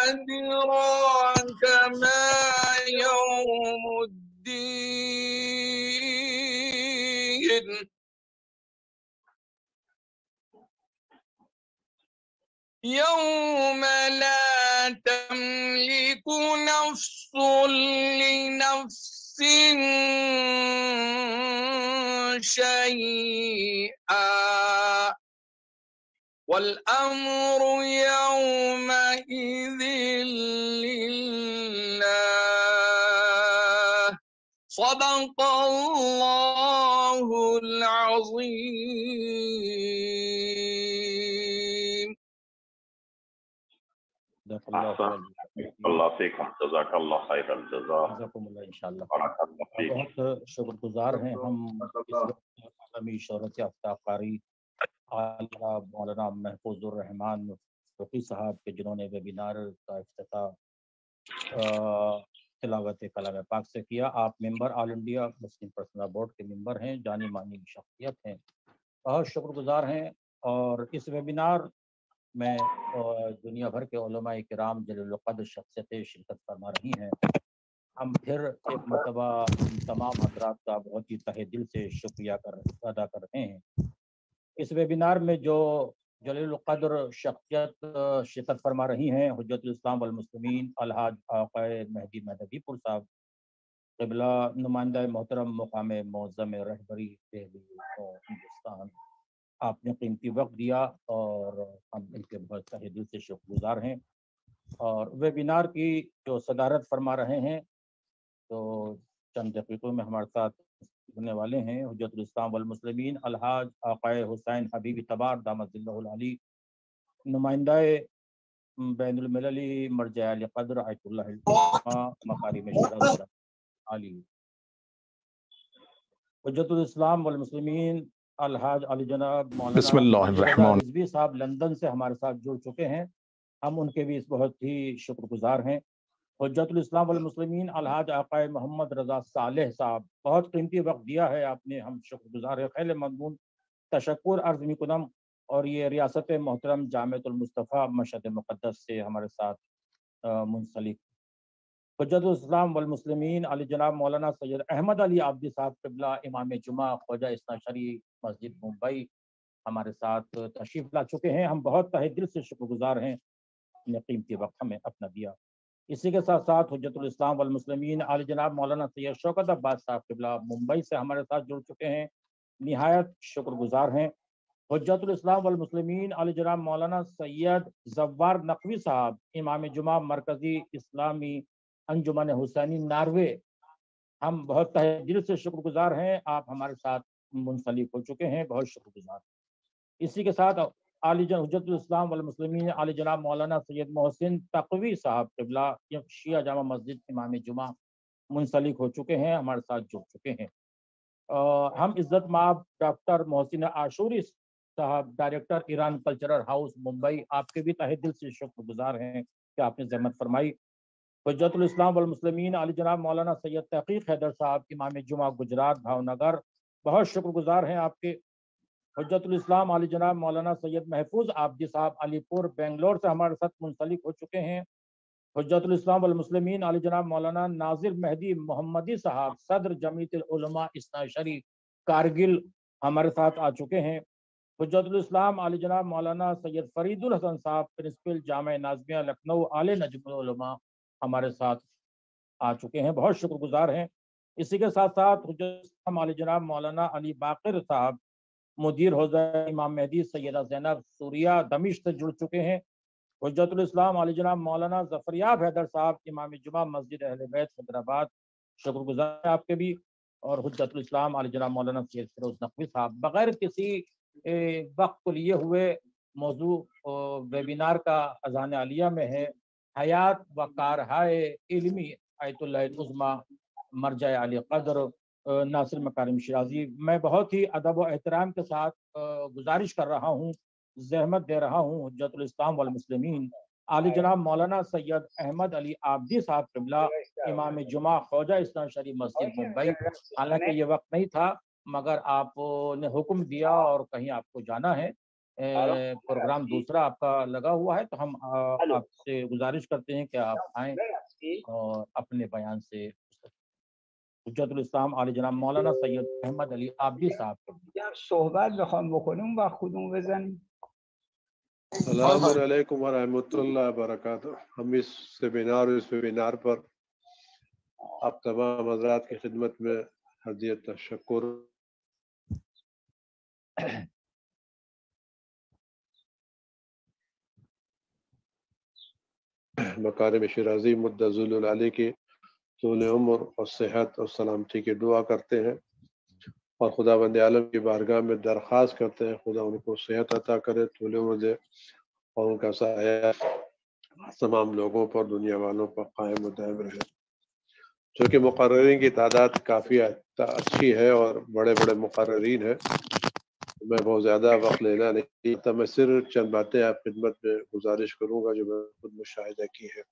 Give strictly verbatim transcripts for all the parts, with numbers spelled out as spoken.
أدراك ما يوم الدين يوم لا تملك نفس لنفس شيئا والأمر يومئذ لله صدق الله العظيم. اللہ فیکم جزاک اللہ خیر الجزا. جزاکم اللہ انشاءاللہ. بہت شکر گزار ہیں ہم اس وقت عالمی شہرت یافتہ قاری اعلیٰ مولانا محفوظ الرحمان فقی صاحب کے جنہوں نے ویبینار کا افتتاح تلاوت کلام پاک سے کیا. آپ member all India Muslim personal board کے ممبر ہیں، جانی مانی شخصیت ہیں، بہت شکر گزار ہیں. اور اس ویبینار میں دنیا بھر کے علماء کرام جلیل القدر شخصیتیں شرکت فرما رہی ہیں. ہم پھر ایک مرتبہ تمام حضرات کا بہت ہی تہہ دل سے شکریہ کر ادا کر رہے ہیں. اس ویبینار میں جو جلیل القدر شخصیت شرکت فرما رہی ہیں، حجت الاسلام والمسلمین الحاج آقا مہدی مہدوی پور صاحب قبلہ، نمائندہ محترم مقام معظم رہبری دہلی ہندوستان، آپ نے قیمتی وقت دیا اور ہم ان کے بہت تہہ دل سے شکر گزار ہیں. اور ویبینار کی جو صدارت فرما رہے ہیں تو چند دقیقوں میں ہمارے ساتھ ہونے والے ہیں حجت الاسلام والمسلمین الحاج آقا حسین حبیب تبار دامت ظلہ العلی، نمائندہ بین المللی مرجع علی قدر آیت اللہ مکارم شرف علی، حجت الاسلام والمسلمین الحاج علی جناب مولانا بسم اللہ الرحمن رضوی صاحب لندن سے ہمارے ساتھ جڑ چکے ہیں. ہم ان کے بھی اس بہت ہی شکر گزار ہیں. حجت الاسلام والمسلمین الحاج آقا محمد رضا صالح صاحب، بہت قیمتی وقت دیا ہے آپ نے، ہم شکر گزار ہیں. خیل مضمون تشکر عرض میکنم. اور یہ ریاست محترم جامعۃ المصطفیٰ مشہد مقدس سے ہمارے ساتھ منسلک حجت الاسلام والمسلمین علی جناب مولانا سید احمد علی عابدی صاحب قبلہ امام جمعہ خواجہ اثنا عشری مسجد ممبئی ہمارے ساتھ تشریف لا چکے ہیں. ہم بہت تہہ دل سے شکر گزار ہیں، نے قیمتی وقت ہمیں اپنا دیا. اسی کے ساتھ ساتھ حجت الاسلام والمسلمین علی جناب مولانا سید شوکت عباس صاحب قبلہ ممبئی سے ہمارے ساتھ جڑ چکے ہیں، نہایت شکر گزار ہیں. حجت الاسلام والمسلمین علی جناب مولانا سید زوار نقوی صاحب امام جمعہ مرکزی اسلامی انجمن حسینی ناروے، ہم بہت تہہ دل سے شکر گزار ہیں، آپ ہمارے ساتھ منسلک ہو چکے ہیں، بہت شکر گزار. اسی کے ساتھ علی جن حجت الاسلام والمسلمین علی جناب مولانا سید محسن تقوی صاحب قبلہ شیعہ جامع مسجد امام جمعہ منسلک ہو چکے ہیں، ہمارے ساتھ جڑ چکے ہیں. ہم عزت مآب ڈاکٹر محسن عاشوری صاحب director Iran cultural house Mumbai, آپ کے بھی تہہ دل سے شکر گزار ہیں کہ آپ نے زحمت فرمائی. حجت الاسلام والمسلمین علی جناب مولانا سید تحقیق حیدر صاحب امام جمعہ گجرات بھاؤنگر، بہت شکر گزار ہیں آپ کے. حجت الاسلام علی جناب مولانا سید محفوظ عابدی صاحب علی پور بنگلور سے ہمارے ساتھ منسلک ہو چکے ہیں. حجت الاسلام والمسلمین علی جناب مولانا ناظر مہدی محمدی صاحب صدر جمعیت العلماء اثنا عشری کارگل ہمارے ساتھ آ چکے ہیں. حجت الاسلام علی جناب مولانا سید فرید الحسن صاحب پرنسپل جامع نازمیہ لکھنؤ اعلی نجم العلماء ہمارے ساتھ آ چکے ہیں، بہت شکر گزار ہیں. اسی کے ساتھ ساتھ حجت الاسلام علی جناب مولانا علی باقر صاحب مدیر حوزہ امام مہدی سیدہ زینب سوریہ دمشق سے جڑ چکے ہیں. حجت الاسلام علی جناب مولانا ظفریاب حیدر صاحب امام جمعہ مسجد اہل بیت حیدرآباد، شکر گزار ہیں آپ کے بھی. اور حجت الاسلام علی جناب مولانا سید فیروز نقوی صاحب، بغیر کسی وقت کو لیے ہوئے موضوع ویبینار کا اذان عالیہ میں ہے حیات و کارہائے علمی آیت اللہ العظمیٰ مرجع علی قدر ناصر مکارم شیرازی. میں بہت ہی ادب و احترام کے ساتھ گزارش کر رہا ہوں، زحمت دے رہا ہوں حجت الاسلام والمسلمین علی جناب مولانا سید احمد علی عابدی صاحب قبلہ امام جمعہ خواجہ اثنا عشری مسجد ممبئی. حالانکہ یہ وقت نہیں تھا مگر آپ نے حکم دیا اور کہیں آپ کو جانا ہے پروگرام دوسرا آپ کا لگا ہوا ہے، تو ہم آپ سے گزارش کرتے ہیں کہ آپ آئیں اور اپنے بیان سے حجت الاسلام علی جناب مولانا سید احمد علی عابدی صاحب کو صحبت بخوام بکنیم و خودمون بزنیم. السلام علیکم ورحمۃ اللہ وبرکاتہ. ہم اس سیمینار اس ویبینار پر آپ تمام حضرات کی خدمت میں ہدیت تشکر مکارم شیرازی مدظل العلی کی طول عمر اور صحت اور سلامتی کی دعا کرتے ہیں، اور خدا بند عالم کی بارگاہ میں درخواست کرتے ہیں خدا ان کو صحت عطا کرے، طول عمر دے، اور ان کا سایہ تمام لوگوں پر، دنیا والوں پر قائم و دائم رہے. چونکہ مقررین کی تعداد کافی اچھی ہے اور بڑے بڑے مقررین ہیں، میں بہت زیادہ وقت لینا نہیں چاہتا. میں صرف چند باتیں آپ خدمت میں گزارش کروں گا جو میں خود مشاہدہ کی ہے.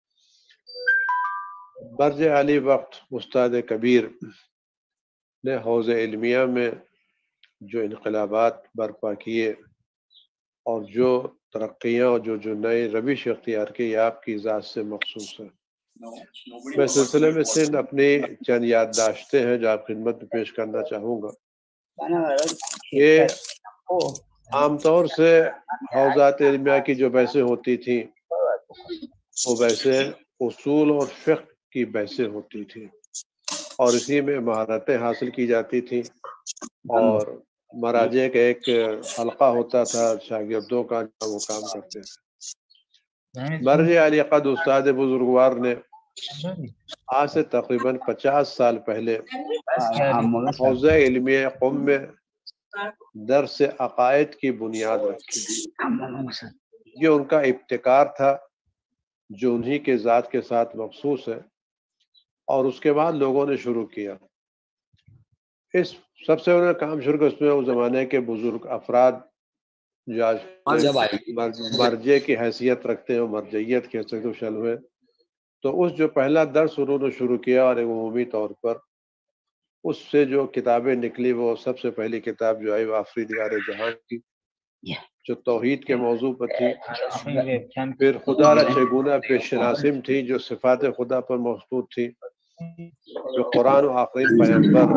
برج عالی وقت استاد کبیر نے حوض علمیہ میں جو انقلابات برپا کیے اور جو ترقیاں اور جو جو نئے روش اختیار کی، یہ آپ کی ذات سے مخصوص ہے. میں سلسلے میں صرف اپنی چند یادداشتیں ہیں جو آپ خدمت میں پیش کرنا چاہوں گا. یہ عام طور سے حوزات علمیہ کی جو بحثیں ہوتی تھیں وہ بحثیں اصول اور فقہ کی بحثیں ہوتی تھیں، اور اسی میں مہارتیں حاصل کی جاتی تھیں، اور مراجع کا ایک حلقہ ہوتا تھا شاگردوں کا جو وہ کام کرتے تھے. مرجع علی قد استاد بزرگوار نے آج سے تقریباً پچاس سال پہلے حوزہ علمیہ قم میں درس عقائد کی بنیاد رکھی. یہ ان کا ابتکار تھا جو انہی کے ذات کے ساتھ مخصوص ہے، اور اس کے بعد لوگوں نے شروع کیا. اس سب سے انہوں نے کام شروع کیا، اس میں اس زمانے کے بزرگ افراد جو آج مرجع کی حیثیت رکھتے ہیں، مرجعیت کی حیثیت شامل ہوئے. تو اس جو پہلا درس انہوں نے شروع کیا، اور ایک عمومی طور پر اس سے جو کتابیں نکلی وہ سب سے پہلی کتاب جو آئی وہ آفریدگار جہان کی، جو توحید کے موضوع پر تھی. پھر خدا را چگونه پیش شناسیم تھی جو صفات خدا پر مخصوص تھی. جو قرآن و آخرین پیغمبر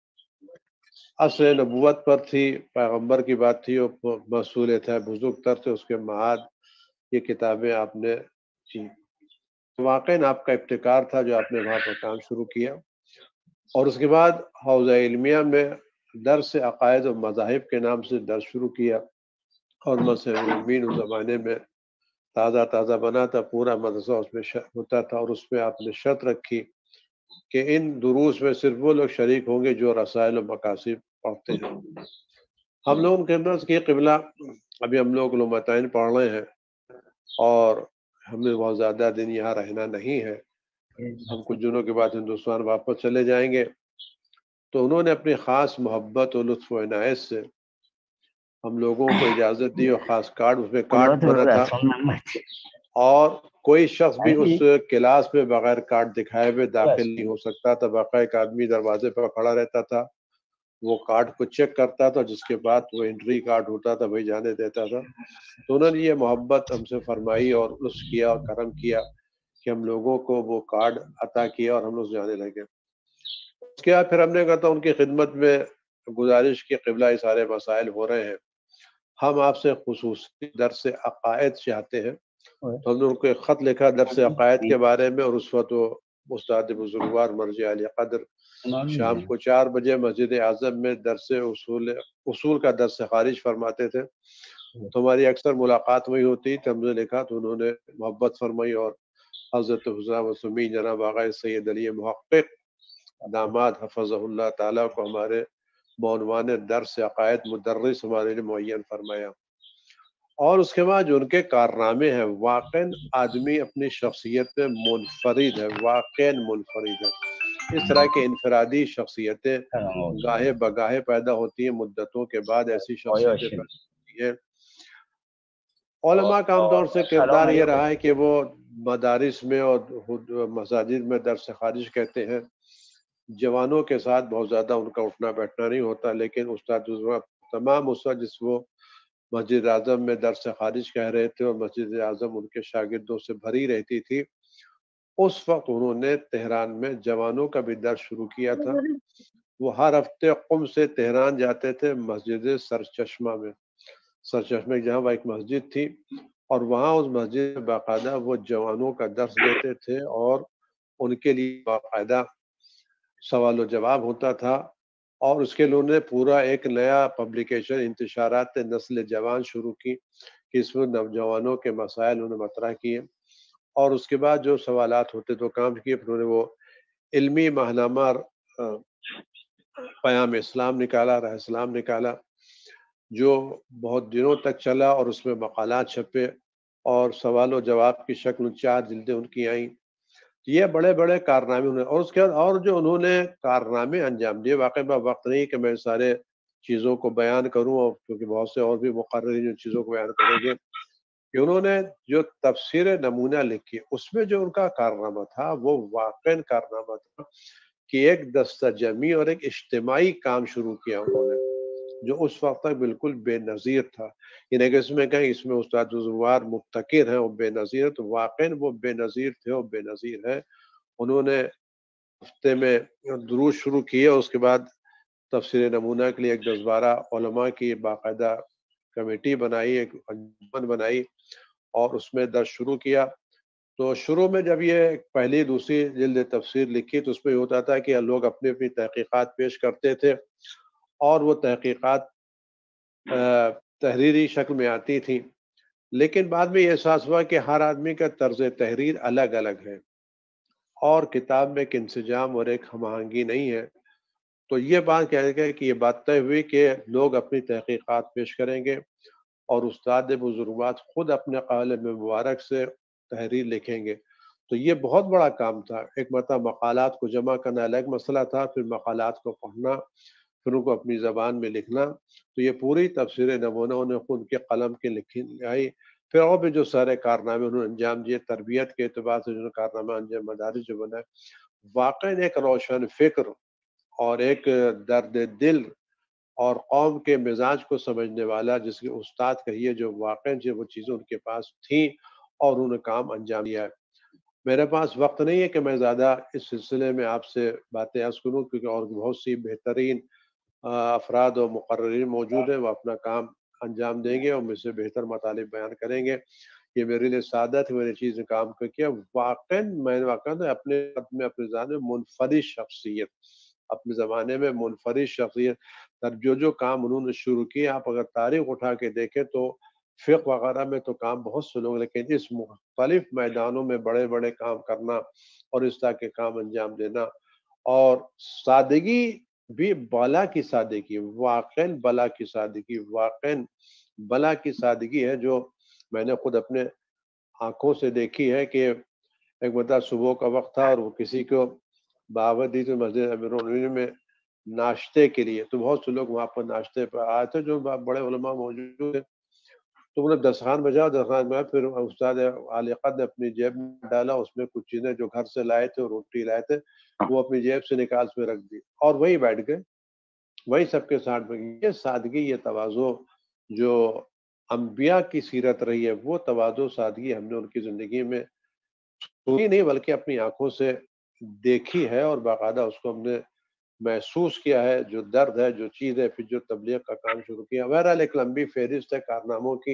اصل نبوت پر تھی، پیغمبر کی بات تھی، اور مسئول تھا بزرگ تر سے اس کے معاد یہ کتابیں آپ نے تھی. واقعاً آپ کا ابتکار تھا جو آپ نے وہاں پر کام شروع کیا. اور اس کے بعد حوزہ علمیہ میں درس عقائد و مذاہب کے نام سے درس شروع کیا، اور مذہب علمین اس زمانے میں تازہ تازہ بنا تھا، پورا مدرسہ اس میں ہوتا تھا. اور اس میں آپ نے شرط رکھی کہ ان دروس میں صرف وہ لوگ شریک ہوں گے جو رسائل و مقاصد پڑھتے ہیں. ہم لوگ کے اندر کی قبلہ ابھی ہم لوگ علومتین پڑھ رہے ہیں، اور ہمیں بہت زیادہ دن یہاں رہنا نہیں ہے، ہم کچھ دنوں کے بعد ہندوستان واپس چلے جائیں گے. تو انہوں نے اپنی خاص محبت و لطف و عنایت سے ہم لوگوں کو اجازت دی، اور خاص کارڈ اس میں کارڈ بنا تھا، اور کوئی شخص بھی اس کلاس میں بغیر کارڈ دکھائے ہوئے داخل نہیں ہو سکتا تھا. باقاعدہ ایک آدمی دروازے پر کھڑا رہتا تھا، وہ کارڈ کو چیک کرتا تھا، جس کے بعد وہ انٹری کارڈ ہوتا تھا وہی جانے دیتا تھا. تو انہوں نے یہ محبت ہم سے فرمائی اور لطف کیا اور کرم کیا کہ ہم لوگوں کو وہ کارڈ عطا کیا اور ہم لوگ جانے لگے. اس کے بعد پھر ہم نے کہا تھا ان کی خدمت میں گزارش کی، قبلہ یہ سارے مسائل ہو رہے ہیں، ہم آپ سے خصوصی درس عقائد چاہتے ہیں. تو ہم نے ان کو ایک خط لکھا درس عقائد کے بارے میں، اور اس وقت وہ استاد بزرگوار مرجع علی قدر شام کو چار بجے مسجد اعظم میں درس اصول اصول کا درس خارج فرماتے تھے. تو ہماری اکثر ملاقات وہی ہوتی تو ہم نے لکھا، تو انہوں نے محبت فرمائی، اور حضرت حسام وسمی جناب آقا سید علی محقق داماد حفظہ اللہ تعالیٰ کو ہمارے بعنوان درس عقائد مدرس ہمارے لیے معین فرمایا. اور اس کے بعد جو ان کے کارنامے ہیں، واقعاً آدمی اپنی شخصیت میں منفرد ہے، واقعاً منفرد ہے. اس طرح کے انفرادی شخصیتیں گاہے بگاہے پیدا ہوتی ہیں، مدتوں کے بعد ایسی شخصیتیں پیدا ہوتی ہیں. علماء کا عام طور سے کردار یہ رہا ہے کہ وہ مدارس میں اور مساجد میں درس خارج کہتے ہیں. جوانوں کے ساتھ بہت زیادہ ان کا اٹھنا بیٹھنا نہیں ہوتا، لیکن استاد تمام اس وقت جس وہ مسجد اعظم میں درس خارج کہہ رہے تھے اور مسجد اعظم ان کے شاگردوں سے بھری رہتی تھی، اس وقت انہوں نے تہران میں جوانوں کا بھی درس شروع کیا تھا۔ وہ ہر ہفتے قم سے تہران جاتے تھے مسجد سرچشمہ میں، سرچشمہ جہاں وہ ایک مسجد تھی، اور وہاں اس مسجد میں باقاعدہ وہ جوانوں کا درس دیتے تھے اور ان کے لیے باقاعدہ سوال و جواب ہوتا تھا، اور اس کے لیے انہوں نے پورا ایک نیا پبلیکیشن انتشارات نسل جوان شروع کی کہ اس میں نوجوانوں کے مسائل انہوں نے مطرح کیے، اور اس کے بعد جو سوالات ہوتے تو کام کیے، پھر انہوں نے وہ علمی ماہنامہ قیام اسلام نکالا، رہ اسلام نکالا، جو بہت دنوں تک چلا اور اس میں مقالات چھپے اور سوال و جواب کی شکل چار جلدیں ان کی آئیں۔ یہ بڑے بڑے کارنامے انہوں نے، اور اس کے بعد اور جو انہوں نے کارنامے انجام دیے، واقعی میں وقت نہیں کہ میں سارے چیزوں کو بیان کروں، اور کیونکہ بہت سے اور بھی مقررین جو چیزوں کو بیان کریں گے، کہ انہوں نے جو تفسیر نمونہ لکھی اس میں جو ان کا کارنامہ تھا وہ واقعی کارنامہ تھا کہ ایک دستہ جمعی اور ایک اجتماعی کام شروع کیا انہوں نے، جو اس وقت تک بالکل بے نظیر تھا۔ یعنی کہ اس میں کہیں اس میں استاد زوار مبتکر ہیں اور بے نظیر، تو واقعی وہ بے نظیر تھے اور بے نظیر ہے۔ انہوں نے ہفتے میں دروس شروع کیے، اور اس کے بعد تفسیر نمونہ کے لیے ایک دس بارہ علماء کی باقاعدہ کمیٹی بنائی، ایک انجمن بنائی، اور اس میں درس شروع کیا۔ تو شروع میں جب یہ پہلی دوسری جلد تفسیر لکھی تو اس میں یہ ہوتا تھا کہ لوگ اپنی اپنی تحقیقات پیش کرتے تھے، اور وہ تحقیقات تحریری شکل میں آتی تھیں، لیکن بعد میں یہ احساس ہوا کہ ہر آدمی کا طرز تحریر الگ الگ ہے، اور کتاب میں ایک انسجام اور ایک ہم آہنگی نہیں ہے۔ تو یہ بات کہہ گئے کہ یہ بات طے ہوئی کہ لوگ اپنی تحقیقات پیش کریں گے، اور استاد بزرگوار خود اپنے قالب مبارک سے تحریر لکھیں گے۔ تو یہ بہت بڑا کام تھا۔ ایک مرتبہ مقالات کو جمع کرنا الگ مسئلہ تھا، پھر مقالات کو پڑھنا، پھر ان کو اپنی زبان میں لکھنا۔ تو یہ پوری تفسیر نمونہ انہوں نے خود کے قلم کے لکھی آئی۔ پھر اور بھی جو سارے کارنامے انہوں نے انجام دیے، تربیت کے اعتبار سے جو کارنامہ انجام، مدارس جو بنا، واقعی ایک روشن فکر اور ایک درد دل اور قوم کے مزاج کو سمجھنے والا جس کے استاد کہیے، جو واقعی جو وہ چیزیں ان کے پاس تھیں اور انہوں نے کام انجام دیا ہے۔ میرے پاس وقت نہیں ہے کہ میں زیادہ اس سلسلے میں آپ سے باتیں عرض کروں، کیونکہ اور بہت سی بہترین افراد و مقررین موجود ہیں، وہ اپنا کام انجام دیں گے اور مجھ سے بہتر مطالب بیان کریں گے۔ یہ میرے لیے سعادت ہے، میری چیز نے کام کر کیا۔ واقعی میں نے واقعی اپنے میں اپنے ذہن میں منفرد شخصیت، اپنے زمانے میں منفرد شخصیت، جو جو کام انہوں نے شروع کیے، آپ اگر تاریخ اٹھا کے دیکھیں تو فقہ وغیرہ میں تو کام بہت سے لوگ، لیکن اس مختلف میدانوں میں بڑے بڑے کام کرنا اور اس طرح کے کام انجام دینا، اور سادگی بھی بالا کی سادگی، واقعی بلا کی سادگی، واقعی بلا کی سادگی ہے، جو میں نے خود اپنے آنکھوں سے دیکھی ہے۔ کہ ایک مرتبہ صبح کا وقت تھا اور وہ کسی کو دعوت دی تو مسجد امیرالمومنین میں ناشتے کے لیے، تو بہت سے لوگ وہاں پر ناشتے پر آئے تھے جو بڑے علماء موجود تھے۔ تو انہوں نے دسترخوان بجا، دسترخوان بجا، پھر استاد عالقت نے اپنی جیب میں ڈالا، اس میں کچھ چیزیں جو گھر سے لائے تھے، روٹی لائے تھے، وہ اپنی جیب سے نکال اس میں رکھ دی، اور وہی بیٹھ گئے، وہی سب کے ساتھ بیٹھ گئے۔ یہ سادگی، یہ تواضع جو انبیاء کی سیرت رہی ہے، وہ تواضع سادگی ہم نے ان کی زندگی میں سنی نہیں بلکہ اپنی آنکھوں سے دیکھی ہے، اور باقاعدہ اس کو ہم نے محسوس کیا ہے، جو درد ہے، جو چیز ہے، پھر جو تبلیغ کا کام شروع کیا۔ بہرحال ایک لمبی فہرست ہے کارناموں کی،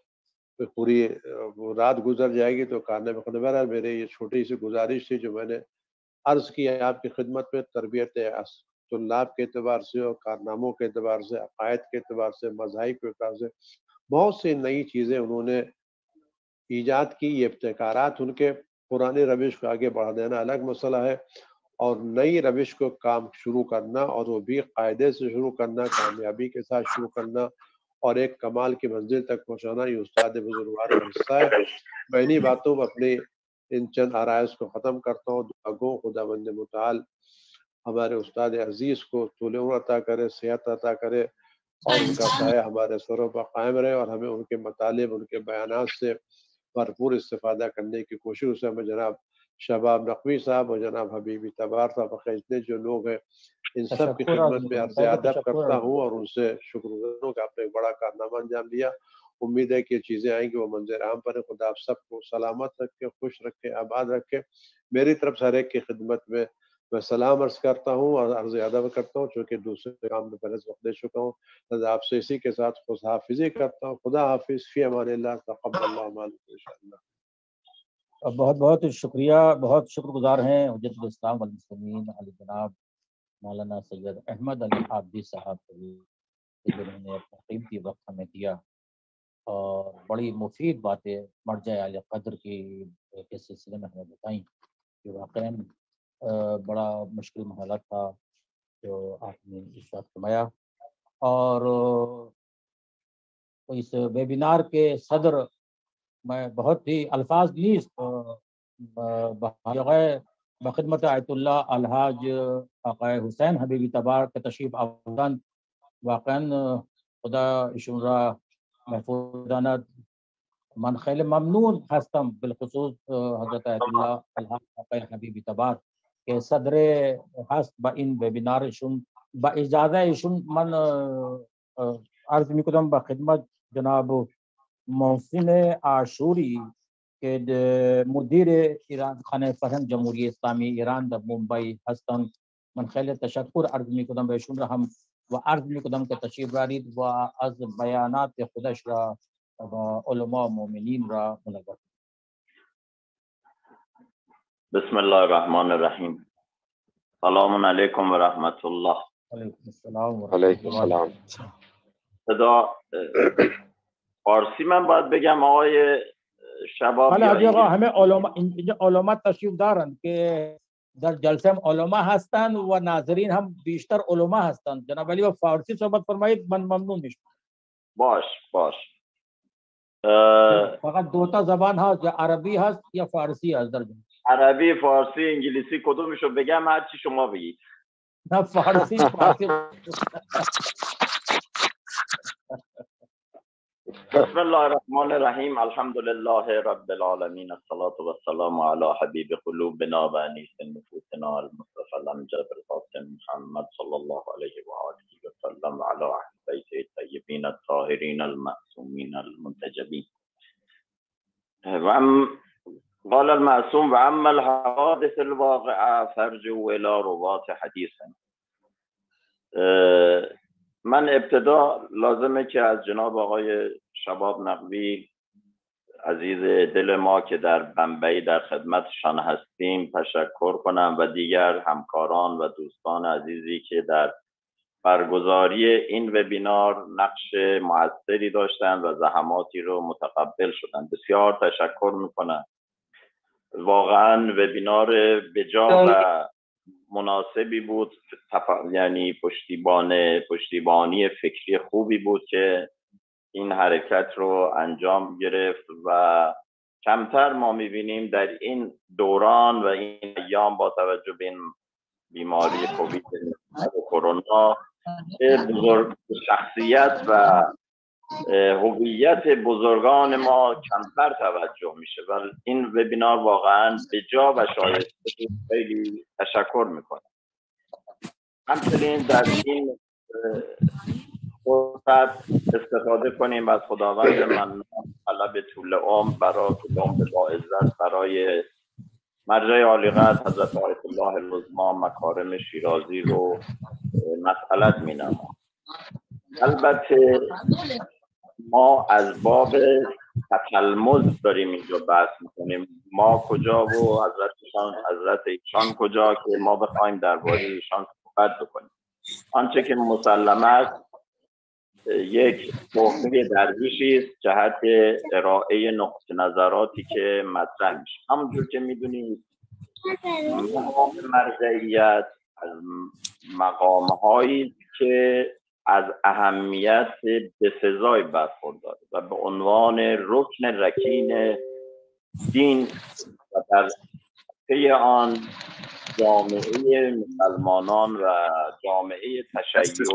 پوری رات گزر جائے گی تو کارنامے ختم۔ بہرحال میرے یہ چھوٹی سی گزارش تھی جو میں نے عرض کی ہے آپ کی خدمت میں، تربیت طلاب کے اعتبار سے اور کارناموں کے اعتبار سے، عقائد کے اعتبار سے، مذاہب کے اعتبار سے بہت سی نئی چیزیں انہوں نے ایجاد کی۔ یہ ابتکارات ان کے پرانی روش کو آگے بڑھا دینا الگ مسئلہ ہے، اور نئی روش کو کام شروع کرنا، اور وہ بھی قاعدے سے شروع کرنا، کامیابی کے ساتھ شروع کرنا، اور ایک کمال کی منزل تک پہنچانا، یہ استاد بزرگوار کا حصہ ہے۔ میں انہی باتوں میں اپنی ان چند آرائز کو ختم کرتا ہوں۔ دعا گو خدا بند متعال ہمارے استاد عزیز کو طول عمر عطا کرے، صحت عطا کرے، اور ان کا سایہ ہمارے سروں پر قائم رہے، اور ہمیں ان کے مطالب، ان کے بیانات سے بھرپور استفادہ کرنے کی کوشش ہے۔ میں جناب شباب نقوی صاحب اور جناب حبیبی تبار صاحب، اتنے جو لوگ ہیں ان سب کی خدمت میں عرض ادب کرتا ہوں اور ان سے شکر گزار ہوں کہ آپ نے ایک بڑا کارنامہ انجام دیا. امید ہے کہ یہ چیزیں آئیں گی وہ منظر عام پر. خدا آپ سب کو سلامت رکھے، خوش رکھے، آباد رکھے. میری طرف سے ہر ایک کی خدمت میں میں سلام عرض کرتا ہوں اور عرض ادب کرتا ہوں، چونکہ دوسرے کام میں پہلے وقت دے چکا ہوں. لہٰذا آپ سے اسی کے ساتھ خدا حافظی کرتا ہوں. خدا حافظ. فی امان اللہ. تقبل اللہ اعمالکم انشاءاللہ. بہت بہت شکریہ، بہت شکر گزار ہیں حجت الاسلام والمسلمین علی جناب مولانا سید احمد علی عابدی صاحب جنہوں نے اپنا قیمتی وقت ہمیں دیا اور بڑی مفید باتیں مرجع اعلی قدر کی کے سلسلے میں ہمیں بتائیں کہ واقعاً بڑا مشکل مرحلہ تھا جو آپ نے اس وقت فرمایا. اور اس ویبینار کے صدر میں بہت ہی الفاظ نیز بخدمت آیت اللہ الحاج آقا حسین حبیبی تبار کے تشریف آوردن واقعاً خدا ایشون را محفوظ داند. من خیلی ممنون هستم بالخصوص حضرت آیت الله الحاج آقا حبیبی تبار که صدر هست با این وبینارشون. با اجازه ایشون من عرض میکنم با خدمت جناب محسن عاشوری که مدیر ایران خانه فرهنگ جمهوری اسلامی ایران در ممبئی هستند. من خیلی تشکر عرض میکنم بهشون را هم و عرض میکنم که تشریف بیارید و از بیانات خودش را و علماء مومنین را ملاقات. بسم الله الرحمن الرحیم. سلام علیکم و رحمت الله. علیکم السلام و علیکم السلام. صدا فارسی من باید بگم آقای شباب؟ بله حاجی آقا، همه علما اینجا علما تشریف دارند که در جلسه هم علما هستند و ناظرین هم بیشتر علما هستند. جناب علی و فارسی صحبت فرمایید، من ممنون میشم. باش باش. فقط دو تا زبان هست، یا عربی هست یا فارسی هست در جلسه. عربی، فارسی، انگلیسی کدومشو بگم؟ هر چی شما بگید. نه فارسی فارسی. بسم الله الرحمن الرحیم. الحمد لله رب العالمین. الصلاة والسلام علی حبیب قلوبنا و انیس نفوسنا المصطفى الامجد القاسم محمد صلی الله علیه و آله و سلم و علی اهل بیت الطیبین الطاهرین المعصومین المنتجبین. و قال المعصوم و اما الحوادث الواقعه فارجعوا الى رواة حدیثا. من ابتدا لازمه که از جناب آقای شباب نقوی عزیز دل ما که در بمبئی در خدمتشان هستیم تشکر کنم و دیگر همکاران و دوستان عزیزی که در برگزاری این وبینار نقش مؤثری داشتند و زحماتی رو متقبل شدند. بسیار تشکر میکنم. واقعا وبینار بجا و مناسبی بود، یعنی پشتیبان پشتیبانی فکری خوبی بود که این حرکت رو انجام گرفت و کمتر ما میبینیم در این دوران و این ایام با توجه به این بیماری کووید و کرونا بزرگ شخصیت و هویت بزرگان ما کمتر توجه میشه و این وبینار واقعا بجا و شایسته. خیلی تشکر میکنم. همچنین در این فرصت استفاده کنیم از خداوند من طلب طول عمر برای کدام با عزت برای مرجع عالیقدر حضرت آیت الله العظمی مکارم شیرازی رو مسئلت مینم. البته ما از باب تتلمذ داریم اینجا بحث میکنیم. ما کجا و حضرتشان حضرت ایشان کجا که ما بخوایم درباره ایشان صحبت بکنیم. آنچه که مسلم است یک تحفه درویشی است جهت ارائه نقطه نظراتی که مطرح میشه. همونجور که میدونید مقام مرجعیت از مقام هایی که از اهمیت بسزای برخورداره و به عنوان رکن رکین دین و در پی آن جامعه مسلمانان و جامعه تشیع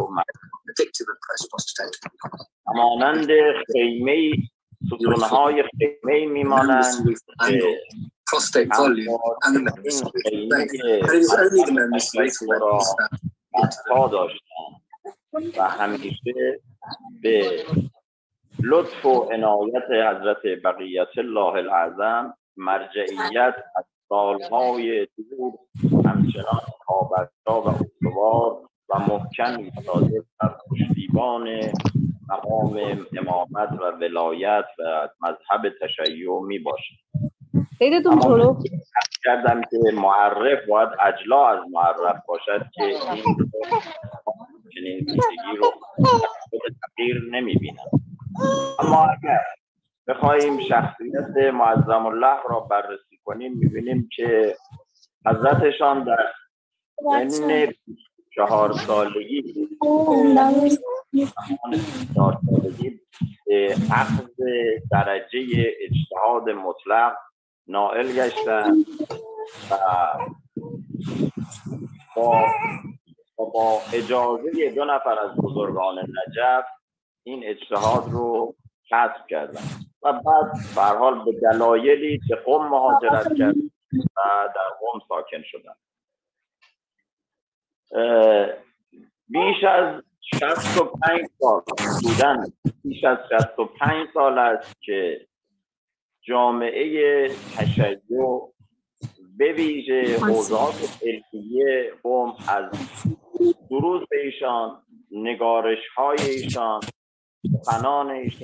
همانند خیمه ستونهای خیمه میمانند که prostate volume and the members. And it is only the members later that عطا داشتن و همیشه به لطف و عنایت حضرت بقیت الله الاعظم مرجعیت از سالهای دور همچنان پابرجا و استوار و محکم ایستاده در پشتیبان مقام امامت و ولایت و مذهب تشیع می باشد. اما کردم که معرف باید اجلا از معرف باشد که این چنین ویژگی رو تغییر نمی بینم. اما اگر بخواهیم شخصیت معظم الله را بررسی کنیم میبینیم که حضرتشان در سن چهار سالگی چهار سالگی به اخذ درجه اجتهاد مطلق نائل گشتند و با با اجازه دو نفر از بزرگان نجف این اجتهاد رو کسب کردن و بعد به هر حال به دلایلی به قم مهاجرت کردن و در قم ساکن شدن. بیش از شصت و پنج سال بودن بیش از شصت و پنج سال است که جامعه تشیع به ویژه حوزات علمیه قم از دروس ایشان، نگارش های ایشان، سخنان ایشان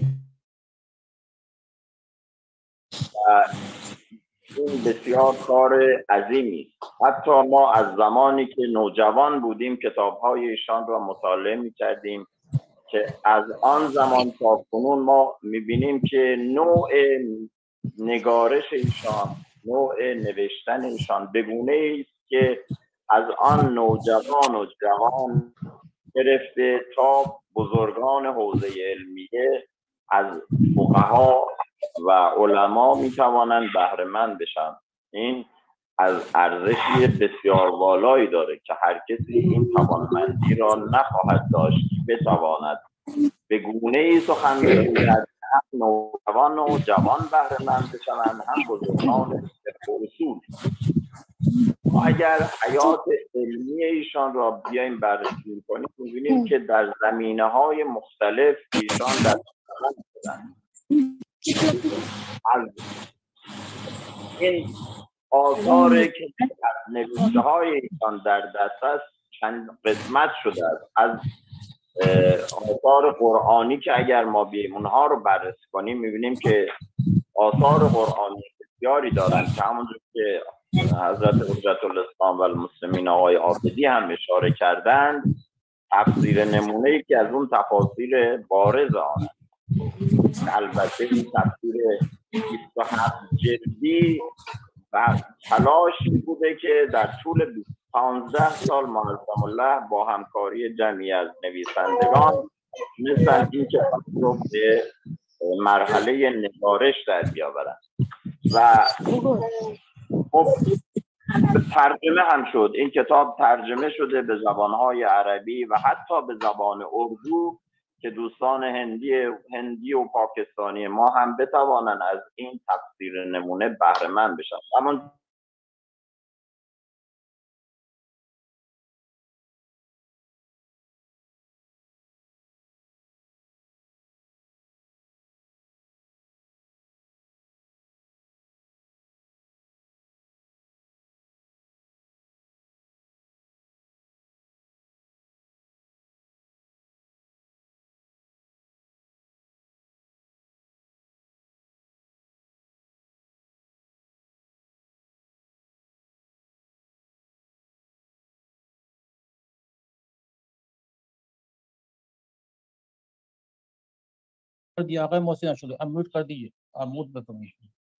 و این بسیار کار عظیمی است. حتی ما از زمانی که نوجوان بودیم کتاب های ایشان را مطالعه می کردیم که از آن زمان تا کنون ما می بینیم که نوع نگارش ایشان، نوع نوشتن ایشان بگونه است که از آن نوجوان و جوان گرفته تا بزرگان حوزه علمیه از فقها و علما می توانند بهره مند بشن. این از ارزشی بسیار والایی داره که هر کسی این توانمندی را نخواهد داشت بتواند به گونه‌ای سخن بگوید هم نوجوان و جوان بهره مند بشوند هم بزرگان اصول. ما اگر حیات علمی ایشان را بیایم بررسی کنیم می‌بینیم که در زمینه‌های مختلف ایشان در سخن شدند. از این آثاری که نوشته های ایشان در دست است چند قسمت شده است. از آثار قرآنی که اگر ما بیایم اونها رو بررسی کنیم می‌بینیم که آثار قرآنی بسیاری دارند که همونجور که حضرت حجت الاسلام و المسلمین آقای عابدی هم اشاره کردند تفسیر نمونه‌ای که از اون تفاسیر بارز آن البته این تفسیر بیست و هفت جلدی و تلاشی بوده که در طول پانزده سال معظم الله با همکاری جمعی از نویسندگان مثل این کتاب رو به مرحله نگارش در بیاورند و خب ترجمه هم شد. این کتاب ترجمه شده به زبانهای عربی و حتی به زبان اردو که دوستان هندی هندی و پاکستانی ما هم بتوانند از این تفسیر نمونه بهره مند بشن. اما دیا آقای محسن شده امیوت کر دیجیے امیوت بکنید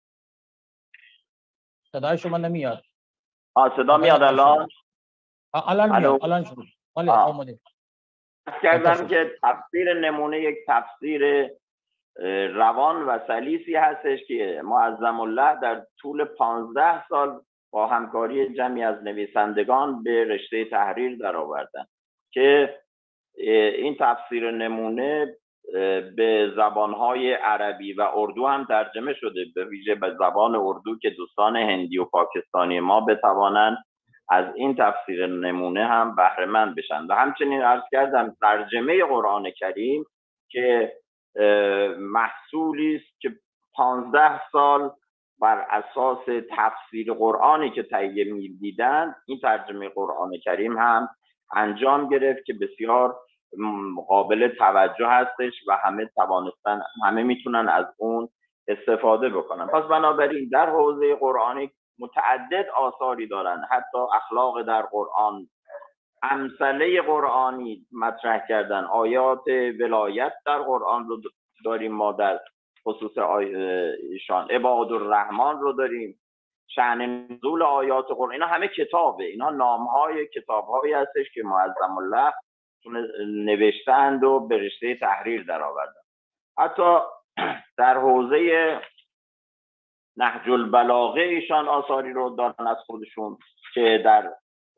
صدای شما نمیاد. آ صدا میاد الان؟ الان میاد الان شروع. بله آماده. کردم که تفسیر نمونه یک تفسیر روان و سلیسی هستش که معظم الله در طول پانزده سال با همکاری جمعی از نویسندگان به رشته تحریر درآوردن که این تفسیر نمونه به زبانهای عربی و اردو هم ترجمه شده، به ویژه به زبان اردو که دوستان هندی و پاکستانی ما بتوانند از این تفسیر نمونه هم بهره مند بشن. و همچنین عرض کردم ترجمه قرآن کریم که محصولی است که پانزده سال بر اساس تفسیر قرآنی که تهیه می‌دیدن این ترجمه قرآن کریم هم انجام گرفت که بسیار قابل توجه هستش و همه توانستن همه میتونن از اون استفاده بکنن. پس بنابراین در حوزه قرآنی متعدد آثاری دارن، حتی اخلاق در قرآن، امثله قرآنی مطرح کردن، آیات ولایت در قرآن رو داریم ما در خصوص ایشان، عباد الرحمن رو داریم، شأن نزول آیات قرآن، اینا همه کتابه، اینا نامهای کتابهایی هستش که معظم الله نوشتند و به رشته تحریر در آوردن. حتی در حوزه نهج البلاغه ایشان آثاری رو دارن از خودشون که در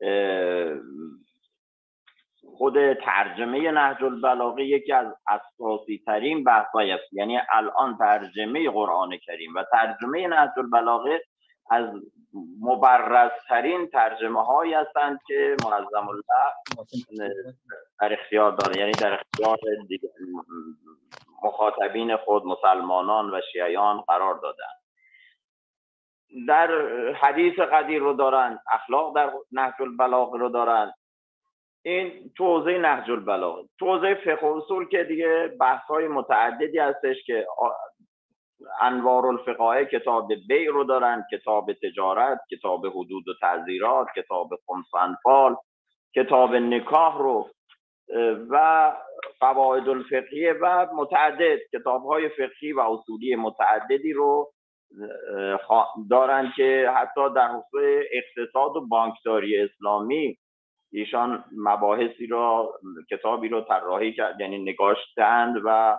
خود ترجمه نهج البلاغه یکی از اساسی ترین بحث‌های است. یعنی الان ترجمه قرآن کریم و ترجمه نهج البلاغه از مبرزترین ترجمه هایی هستند که معظم الله در اختیار داره، یعنی در اختیار مخاطبین خود مسلمانان و شیعیان قرار دادن. در حدیث قدیر رو دارن، اخلاق در نهج البلاغه رو دارن. این تو حوزه نهج البلاغه. تو حوزه فقه و اصول که دیگه بحث های متعددی هستش که انوار الفقهاء کتاب بیع رو دارن، کتاب تجارت، کتاب حدود و تعزیرات، کتاب خمس و انفال، کتاب نکاح رو و قواعد الفقهیه و متعدد کتاب های فقهی و اصولی متعددی رو دارن که حتی در حوزه اقتصاد و بانکداری اسلامی ایشان مباحثی را کتابی رو طراحی کرد، یعنی نگاشتند و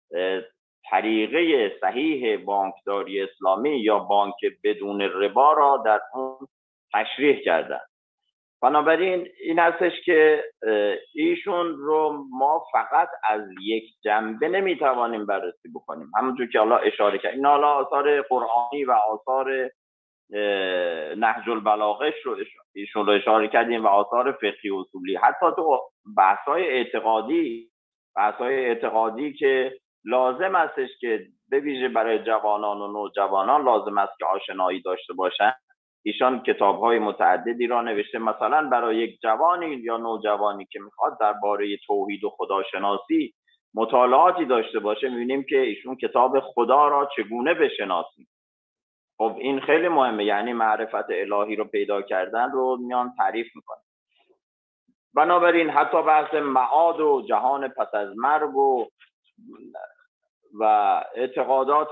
طریقه صحیح بانکداری اسلامی یا بانک بدون ربا را در اون تشریح کردن. بنابراین این هستش که ایشون رو ما فقط از یک جنبه نمیتوانیم بررسی بکنیم. همونجور که الله اشاره کرد، این حالا آثار قرآنی و آثار نهج البلاغه رو ایشون رو اشاره کردیم و آثار فقهی و اصولی، حتی تو بحث‌های اعتقادی بحث‌های اعتقادی که لازم استش که به ویژه برای جوانان و نوجوانان لازم است که آشنایی داشته باشن، ایشان کتاب‌های متعددی را نوشته. مثلا برای یک جوانی یا نوجوانی که میخواد درباره توحید و خداشناسی مطالعاتی داشته باشه، می‌بینیم که ایشون کتاب خدا را چگونه بشناسیم. خب این خیلی مهمه، یعنی معرفت الهی رو پیدا کردن رو میان تعریف میکنه. بنابراین حتی بحث معاد و جهان پس از مرگ و و اعتقادات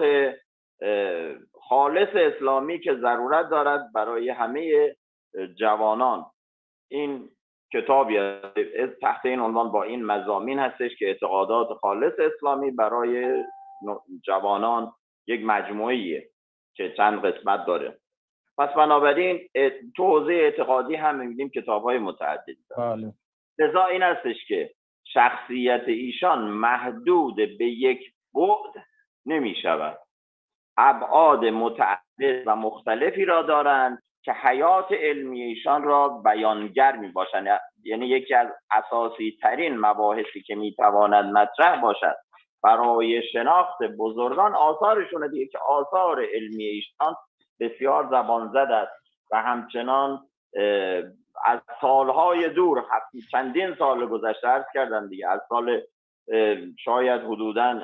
خالص اسلامی که ضرورت دارد برای همه جوانان، این کتابی تحت این عنوان با این مضامین هستش که اعتقادات خالص اسلامی برای جوانان یک مجموعیه که چند قسمت داره. پس بنابراین تو حوزه اعتقادی هم می‌بینیم کتاب‌های متعددی داره. لذا این هستش که شخصیت ایشان محدود به یک بعد نمی شود. ابعاد متعدد و مختلفی را دارند که حیات علمی ایشان را بیانگر می باشند. یعنی یکی از اساسی ترین مباحثی که می تواند مطرح باشد برای شناخت بزرگان آثارشون دیگه، که آثار علمی ایشان بسیار زبان زد است و همچنان از سالهای دور، چندین سال گذشته عرض کردم دیگه، از سال شاید حدوداً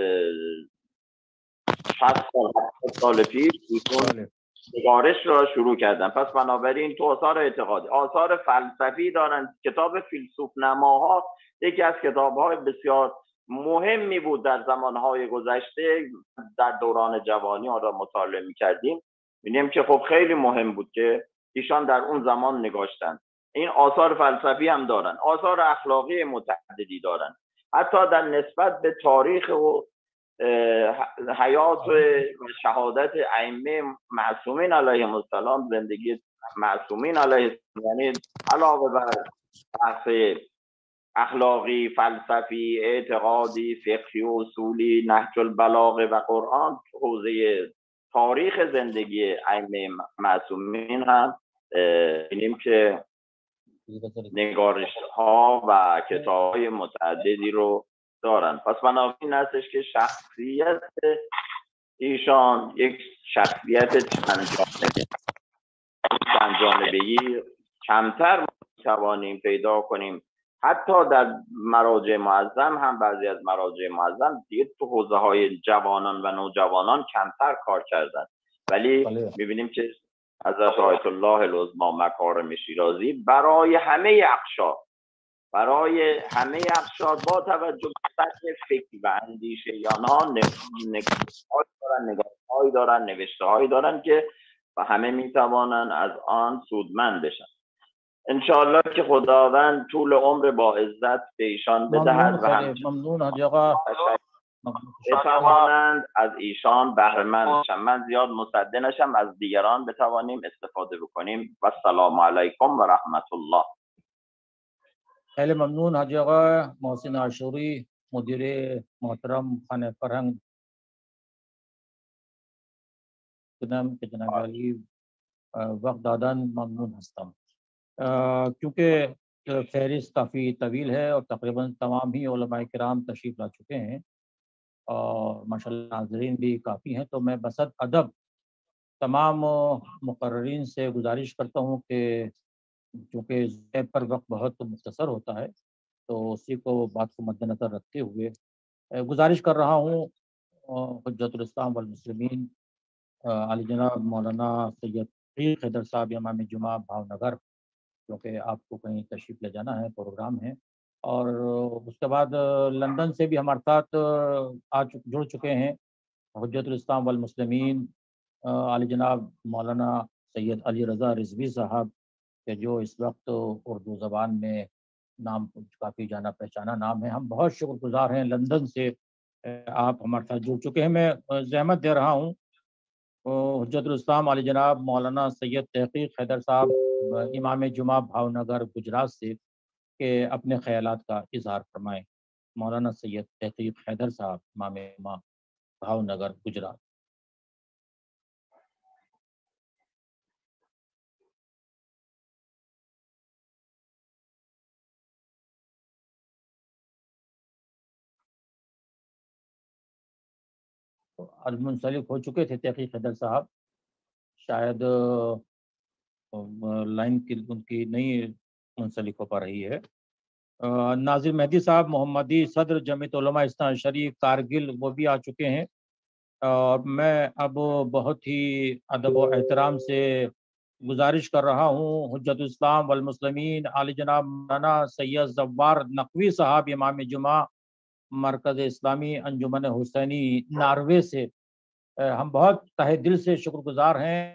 شصت سال هفتاد سال پیش ایشون نگارش را شروع کردن. پس بنابراین تو آثار اعتقادی، آثار فلسفی دارن. کتاب فیلسوف نماها یکی از کتاب‌های بسیار مهمی بود در زمانهای گذشته. در دوران جوانی آن را مطالعه می‌کردیم، می‌بینیم که خب خیلی مهم بود که ایشان در اون زمان نگاشتن. این آثار فلسفی هم دارن، آثار اخلاقی متعددی دارن، حتی در نسبت به تاریخ و حیات و شهادت ائمه معصومین علیهم السلام، زندگی معصومین علیه السلام، یعنی علاوه بر بحث اخلاقی، فلسفی، اعتقادی، فقهی و اصولی، نهج البلاغه و قرآن، حوزه تاریخ زندگی ائمه معصومین هم بینیم که نگارش ها و کتاب های متعددی رو دارن. پس بنابراین هستش که شخصیت ایشان یک شخصیت چند جانبه چند جانبه‌ای کمتر توانیم پیدا کنیم. حتی در مراجع معظم هم بعضی از مراجع معظم دیگه تو حوزه های جوانان و نوجوانان کمتر کار کردن، ولی میبینیم که حضرت آیت الله العظمی مکارم شیرازی برای همه اقشار برای همه اقشار با توجه به سطح فکری و اندیشه یانان نگاه‌هایی دارن نگاه‌هایی دارن نوشته هایی دارن که و همه میتوانن از آن سودمند بشن. انشاءالله که خداوند طول عمر با عزت به ایشان بدهد و همچنین بتوانند از ایشان بهره مند بشن. من زیاد مصدق نشم، از دیگران بتوانیم استفاده بکنیم. و السلام علیکم و رحمت الله. خیلی ممنون حاجی آقا محسن عاشوری، مدیر محترم خانه فرهنگ کنم که جناب علی وقت دادن ممنون هستم. کیونکہ فہرست کافی طویل ہے اور تقریباً تمام ہی علماء کرام تشریف لا چکے ہیں اور ماشاءاللہ ناظرین بھی کافی ہیں، تو میں بصد ادب تمام مقررین سے گزارش کرتا ہوں کہ چونکہ ضیب پر وقت بہت مختصر ہوتا ہے تو اسی کو بات کو مد نظر رکھتے ہوئے گزارش کر رہا ہوں حجت الاسلام والمسلمین علی جناب مولانا سید تقی حیدر صاحب امام جمعہ بھاؤ نگر، کیونکہ آپ کو کہیں تشریف لے جانا ہے، پروگرام ہے، اور اس کے بعد لندن سے بھی ہمارے ساتھ آ جڑ چکے ہیں حجت الاسلام والمسلمین علی جناب مولانا سید علی رضا رضوی صاحب، کہ جو اس وقت اردو زبان میں نام کافی جانا پہچانا نام ہے. ہم بہت شکر گزار ہیں لندن سے آپ ہمارے ساتھ جڑ چکے ہیں. میں زحمت دے رہا ہوں حجت الاسلام علی جناب مولانا سید تحقیق حیدر صاحب امام جمعہ بھاؤ نگر گجرات سے کہ اپنے خیالات کا اظہار فرمائیں. مولانا سید تحقیق حیدر صاحب امام جمعہ بھاؤ نگر گجرات. آج منسلک ہو چکے تھے تحقیق حیدر صاحب، شاید لائن کی ان کی نہیں منسلک ہو پا رہی ہے. ناظر مہدی صاحب محمدی صدر جمعیت علماء اسلام شریف کارگل وہ بھی آ چکے ہیں. اور میں اب بہت ہی ادب و احترام سے گزارش کر رہا ہوں حجت الاسلام والمسلمین علی جناب مولانا سید زوار نقوی صاحب امام جمعہ مرکز اسلامی انجمن حسینی ناروے سے. ہم بہت تہہ دل سے شکر گزار ہیں،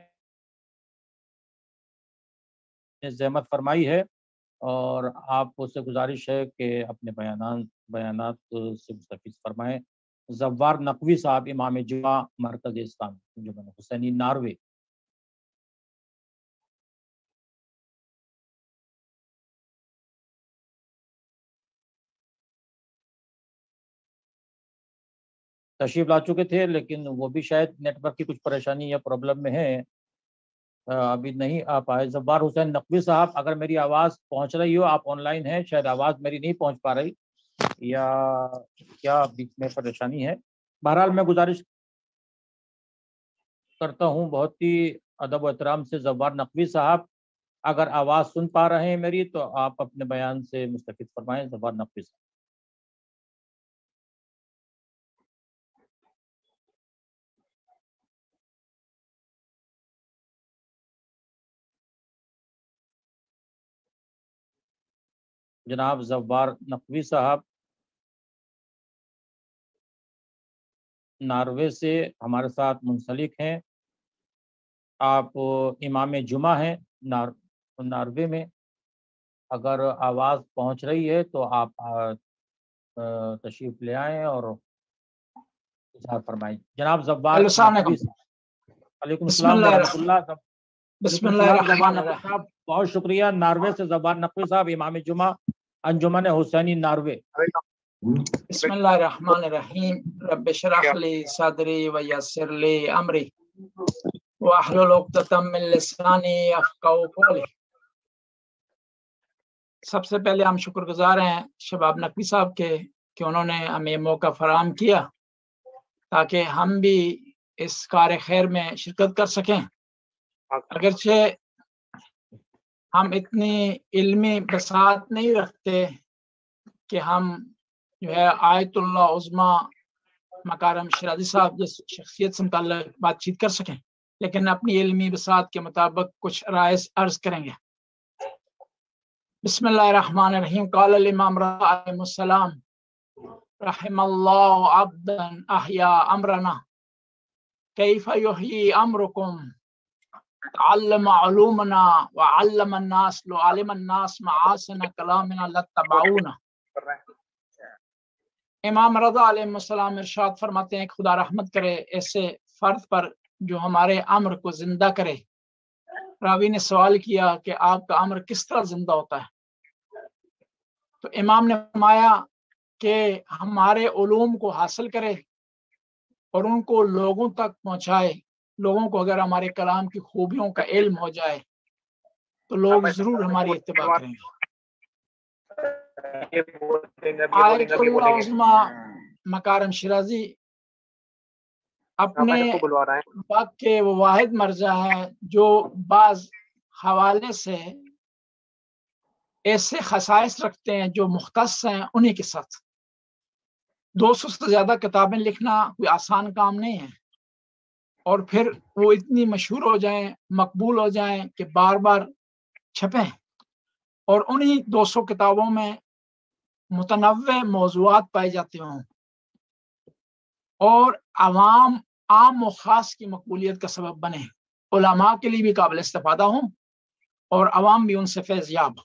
زحمت فرمائی ہے، اور آپ سے گزارش ہے کہ اپنے بیانات بیانات سے مستفیض فرمائیں. زوار نقوی صاحب امام جمعہ مرکز اسلامی انجمن حسینی ناروے. تشریف لا چکے تھے لیکن وہ بھی شاید نیٹ ورک کی کچھ پریشانی یا پرابلم میں ہے، ابھی نہیں آ پائے. زوار حسین نقوی صاحب، اگر میری آواز پہنچ رہی ہو، آپ آن لائن ہیں، شاید آواز میری نہیں پہنچ پا رہی یا کیا بیچ میں پریشانی ہے. بہرحال میں گزارش کرتا ہوں بہت ہی ادب و احترام سے، زوار نقوی صاحب اگر آواز سن پا رہے ہیں میری تو آپ اپنے بیان سے مستفید فرمائیں. زوار نقوی صاحب. جناب زوار نقوی صاحب ناروے سے ہمارے ساتھ منسلک ہیں. آپ امام جمعہ ہیں نار ناروے میں. اگر آواز پہنچ رہی ہے تو آپ تشریف لے آئیں اور اظہار فرمائیں. جناب زوار نقوی صاحب. علیکم السلام ورحمۃ اللہ. بسم اللہ الرحمن الرحیم. بہت شکریہ. ناروے سے زوار نقوی صاحب امام جمعہ انجمن حسینی ناروے. بسم اللہ الرحمن الرحیم. رب اشرح لی صدری ویسر لی امری واحلل عقدۃ من لسانی یفقہوا قولی۔ سب سے پہلے ہم شکر گزار ہیں شباب نقوی صاحب کے کہ انہوں نے ہمیں یہ موقع فراہم کیا تاکہ ہم بھی اس کار خیر میں شرکت کر سکیں۔ اگرچہ ہم اتنی علمی بساط نہیں رکھتے کہ ہم جو ہے آیت اللہ عظمیٰ مکارم شیرازی صاحب جس شخصیت سے متعلق بات چیت کر سکیں، لیکن اپنی علمی بساط کے مطابق کچھ رائے عرض کریں گے۔ بسم اللہ الرحمن الرحیم۔ قال الامام رضا علیہ السلام رحم اللہ عبدا احیا امرنا کیف یحیی امرکم تعلم علومنا وعلم الناس لو علم الناس معاصن کلامنا لاتبعونا۔ امام رضا علیہ السلام ارشاد فرماتے ہیں کہ خدا رحمت کرے ایسے فرد پر جو ہمارے امر کو زندہ کرے۔ راوی نے سوال کیا کہ آپ کا امر کس طرح زندہ ہوتا ہے؟ تو امام نے فرمایا کہ ہمارے علوم کو حاصل کرے اور ان کو لوگوں تک پہنچائے۔ لوگوں کو اگر ہمارے کلام کی خوبیوں کا علم ہو جائے تو لوگ ضرور ہماری اتباع کریں گے۔ آیت اللہ عظمیٰ مکارم شیرازی اپنے وقت کے وہ واحد مرجع ہے جو بعض حوالے سے ایسے خصائص رکھتے ہیں جو مختص ہیں انہی کے ساتھ۔ دو سو سے زیادہ کتابیں لکھنا کوئی آسان کام نہیں ہے، اور پھر وہ اتنی مشہور ہو جائیں، مقبول ہو جائیں کہ بار بار چھپیں، اور انہی دو سو کتابوں میں متنوع موضوعات پائے جاتے ہوں اور عوام عام و خاص کی مقبولیت کا سبب بنے، علماء کے لیے بھی قابل استفادہ ہوں اور عوام بھی ان سے فیض یاب۔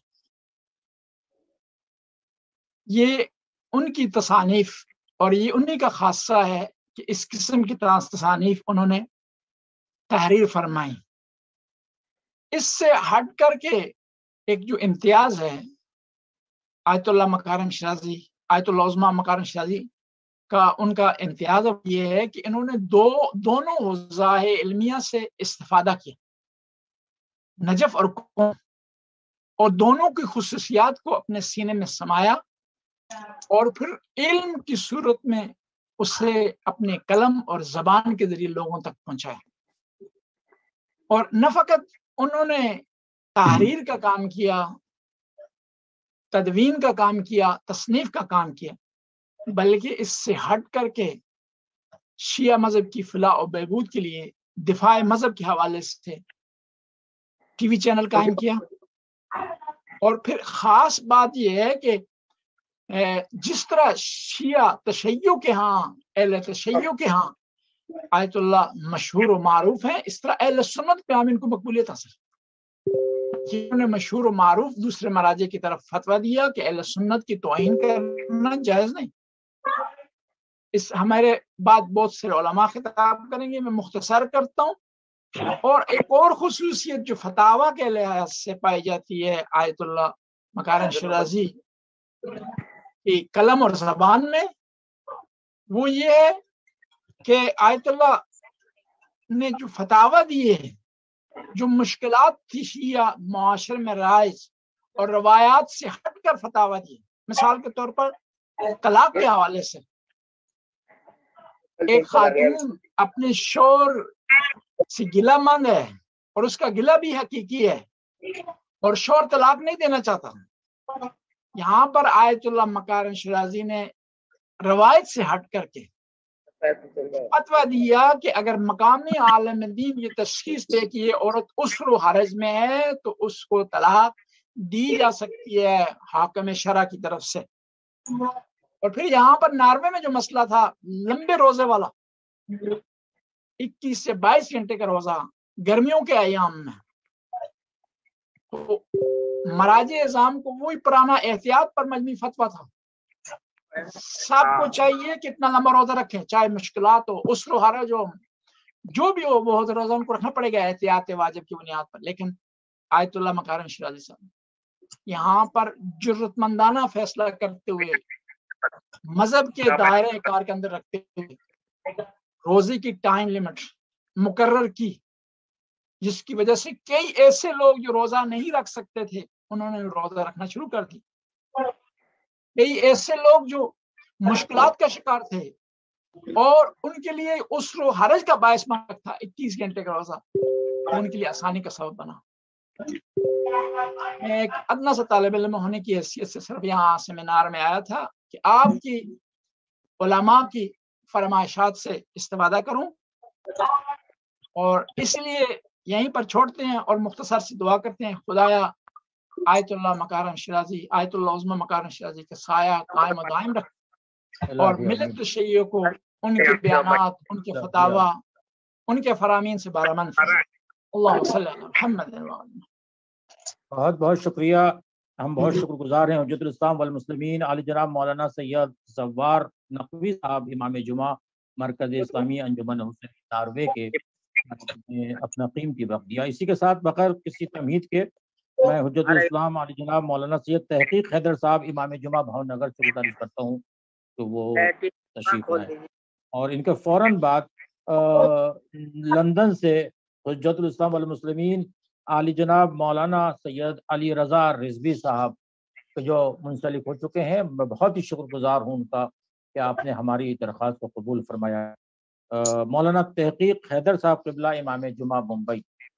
یہ ان کی تصانیف اور یہ انہی کا خاصہ ہے کہ اس قسم کی تصانیف انہوں نے تحریر فرمائی۔ اس سے ہٹ کر کے ایک جو امتیاز ہے آیت اللہ مکارم شیرازی آیت اللہ عظمیٰ مکارم شیرازی کا، ان کا امتیاز یہ ہے کہ انہوں نے دو دونوں حوزہ علمیہ سے استفادہ کیا، نجف اور قوم، اور دونوں کی خصوصیات کو اپنے سینے میں سمایا اور پھر علم کی صورت میں اسے اپنے قلم اور زبان کے ذریعے لوگوں تک پہنچایا۔ اور نہ فقط انہوں نے تحریر کا کام کیا، تدوین کا کام کیا، تصنیف کا کام کیا، بلکہ اس سے ہٹ کر کے شیعہ مذہب کی فلاح و بہبود کے لیے دفاع مذہب کے حوالے سے ٹی وی چینل قائم کیا۔ اور پھر خاص بات یہ ہے کہ جس طرح شیعہ تشیع کے ہاں اہل تشیع کے ہاں آیت اللہ مشہور و معروف ہیں، اس طرح اہل سنت پہ ہم ان کو مقبولیت حاصل۔ انہوں نے مشہور و معروف دوسرے مراجع کی طرف فتویٰ دیا کہ اہل سنت کی توہین کرنا جائز نہیں۔ اس ہمارے بعد بہت سے علماء خطاب کریں گے، میں مختصر کرتا ہوں۔ اور ایک اور خصوصیت جو فتاویٰ کے لحاظ سے پائی جاتی ہے آیت اللہ مکارم شیرازی کی قلم اور زبان میں، وہ یہ ہے کہ آیت اللہ نے جو فتاویٰ دیے ہیں، جو مشکلات تھی شیعہ معاشرے میں رائج اور روایات سے ہٹ کر فتاویٰ دیے، مثال کے طور پر طلاق کے حوالے سے ایک خاتون اپنے شوہر سے گلہ مند ہے اور اس کا گلہ بھی حقیقی ہے اور شوہر طلاق نہیں دینا چاہتا، یہاں پر آیت اللہ مکارم شیرازی نے روایت سے ہٹ کر کے فتویٰ دیا کہ اگر مقامی عالم دین یہ تشخیص دے کہ یہ عورت عسر و حرج میں ہے تو اس کو طلاق دی جا سکتی ہے حاکم شرع کی طرف سے۔ اور پھر یہاں پر ناروے میں جو مسئلہ تھا لمبے روزے والا، اکیس سے بائیس گھنٹے کا روزہ گرمیوں کے ایام میں، تو مراجع اعظام کو وہی پرانا احتیاط پر مجموعی فتویٰ تھا، سب کو چاہیے کہ اتنا لمبا روزہ رکھیں، چاہے مشکلات ہو، عسر و حرج ہو، جو بھی ہو، وہ روزہ ان کو رکھنا پڑے گا احتیاط واجب کی بنیاد پر۔ لیکن آیت اللہ مکارم شیرازی صاحب یہاں پر جرت مندانہ فیصلہ کرتے ہوئے، مذہب کے دائرہ کار کے اندر رکھتے ہوئے، روزے کی ٹائم لمٹ مقرر کی جس کی وجہ سے کئی ایسے لوگ جو روزہ نہیں رکھ سکتے تھے انہوں نے روزہ رکھنا شروع کر دی. کئی ایسے لوگ جو مشکلات کا شکار تھے اور ان کے لیے عسر و حرج کا باعث بنا تھا اکیس گھنٹے کا روزہ، ان کے لیے آسانی کا سبب بنا. میں ایک ادنا سا طالب علم ہونے کی حیثیت سے صرف یہاں سیمینار میں آیا تھا کہ آپ کی علماء کی فرمائشات سے استفادہ کروں، اور اس لیے یہیں پر چھوڑتے ہیں اور مختصر سی دعا کرتے ہیں. خدایا آیت اللہ مکارم شیرازی، آیت اللہ عظمی مکارم شیرازی کا سایہ قائم و دائم رکھ، اور ملت شیعہ کو ان کے بیانات، ان کے فتاوا، ان کے فرامین سے بارآمد فرمائے. اللہ صلی اللہ محمد. بہت بہت شکریہ. ہم بہت شکر گزار ہیں حجت الاسلام والمسلمین علی جناب مولانا سید زوار نقوی صاحب، امام جمعہ مرکز اسلامی انجمن حسین ناروے کے، اپنا قیمتی وقت دیا. اسی کے ساتھ بغیر کسی تمہید کے میں حجت الاسلام علی جناب مولانا سید تحقیق حیدر صاحب امام جمعہ بھاؤ نگر سے گزارش کرتا ہوں کہ وہ تشریف لائیں. اور ان کے فوراً بعد لندن سے حجت الاسلام والمسلمین علی جناب مولانا سید علی رضا رضوی صاحب جو منسلک ہو چکے ہیں. میں بہت ہی شکر گزار ہوں ان کا کہ آپ نے ہماری درخواست کو قبول فرمایا. مولانا تحقیق حیدر صاحب قبلہ امام جمعہ ممبئی.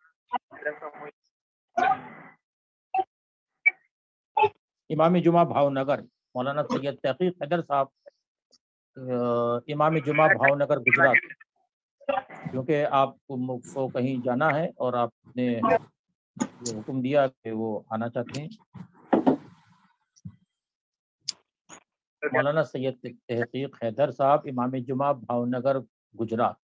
امام جمعہ بھاؤ نگر مولانا سید تحقیق حیدر صاحب، امام جمعہ بھاؤ نگر گجرات. کیونکہ آپ کو کہیں جانا ہے اور آپ نے حکم دیا کہ وہ آنا چاہتے ہیں. مولانا سید تحقیق حیدر صاحب امام جمعہ بھاؤ نگر گجرات.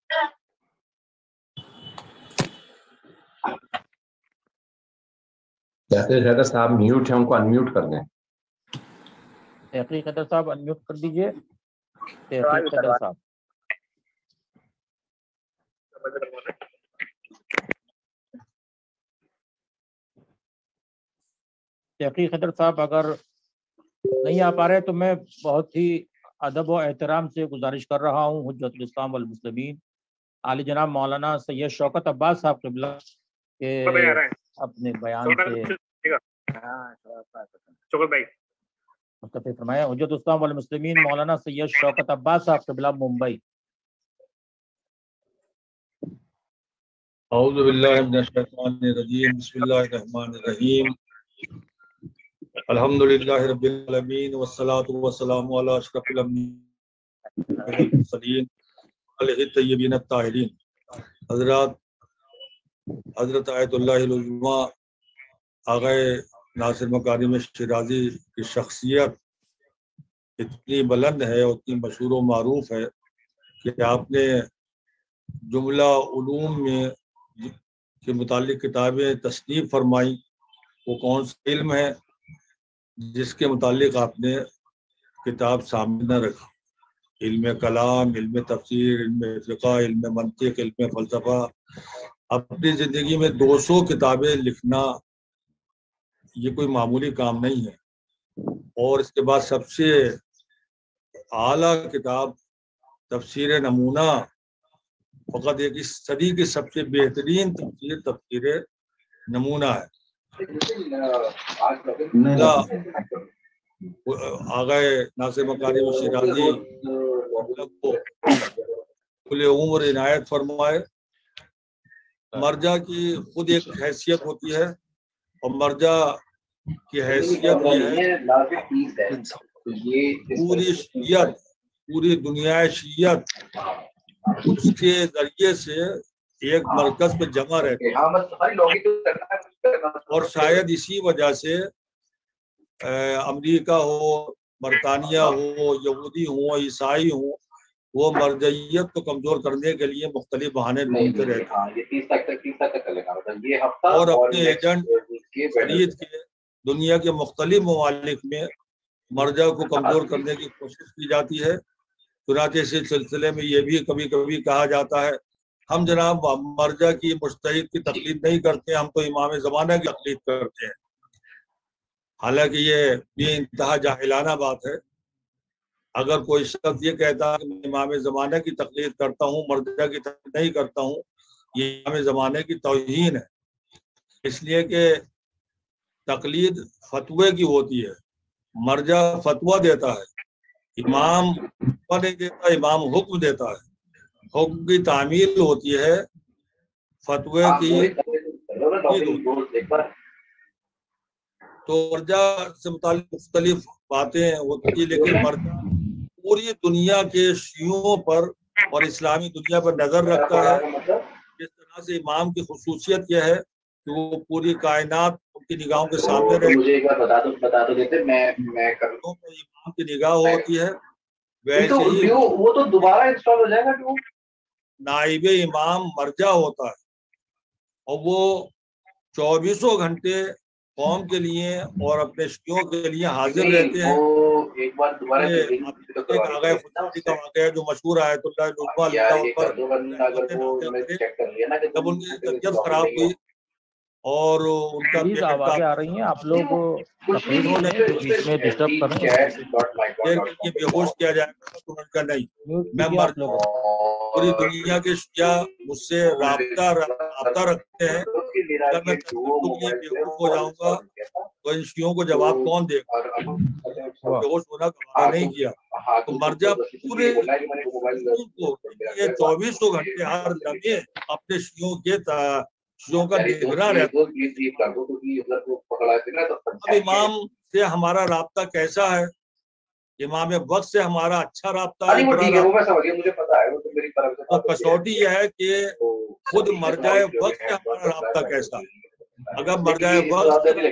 تحقیق حیدر صاحب میوٹ ہیں، ان کو انمیوٹ کر دیں. تحقیق حیدر صاحب انمیوٹ کر دیجئے. تحقیق حیدر صاحب تحقیق حیدر صاحب اگر نہیں آ پا رہے تو میں بہت ہی ادب و احترام سے گزارش کر رہا ہوں حجت الاسلام والمسلمین علی جناب مولانا سید شوکت عباس صاحب قبلہ کے اپنے بیان سے مستفید فرمایا. حجت الاسلام والمسلمین مولانا سید شوکت عباس صاحب قبلہ ممبئی. اعوذ باللہ من الشیطان الرجیم، بسم اللہ الرحمن الرحیم. الحمدللہ رب العالمین والصلاة والسلام علی اشرف الانبیاء والمرسلین علیہ الطیبین الطاہرین. حضرات، حضرت آیت اللہ العظمیٰ آغا ناصر مکارم شیرازی کی شخصیت اتنی بلند ہے، اتنی مشہور و معروف ہے کہ آپ نے جملہ علوم میں کے متعلق کتابیں تصنیف فرمائی. وہ کون سا علم ہے جس کے متعلق آپ نے کتاب سامنے نہ رکھی؟ علم کلام، علم تفسیر، علم فقہ، علم منطق، علم فلسفہ. اپنی زندگی میں دو سو کتابیں لکھنا یہ کوئی معمولی کام نہیں ہے. اور اس کے بعد سب سے اعلیٰ کتاب تفسیر نمونہ، فقط ایک اس صدی کی سب سے بہترین تفسیر تفسیر نمونہ ہے. آغا ناصر مکارم شیرازی کو کل عمر عنایت فرمائے. مرجع کی خود ایک حیثیت ہوتی ہے، اور مرجع کی حیثیت یہ ہے پوری شیعت، پوری دنیا شیعت اس کے ذریعے سے ایک مرکز پہ جمع رہتے ہیں. اور شاید اسی وجہ سے امریکہ ہو، برطانیہ ہو، یہودی ہوں، عیسائی ہوں، وہ مرجعیت کو کمزور کرنے کے لیے مختلف بہانے ڈھونڈتے رہتے ہیں اور اپنے ایجنٹ خرید کے دنیا کے مختلف ممالک میں مرجع کو کمزور کرنے کی کوشش کی جاتی ہے. چنانچہ اس سلسلے میں یہ بھی کبھی کبھی کہا جاتا ہے ہم جناب مرجع کی مجتہد کی تقلید نہیں کرتے، ہم تو امام زمانہ کی تقلید کرتے ہیں. حالانکہ یہ یہ انتہا جاہلانہ بات ہے. اگر کوئی شخص یہ کہتا ہے کہ میں امام زمانہ کی تقلید کرتا ہوں، مرجع کی تقلید نہیں کرتا ہوں، یہ امام زمانے کی توہین ہے، اس لیے کہ تقلید فتوے کی ہوتی ہے، مرجع فتویٰ دیتا ہے، امام فتویٰ نہیں دیتا، امام حکم دیتا ہے، حکم کی تعمیل ہوتی ہے، فتوے کی تو مرجع سے متعلق مختلف باتیں ہوتی ہیں، لیکن مرجع پوری دنیا کے شیعوں پر اور اسلامی دنیا پر نظر رکھتا ہے۔ جس طرح سے امام کی خصوصیت یہ ہے کہ وہ پوری کائنات ان کی نگاہوں کے سامنے رہتی ہے، امام کی نگاہ ہوتی ہے، ویسے ہی وہ تو دوبارہ انسٹال ہو جائے گا، نائب امام مرجع ہوتا ہے، اور وہ چوبیسوں گھنٹے قوم کے لیے اور اپنے شیعوں کے لیے حاضر رہتے ہیں۔ ایک بار دوبارہ آغائے خصوصی کا واقعہ جو مشہور آیت اللہ لطفہ اللہ پر جب ان کی طبیعت خراب ہوئی اور ان کا پلیز آوازیں آ رہی ہیں، آپ لوگ تقریر انہوں نے بیچ میں ڈسٹرب کر رہے ہیں، یہ بے ہوش کیا جائے گا تو ان کا نہیں، میوٹ میں کیجیے مر آپ لوگ۔ پوری دنیا کے شیعہ مجھ سے رابطہ رابطہ رکھتے ہیں، اگر میں تقریر کے لیے بے ہوش ہو جاؤں گا تو ان شیعوں کو جواب کون دے گا؟ بے ہوش ہونا گوارا نہیں کیا، تو مرجع پورے کو یہ چوبیسوں گھنٹے ہر لمحے اپنے شیعوں کے شیعوں کا نگراں رہتا ہے۔ اب امام سے ہمارا رابطہ کیسا ہے؟ امام وقت سے ہمارا اچھا رابطہ ہے، برا رابطہ؟ تو کسوٹی یہ ہے کہ خود مرجع وقت سے ہمارا رابطہ کیسا ہے۔ اگر مرجع وقت سے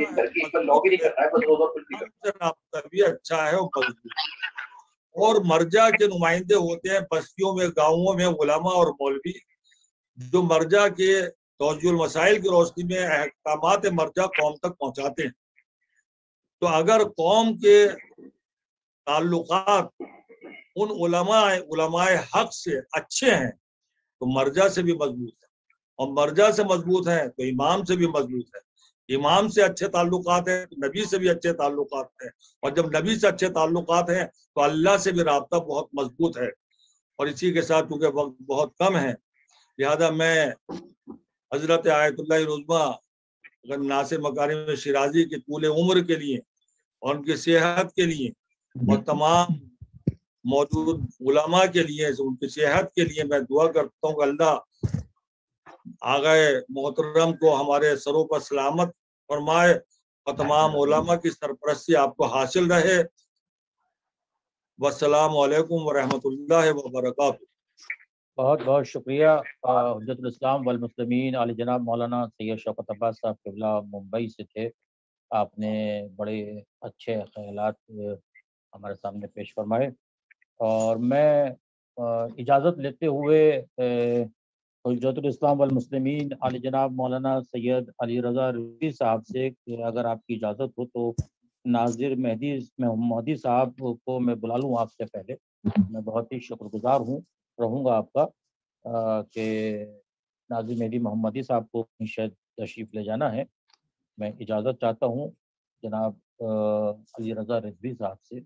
رابطہ بھی اچھا ہے اور مرجع کے نمائندے ہوتے ہیں بستیوں میں، گاؤں میں علماء اور مولوی، جو مرجع کے توجیہ المسائل کی روشنی میں احکامات مرجع قوم تک پہنچاتے ہیں۔ تو اگر قوم کے تعلقات ان علماء علماء حق سے اچھے ہیں تو مرجع سے بھی مضبوط ہے، اور مرجع سے مضبوط ہیں تو امام سے بھی مضبوط ہے، امام سے اچھے تعلقات ہیں تو نبی سے بھی اچھے تعلقات ہیں، اور جب نبی سے اچھے تعلقات ہیں تو اللہ سے بھی رابطہ بہت مضبوط ہے۔ اور اسی کے ساتھ کیونکہ وقت بہت کم ہے لہذا میں حضرت آیت اللہ العظمیٰ ناصر مکارم شیرازی کی طول عمر کے لیے اور ان کی صحت کے لیے اور تمام موجود علماء کے لیے ان کی صحت کے لیے میں دعا کرتا ہوں کہ اللہ آغائے محترم کو ہمارے سروں پر سلامت فرمائے اور تمام علماء کی سرپرستی آپ کو حاصل رہے۔ والسلام علیکم ورحمۃ اللہ وبرکاتہ۔ بہت بہت شکریہ حجت الاسلام والمسلمین علی جناب مولانا سید شوکت عباس صاحب قبلہ ممبئی سے تھے۔ آپ نے بڑے اچھے خیالات ہمارے سامنے پیش فرمائے، اور میں اجازت لیتے ہوئے حجت الاسلام والمسلمین علی جناب مولانا سید علی رضا رضوی صاحب سے کہ اگر آپ کی اجازت ہو تو ناظر مہدی محمدی صاحب کو میں بلا لوں آپ سے پہلے۔ میں بہت ہی شکر گزار ہوں رہوں گا آپ کا کہ ناظر مہدی محمدی صاحب کو شاید تشریف لے جانا ہے۔ میں اجازت چاہتا ہوں جناب علی رضا رضوی صاحب سے۔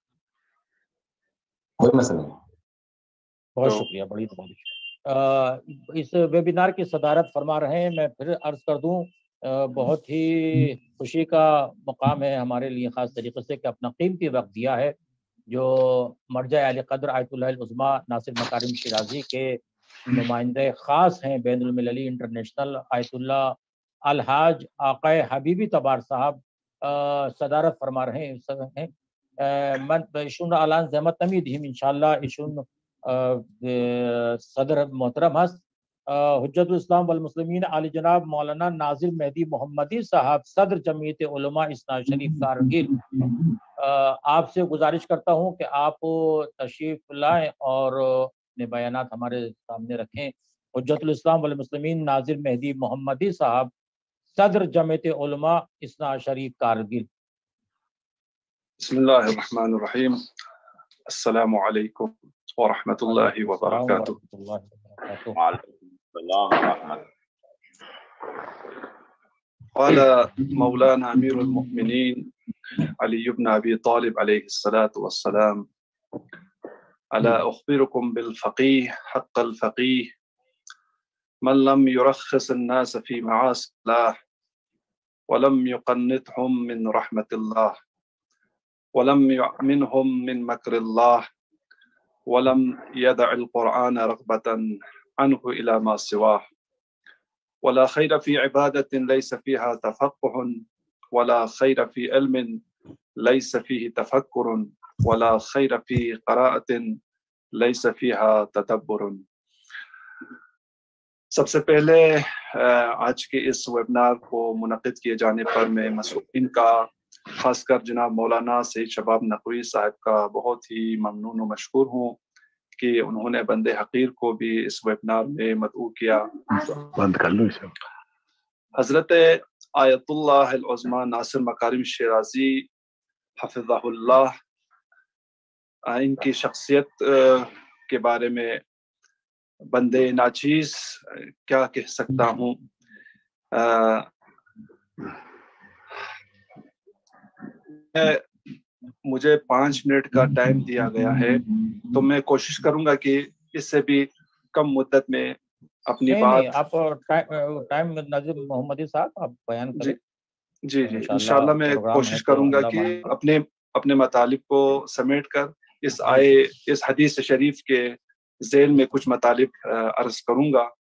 کوئی مسئلہ نہیں، بہت شکریہ، بڑی مہربانی۔ اس ویبینار کی صدارت فرما رہے ہیں، میں پھر عرض کر دوں بہت ہی خوشی کا مقام ہے ہمارے لیے خاص طریقے سے کہ اپنا قیمتی وقت دیا ہے جو مرجع اعلی قدر آیت اللہ العظمیٰ ناصر مکارم شیرازی کے نمائندے خاص ہیں بین المللی انٹرنیشنل آیت اللہ الحاج آقا حبیبی تبار صاحب صدارت فرما رہے ہیں۔ من ایشون اعلان زحمت تمید ہم انشاءاللہ ایشون صدر محترم ہست حجت الاسلام والمسلمین علی جناب مولانا ناظر مہدی محمدی صاحب صدر جمعیت علماء اثنا شریف کارگل۔ آپ سے گزارش کرتا ہوں کہ آپ تشریف لائیں اور اپنے بیانات ہمارے سامنے رکھیں۔ حجت الاسلام والمسلمین ناظر مہدی محمدی صاحب صدر جمعیت علماء اثنا شریف کارگل۔ بسم اللہ الرحمن الرحیم، السلام علیکم ورحمۃ اللہ وبرکاتہ۔ وعلیکم السلام ورحمۃ قال مولانا امیر المؤمنین علی بن ابی طالب علیہ الصلاۃ والسلام الا اخبرکم بالفقیہ حق الفقیہ من لم يرخص الناس في معاصي الله ولم يقنطهم من رحمة الله ولم يأمنهم من مكر الله ولم يدع القرآن رغبة عنه إلى ما سواه ولا خير في عبادة ليس فيها تفقه ولا خير في علم ليس فيه تفكر ولا خير في قراءة ليس فيها تدبر. سب سے پہلے آج کے اس ویبنار کو منعقد کیے جانے پر میں مسئولین کا، خاص کر جناب مولانا سید شباب نقوی صاحب کا بہت ہی ممنون و مشکور ہوں کہ انہوں نے بند حقیر کو بھی اس ویبنار میں مدعو کیا. بند کر لوں اسے. حضرت آیت اللہ العظمی ناصر مکارم شیرازی حفظہ اللہ، ان کی شخصیت کے بارے میں بندے ناچیز کیا کہہ سکتا ہوں. مجھے پانچ منٹ کا ٹائم دیا گیا ہے تو میں کوشش کروں گا کہ اس سے بھی کم مدت میں اپنی بات. آپ ٹائم ناظم محمدی صاحب آپ بیان کریں. جی جی انشاءاللہ میں کوشش کروں گا کہ اپنے اپنے مطالب کو سمیٹ کر اس آئے اس حدیث شریف کے ذیل میں کچھ مطالب عرض کروں گا.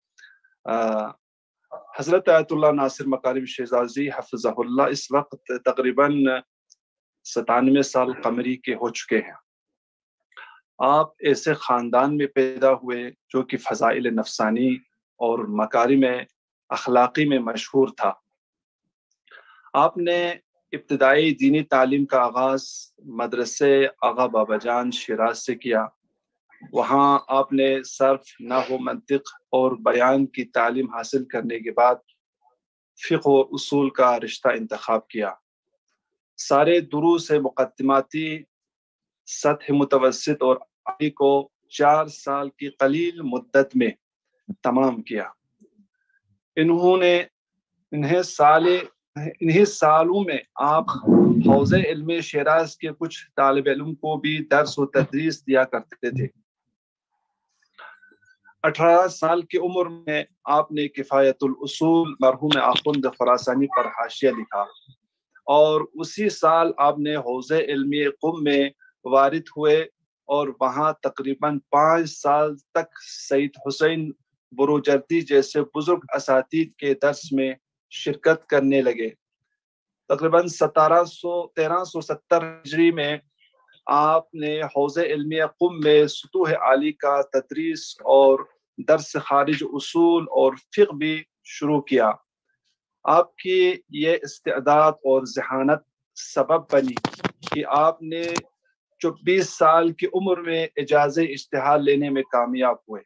حضرت آیت اللہ ناصر مکارم شیرازی حفظہ اللہ اس وقت تقریباً ستانوے سال قمری کے ہو چکے ہیں. آپ ایسے خاندان میں پیدا ہوئے جو کہ فضائل نفسانی اور مکارم اخلاقی میں مشہور تھا. آپ نے ابتدائی دینی تعلیم کا آغاز مدرسے آغا بابا جان شیراز سے کیا. وہاں آپ نے صرف، نحو، منطق اور بیان کی تعلیم حاصل کرنے کے بعد فقہ و اصول کا رشتہ انتخاب کیا. سارے دروس مقدماتی سطح متوسط اور عالی کو چار سال کی قلیل مدت میں تمام کیا. انہوں نے انہیں سال انہیں سالوں میں آپ حوزہ علم شیراز کے کچھ طالب علم کو بھی درس و تدریس دیا کرتے تھے. اٹھارہ سال کی عمر میں آپ نے کفایت الاصول مرحوم آخوند خراسانی پر حاشیہ لکھا اور اسی سال آپ نے حوزہ علمی قم میں وارد ہوئے اور وہاں تقریباً پانچ سال تک سید حسین بروجردی جیسے بزرگ اساتید کے درس میں شرکت کرنے لگے. تقریباً ستارہ سو تیرہ سو ستر ہجری میں آپ نے حوزہ علمی قم میں سطوح عالی کا تدریس اور درس خارج اصول اور فقہ بھی شروع کیا. آپ کی یہ استعداد اور ذہانت سبب بنی کہ آپ نے چوبیس سال کی عمر میں اجازہ اشتہار لینے میں کامیاب ہوئے.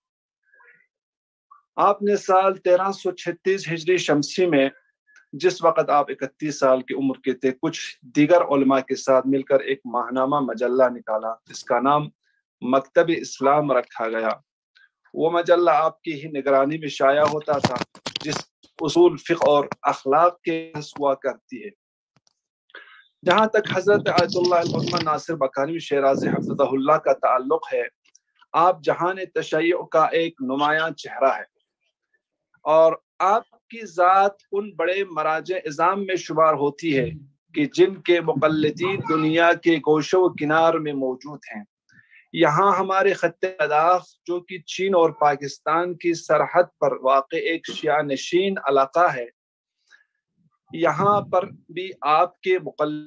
آپ نے سال تیرہ سو چھتیس ہجری شمسی میں، جس وقت آپ اکتیس سال کی عمر کے تھے، کچھ دیگر علماء کے ساتھ مل کر ایک ماہنامہ مجلہ نکالا جس کا نام مکتب اسلام رکھا گیا. وہ مجلہ آپ کی ہی نگرانی میں شائع ہوتا تھا، جس اصول فقہ اور اخلاق کے ہوا کرتی ہے. جہاں تک حضرت آیت اللہ العظمی ناصر مکارم شیرازی حفظہ اللہ کا تعلق ہے، آپ جہان تشیع کا ایک نمایاں چہرہ ہے اور آپ کی ذات ان بڑے مراجع عظام میں شمار ہوتی ہے کہ جن کے مقلدین دنیا کے گوشوں و کنار میں موجود ہیں. یہاں ہمارے خط لداخ جو کہ چین اور پاکستان کی سرحد پر واقع ایک شیعہ نشین علاقہ ہے، یہاں پر بھی آپ کے مقلد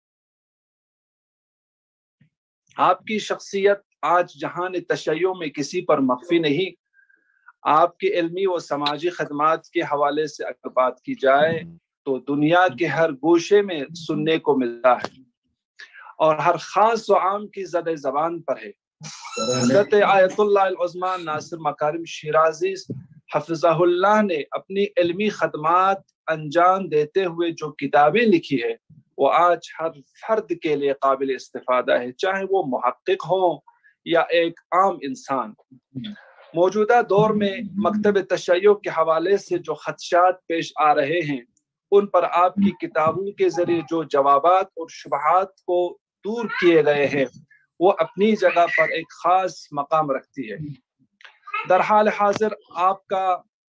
آپ کی شخصیت آج جہان تشیع میں کسی پر مخفی نہیں. آپ کے علمی و سماجی خدمات کے حوالے سے اگر بات کی جائے تو دنیا کے ہر گوشے میں سننے کو ملتا ہے اور ہر خاص و عام کی زد زبان پر ہے. حضرت آیت اللہ العظمی ناصر مکارم شیرازی حفظہ اللہ نے اپنی علمی خدمات انجام دیتے ہوئے جو کتابیں لکھی ہے وہ آج ہر فرد کے لیے قابل استفادہ ہے، چاہے وہ محقق ہوں یا ایک عام انسان. موجودہ دور میں مکتب تشیع کے حوالے سے جو خدشات پیش آ رہے ہیں، ان پر آپ کی کتابوں کے ذریعے جو جوابات اور شبہات کو دور کیے گئے ہیں وہ اپنی جگہ پر ایک خاص مقام رکھتی ہے. در حال حاضر آپ کا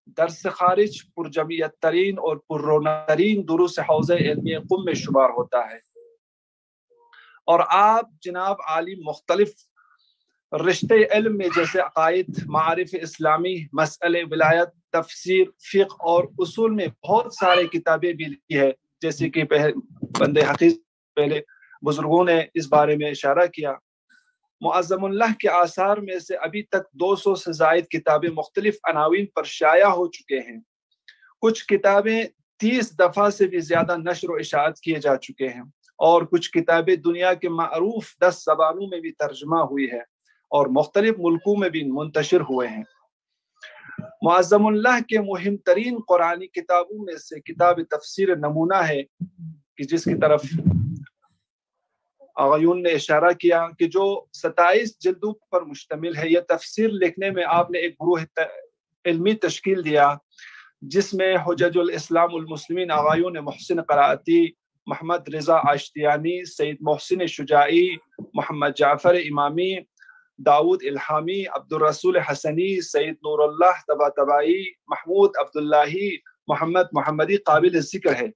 درس خارج پرجمعیت ترین اور پررونق ترین دروس حوزہ علمی قم میں شمار ہوتا ہے، اور آپ جناب عالم مختلف رشتے علم میں جیسے عقائد، معارف اسلامی، مسئلے ولایت، تفسیر، فقہ اور اصول میں بہت سارے کتابیں بھی لکھی ہے، جیسے کہ بندے حقیق پہلے بزرگوں نے اس بارے میں اشارہ کیا۔ معظم اللہ کے آثار میں سے ابھی تک دو سو سے زائد کتابیں مختلف عناوین پر شائع ہو چکے ہیں، کچھ کتابیں تیس دفعہ سے بھی زیادہ نشر و اشاعت کیے جا چکے ہیں، اور کچھ کتابیں دنیا کے معروف دس زبانوں میں بھی ترجمہ ہوئی ہے اور مختلف ملکوں میں بھی منتشر ہوئے ہیں۔ معظم اللہ کے مہم ترین قرآنی کتابوں میں سے کتاب تفسیر نمونہ ہے، کہ جس کی طرف آغایون نے اشارہ کیا، کہ جو ستائیس جلدوں پر مشتمل ہے۔ یہ تفسیر لکھنے میں آپ نے ایک گروہ علمی تشکیل دیا، جس میں حجج الاسلام المسلمین آغایون محسن قرائتی، محمد رضا آشتیانی، سید محسن شجاعی، محمد جعفر امامی، داود الہامی، عبدالرسول حسنی، سید نور اللہ طباطبائی، محمود عبداللہی، محمد محمدی قابل ذکر ہے۔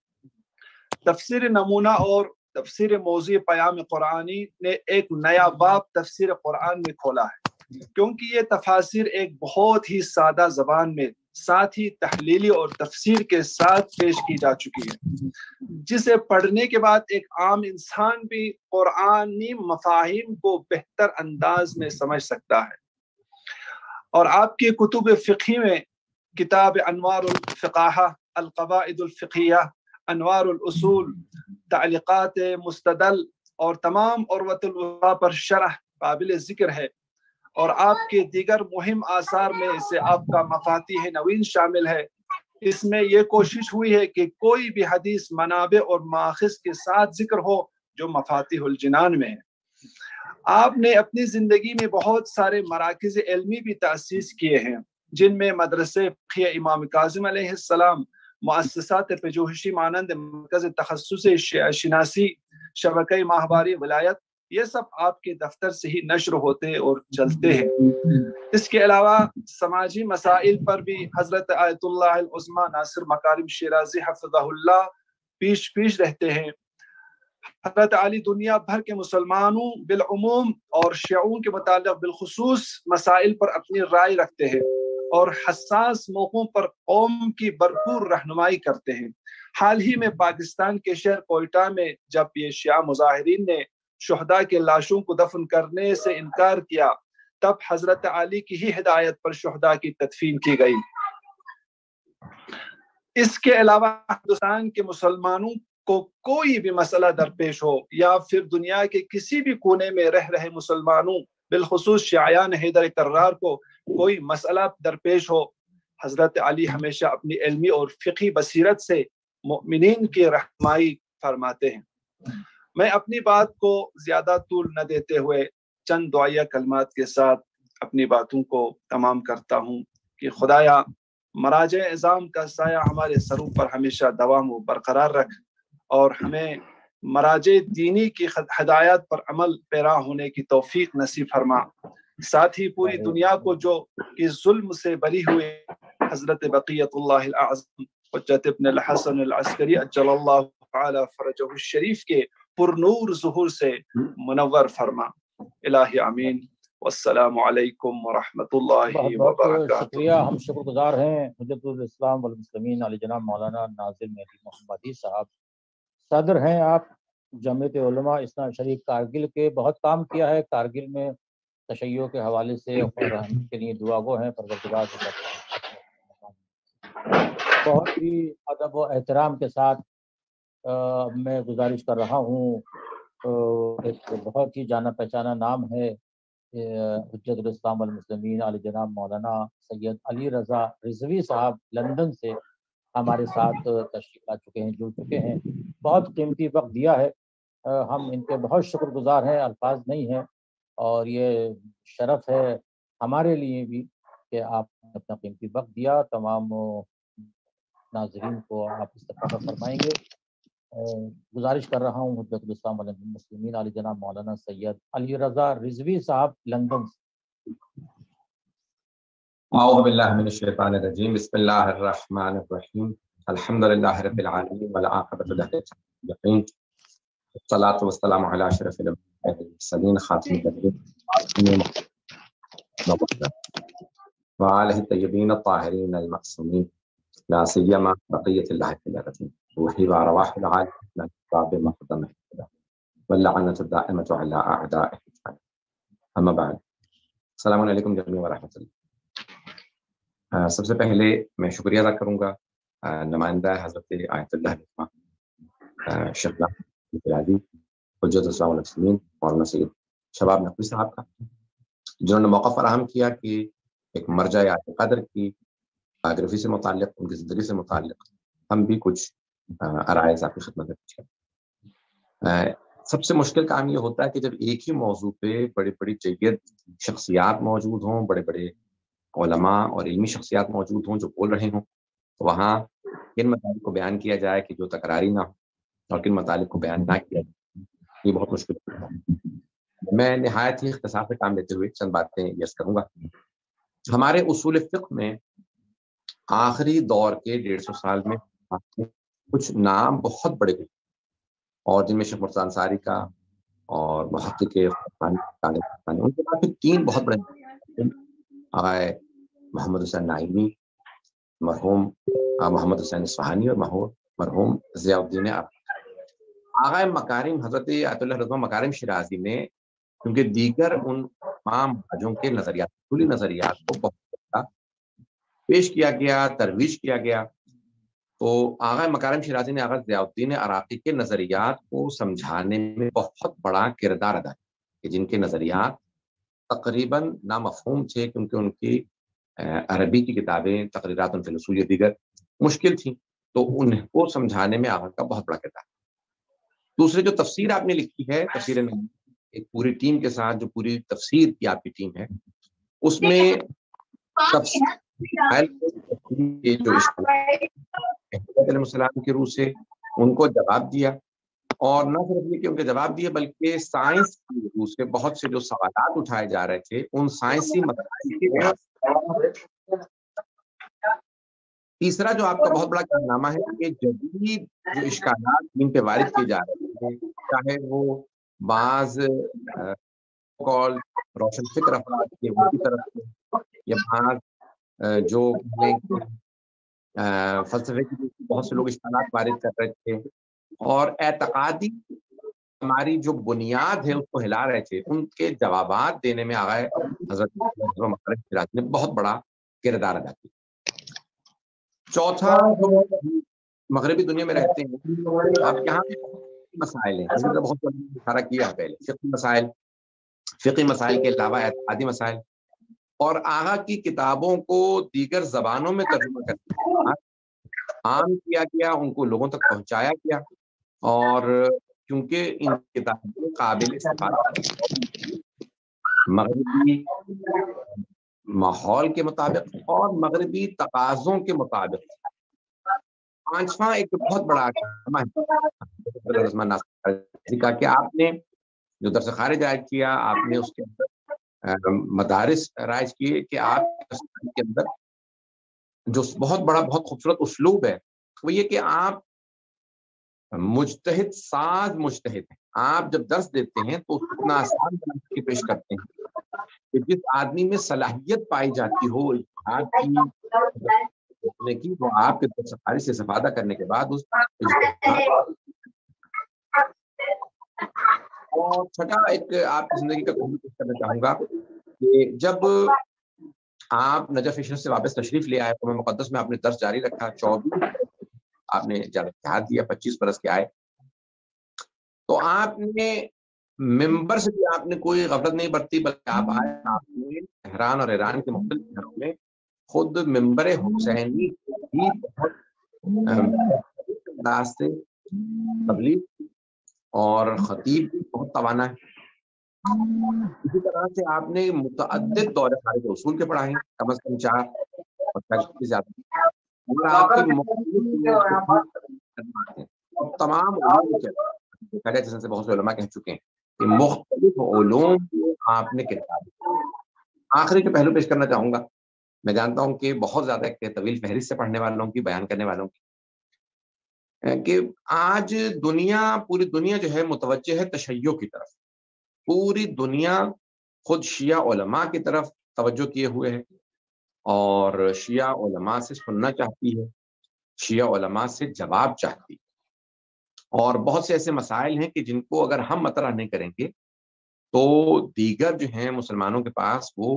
تفسیر نمونہ اور تفسیر موضوع پیام قرآنی نے ایک نیا باب تفسیر قرآن میں کھولا ہے، کیونکہ یہ تفاسیر ایک بہت ہی سادہ زبان میں ساتھ ہی تحلیلی اور تفسیر کے ساتھ پیش کی جا چکی ہے، جسے پڑھنے کے بعد ایک عام انسان بھی قرآنی مفاہیم کو بہتر انداز میں سمجھ سکتا ہے۔ اور آپ کی کتب فقہی میں کتاب انوار الفقاہہ، القواعد الفقہیہ، انوار الاصول، تعلیقات مستدل اور تمام عروۃ الوثقی پر شرح قابل ذکر ہے، اور آپ کے دیگر مہم آثار میں سے آپ کا مفاتیح نوین شامل ہے۔ اس میں یہ کوشش ہوئی ہے کہ کوئی بھی حدیث منابع اور ماخذ کے ساتھ ذکر ہو جو مفاتیح الجنان میں ہے۔ آپ نے اپنی زندگی میں بہت سارے مراکز علمی بھی تأسیس کیے ہیں، جن میں مدرسے فقہ امام کاظم علیہ السلام، مؤسسات پژوہشی مانند مرکز تخصص شیعہ شناسی، شبکہ ماہواری ولایت، یہ سب آپ کے دفتر سے ہی نشر ہوتے اور چلتے ہیں۔ اس کے علاوہ سماجی مسائل پر بھی حضرت آیت اللہ العظمی ناصر مکارم شیرازی حفظہ اللہ پیش پیش رہتے ہیں۔ حضرت علی دنیا بھر کے مسلمانوں بالعموم اور شیعوں کے متعلق بالخصوص مسائل پر اپنی رائے رکھتے ہیں، اور حساس موقعوں پر قوم کی بھرپور رہنمائی کرتے ہیں۔ حال ہی میں پاکستان کے شہر کوئٹہ میں جب یہ شیعہ مظاہرین نے شہداء کے لاشوں کو دفن کرنے سے انکار کیا، تب حضرت علی کی ہی ہدایت پر شہداء کی تدفین کی گئی۔ اس کے علاوہ ہندوستان کے مسلمانوں کو کوئی بھی مسئلہ درپیش ہو، یا پھر دنیا کے کسی بھی کونے میں رہ رہے مسلمانوں بالخصوص شیعیان حیدر کرار کو کوئی مسئلہ درپیش ہو، حضرت علی ہمیشہ اپنی علمی اور فقہی بصیرت سے مؤمنین کی رہنمائی فرماتے ہیں۔ میں اپنی بات کو زیادہ طول نہ دیتے ہوئے چند دعائیہ کلمات کے ساتھ اپنی باتوں کو تمام کرتا ہوں کہ خدایا مراجع اعظام کا سایہ ہمارے سروں پر ہمیشہ دوام و برقرار رکھ، اور ہمیں مراجع دینی کی ہدایات پر عمل پیرا ہونے کی توفیق نصیب فرما۔ ساتھ ہی پوری دنیا کو جو کہ ظلم سے بری ہوئے حضرت بقیت اللہ الاعظم حجت ابن الحسن العسکری اجل اللہ تعالی فرجہ الشریف کے پر نور ظہور سے منور فرما۔ الہی آمین۔ والسلام علیکم ورحمۃ اللہ بہت بہت وبرکاتہ۔ شکریہ، ہم شکر گزار ہیں حجت الاسلام والمسلمین علی جناب مولانا ناظر مہدی محمدی صاحب۔ صدر ہیں آپ جمعیت علماء اسلام شریف کارگل کے، بہت کام کیا ہے کارگل میں تشیع کے حوالے سے، اور ہم کے لیے دعا گو ہیں پروردگار سے بہت ہی ادب و احترام کے ساتھ میں گزارش کر رہا ہوں۔ ایک بہت ہی جانا پہچانا نام ہے حجت الاسلام والمسلمین علی جناب مولانا سید علی رضا رضوی صاحب لندن سے ہمارے ساتھ تشریف لا چکے ہیں، جڑ چکے ہیں، بہت قیمتی وقت دیا ہے، ہم ان کے بہت شکر گزار ہیں، الفاظ نہیں ہیں، اور یہ شرف ہے ہمارے لیے بھی کہ آپ نے اپنا قیمتی وقت دیا۔ تمام ناظرین کو آپ استفادہ فرمائیں گے۔ گزارش کر رہا ہوں حجت الاسلام والمسلمین علی جناب مولانا سید علی رضا رضوی صاحب لندن سے۔ اعوذ باللہ من الشیطان الرجیم بسم اللہ الرحمن الرحیم الحمد للہ رب العالمین والعاقبۃ للمتقین والصلاۃ والسلام علی اشرف الانبیاء والمرسلین خاتم النبیین وآلہ الطیبین الطاہرین المعصومین لا سیما بقیۃ اللہ فی الارض روحی وارواح العالمین باب مقدم واللعنۃ الدائمۃ علی اعدائہ اما بعد السلام علیکم جمیعا ورحمۃ اللہ۔ Uh, سب سے پہلے میں شکریہ ادا کروں گا uh, نمائندہ حضرت آیت اللہ شیخ فیاضی حجت اسلام والمسلمین مولانا سید شباب نقوی صاحب کا، جنہوں نے موقع فراہم کیا کہ ایک مرجع آیت قدر کی بایوگرافی سے متعلق، ان کی زندگی سے متعلق ہم بھی کچھ آرائز آپ کی خدمت میں پیش کریں۔ سب سے مشکل کام یہ ہوتا ہے کہ جب ایک ہی موضوع پہ بڑی بڑی جید شخصیات موجود ہوں، بڑے بڑے علماء اور علمی شخصیات موجود ہوں جو بول رہے ہوں، تو وہاں کن مطالب کو بیان کیا جائے کہ جو تکراری نہ ہو، اور کن مطالب کو بیان نہ کیا جائے، یہ بہت مشکل ہوتا ہے۔ میں نہایت ہی اختصار سے کام لیتے ہوئے چند باتیں یس کروں گا۔ ہمارے اصول فقہ میں آخری دور کے ڈیڑھ سو سال میں کچھ نام بہت بڑے ہوئے، اور جن میں شیخ مرتضیٰ انصاری کا اور محقق ان کے بعد تین بہت بڑے آئے، محمد حسین نائینی، مرحوم محمد حسین اصفہانی، اور مرحوم ضیاء الدین آغا مکارم حضرت آیت اللہ رضوان مکارم شیرازی نے، کیونکہ دیگر ان تمام حاجوں کے نظریات کلی نظریات کو بہت پیش کیا گیا، ترویج کیا گیا، تو آغا مکارم شیرازی نے آغا ضیاء الدین عراقی کے نظریات کو سمجھانے میں بہت بڑا کردار ادا کیا، کہ جن کے نظریات تقریباً نامفہوم تھے، کیونکہ ان کی عربی کی کتابیں تقریرات فی الاصول یا دیگر مشکل تھیں، تو ان کو سمجھانے میں آغا کا بہت بڑا کردار۔ دوسرے جو تفسیر آپ نے لکھی ہے، تفسیر ایک پوری ٹیم کے ساتھ جو پوری تفسیر کی آپ کی ٹیم ہے، اس میں جو علیہ السلام کی روح سے ان کو جواب دیا، اور نہ صرف یہ کہ ان کے جواب دیے بلکہ سائنس کی روح سے بہت سے جو سوالات اٹھائے جا رہے تھے ان سائنسی مسائل کے۔ تیسرا جو آپ کا بہت بڑا کارنامہ ہے کہ جدید جو اشکالات ان پہ وارد کیے جا رہے ہیں، چاہے وہ بعض کال روشن فکر افراد کے ان کی طرف سے، یا بعض جو فلسفے کی بہت سے لوگ اشکالات وارد کر رہے تھے، اور اعتقادی ہماری جو بنیاد ہے اس کو ہلا رہے تھے، ان کے جوابات دینے میں آغا حضرت مکارم شیرازی نے بہت بڑا کردار ادا کیا۔ چوتھا، مغربی دنیا میں رہتے ہیں آپ، یہاں مسائل ہیں، جن کا بہت اشارہ کیا ہے پہلے، فقہی مسائل، فقہی مسائل کے علاوہ اعتقادی مسائل، اور آغا کی کتابوں کو دیگر زبانوں میں ترجمہ کرنا عام کیا گیا، ان کو لوگوں تک پہنچایا گیا، اور کیونکہ ان کتابیں قابل استفادہ مغربی ماحول کے مطابق اور مغربی تقاضوں کے مطابق۔ پانچواں ایک بہت بڑا کام ہے کہ آپ نے جو درس خارج رائج کیا، آپ نے اس کے اندر مدارس رائج کیے کہ آپ کے اندر جو بہت بڑا بہت خوبصورت اسلوب ہے وہ یہ کہ آپ مجتہد ساز مجتہد ہیں۔ آپ جب درس دیتے ہیں تو اتنا آسان بنا کے پیش کرتے ہیں کہ جس آدمی میں صلاحیت پائی جاتی ہو اجتہاد کی، وہ آپ کے درس خارج سے استفادہ کرنے کے بعد اس اور چھٹا ایک آپ کی زندگی کا کوئی پیش کرنا چاہوں گا کہ جب آپ نجف اشرف سے واپس تشریف لے آئے، قوم مقدس میں آپ نے درس جاری رکھا، چوبیس آپ نے اتحاد دیا، پچیس برس کے آئے، تو آپ نے ممبر سے بھی آپ نے کوئی غفلت نہیں برتی، بلکہ آپ آئے، آپ نے تہران اور ایران کے مختلف شہروں میں خود ممبر حسینی بھی بہت انداز سے تبلیغ، اور خطیب بھی بہت توانا ہے۔ اسی طرح سے آپ نے متعدد دور خارج اصول کے پڑھائے، کم از کم چار اور سے زیادہ، اور آپ کی مختلف تمام جیسے سے بہت سے علماء کہہ چکے ہیں کہ مختلف علوم آپ نے کتاب۔ آخری کے پہلو پیش کرنا چاہوں گا میں جانتا ہوں کہ بہت زیادہ ایک طویل فہرست سے پڑھنے والوں کی، بیان کرنے والوں کی، کہ آج دنیا پوری دنیا جو ہے متوجہ ہے تشیع کی طرف. پوری دنیا خود شیعہ علماء کی طرف توجہ کیے ہوئے ہے اور شیعہ علماء سے سننا چاہتی ہے، شیعہ علماء سے جواب چاہتی ہے. اور بہت سے ایسے مسائل ہیں کہ جن کو اگر ہم مطرح نہیں کریں گے تو دیگر جو ہیں مسلمانوں کے پاس وہ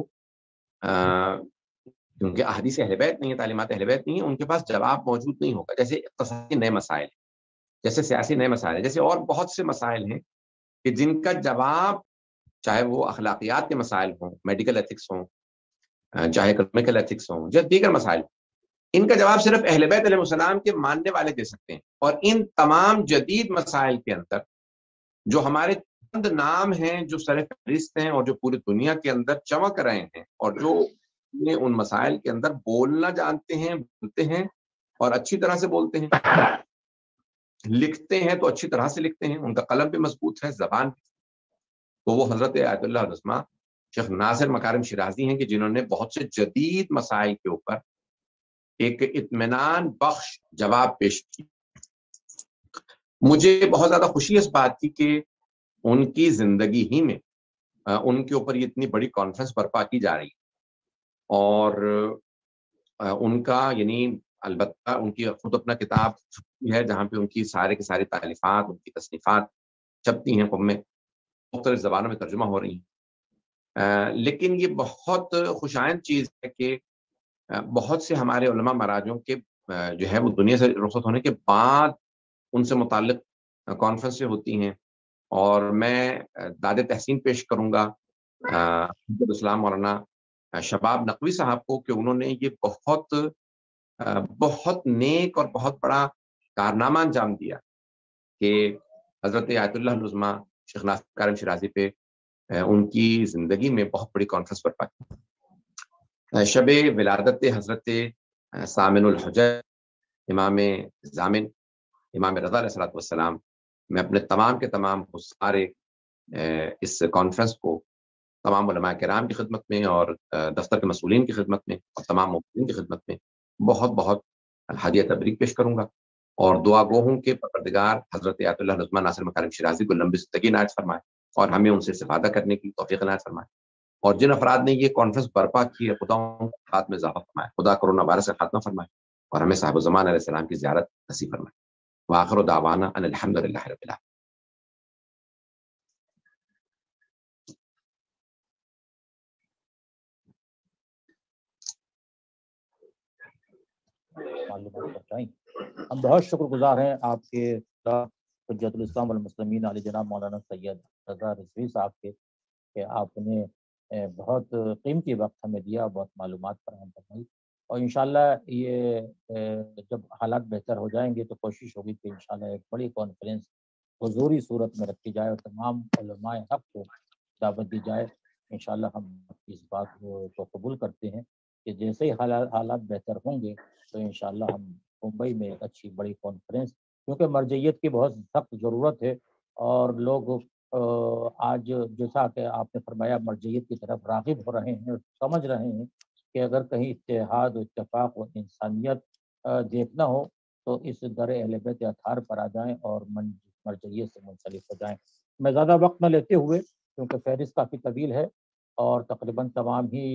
کیونکہ احادیث اہل بیت نہیں ہے، تعلیمات اہل بیت نہیں ہے، ان کے پاس جواب موجود نہیں ہوگا. جیسے اقتصادی نئے مسائل، جیسے سیاسی نئے مسائل ہیں، جیسے اور بہت سے مسائل ہیں کہ جن کا جواب چاہے وہ اخلاقیات کے مسائل ہوں، میڈیکل ایتھکس ہوں، چاہے اکنامیکل ایتھکس ہوں، یا دیگر مسائل، ان کا جواب صرف اہل بیت علیہ السلام کے ماننے والے دے سکتے ہیں. اور ان تمام جدید مسائل کے اندر جو ہمارے چند نام ہیں جو سر فہرست ہیں اور جو پوری دنیا کے اندر چمک رہے ہیں اور جو ان مسائل کے اندر بولنا جانتے ہیں، بولتے ہیں اور اچھی طرح سے بولتے ہیں، لکھتے ہیں تو اچھی طرح سے لکھتے ہیں، ان کا قلم بھی مضبوط ہے، زبان بھی. تو وہ حضرت آیت اللہ العظمہ شیخ ناصر مکارم شیرازی ہیں کہ جنہوں نے بہت سے جدید مسائل کے اوپر ایک اطمینان بخش جواب پیش کی. مجھے بہت زیادہ خوشی اس بات کی کہ ان کی زندگی ہی میں ان کے اوپر یہ اتنی بڑی کانفرنس برپا کی جا رہی ہے. اور ان کا یعنی البتہ ان کی خود اپنا کتاب ہے جہاں پہ ان کی سارے کی ساری تالیفات، ان کی تصنیفات چھپتی ہیں، قم میں مختلف زبانوں میں ترجمہ ہو رہی ہیں. لیکن یہ بہت خوشائند چیز ہے کہ بہت سے ہمارے علماء مراجعوں کے جو ہے وہ دنیا سے رخصت ہونے کے بعد ان سے متعلق کانفرنس سے ہوتی ہیں. اور میں داد تحسین پیش کروں گا اسلام مولانا شباب نقوی صاحب کو کہ انہوں نے یہ بہت بہت نیک اور بہت بڑا کارنامہ انجام دیا کہ حضرت آیت اللہ العظمہ شیخ ناصر مکارم شیرازی پہ ان کی زندگی میں بہت بڑی کانفرنس برپا کی. شب ولادت حضرت ثامن الحجر امام ضامن امام رضا علیہ الصلوۃ والسلام، میں اپنے تمام کے تمام سارے اس کانفرنس کو تمام علماء کرام کی خدمت میں اور دفتر کے مسئولین کی خدمت میں اور تمام مؤمنین کی خدمت میں بہت بہت ہدیہ تبریک پیش کروں گا. اور دعا گو ہوں کہ پروردگار حضرت آیت اللہ العظمہ ناصر مکارم شیرازی کو لمبی زندگی عنایت فرمائے اور ہمیں ان سے استفادہ کرنے کی توفیق عنایت فرمائے. اور جن افراد نے یہ کانفرنس برپا کی ہے خدا ان کے ہاتھ میں اضافہ فرمائے، خدا کرونا وائرس کا خاتمہ فرمائے اور ہمیں صاحب الزمان علیہ السلام کی زیارت نصیب فرمائے. وآخر دعوانا ان الحمد للہ رب العالمین. معلومات پہنچائیں. ہم بہت شکر گزار ہیں آپ کے حجت الاسلام والمسلمین علی جناب مولانا سید رضا رضوی صاحب کے کہ آپ نے بہت قیمتی وقت ہمیں دیا، بہت معلومات فراہم فرمائی. اور انشاءاللہ یہ جب حالات بہتر ہو جائیں گے تو کوشش ہوگی کہ انشاءاللہ ایک بڑی کانفرنس حضوری صورت میں رکھی جائے اور تمام علماء حق کو دعوت دی جائے. انشاءاللہ ہم اس بات کو قبول کرتے ہیں کہ جیسے ہی حالات حالات بہتر ہوں گے تو انشاءاللہ ہم ممبئی میں ایک اچھی بڑی کانفرنس، کیونکہ مرجعیت کی بہت سخت ضرورت ہے اور لوگ آج جیسا کہ آپ نے فرمایا مرجعیت کی طرف راغب ہو رہے ہیں اور سمجھ رہے ہیں کہ اگر کہیں اتحاد و اتفاق و انسانیت دیکھنا ہو تو اس در اہل بیت اطہار پر آ جائیں اور مرجعیت سے منسلک ہو جائیں. میں زیادہ وقت نہ لیتے ہوئے کیونکہ فہرست کافی طویل ہے اور تقریباً تمام ہی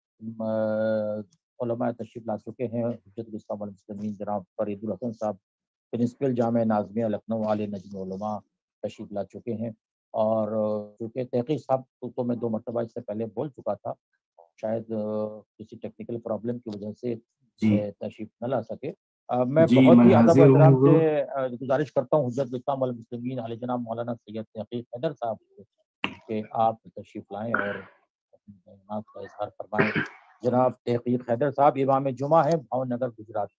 علماء تشریف لا چکے ہیں. حجت الاسلام والمسلمین جناب فرید الحسن صاحب پرنسپل جامعہ ناظمیہ لکھنؤ عالی نجم علماء تشریف لا چکے ہیں. اور چونکہ تحقیق صاحب کو میں دو مرتبہ اس سے پہلے بول چکا تھا، شاید کسی ٹیکنیکل پرابلم کی وجہ سے تشریف نہ لا سکے. میں بہت ہی ادب و احترام سے گزارش کرتا ہوں حجت الاسلام والمسلمین علی جناب مولانا سید تحقیق حیدر صاحب کہ آپ تشریف لائیں اور بات کا اظہار فرمائیں. جناب تحقیق حیدر صاحب امام جمعہ ہے، بھاؤ نگر، گجرات.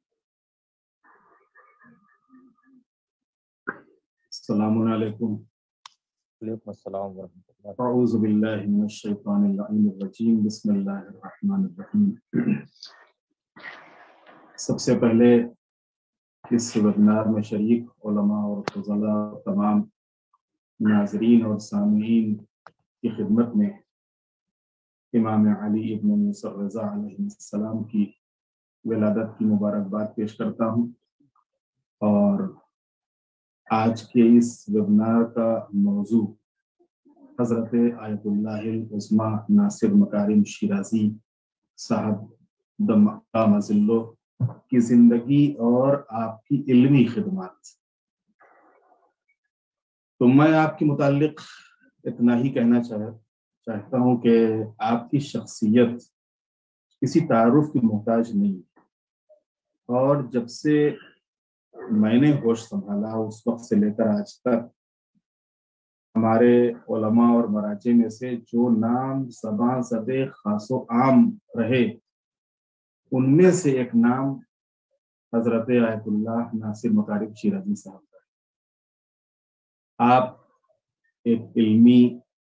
السلام علیکم. وعلیکم السلام ورحمۃ اللہ. اعوذ باللہ من الشیطان اللعین الرجیم. بسم اللہ الرحمن الرحیم. سب سے پہلے اس ویبینار میں شریک علماء اور فضلاء اور تمام ناظرین اور سامعین کی خدمت میں امام علی ابن موسیٰ رضا علیہ السلام کی ولادت کی مبارکباد پیش کرتا ہوں، اور آج کے اس ویبنار کا موضوع حضرت آیت اللہ العظمیٰ ناصر مکارم شیرازی صاحب دم ذلو کی زندگی اور آپ کی علمی خدمات۔ تو میں آپ کے متعلق اتنا ہی کہنا چاہ چاہتا ہوں کہ آپ کی شخصیت کسی تعارف کی محتاج نہیں، اور جب سے میں نے ہوش سنبھالا اس وقت سے لے کر آج تک ہمارے علماء اور مراجع میں سے جو نام زباں زدے خاص و عام رہے، ان میں سے ایک نام حضرت آیت اللہ ناصر مکارم شیرازی صاحب کا ہے۔ آپ ایک علمی،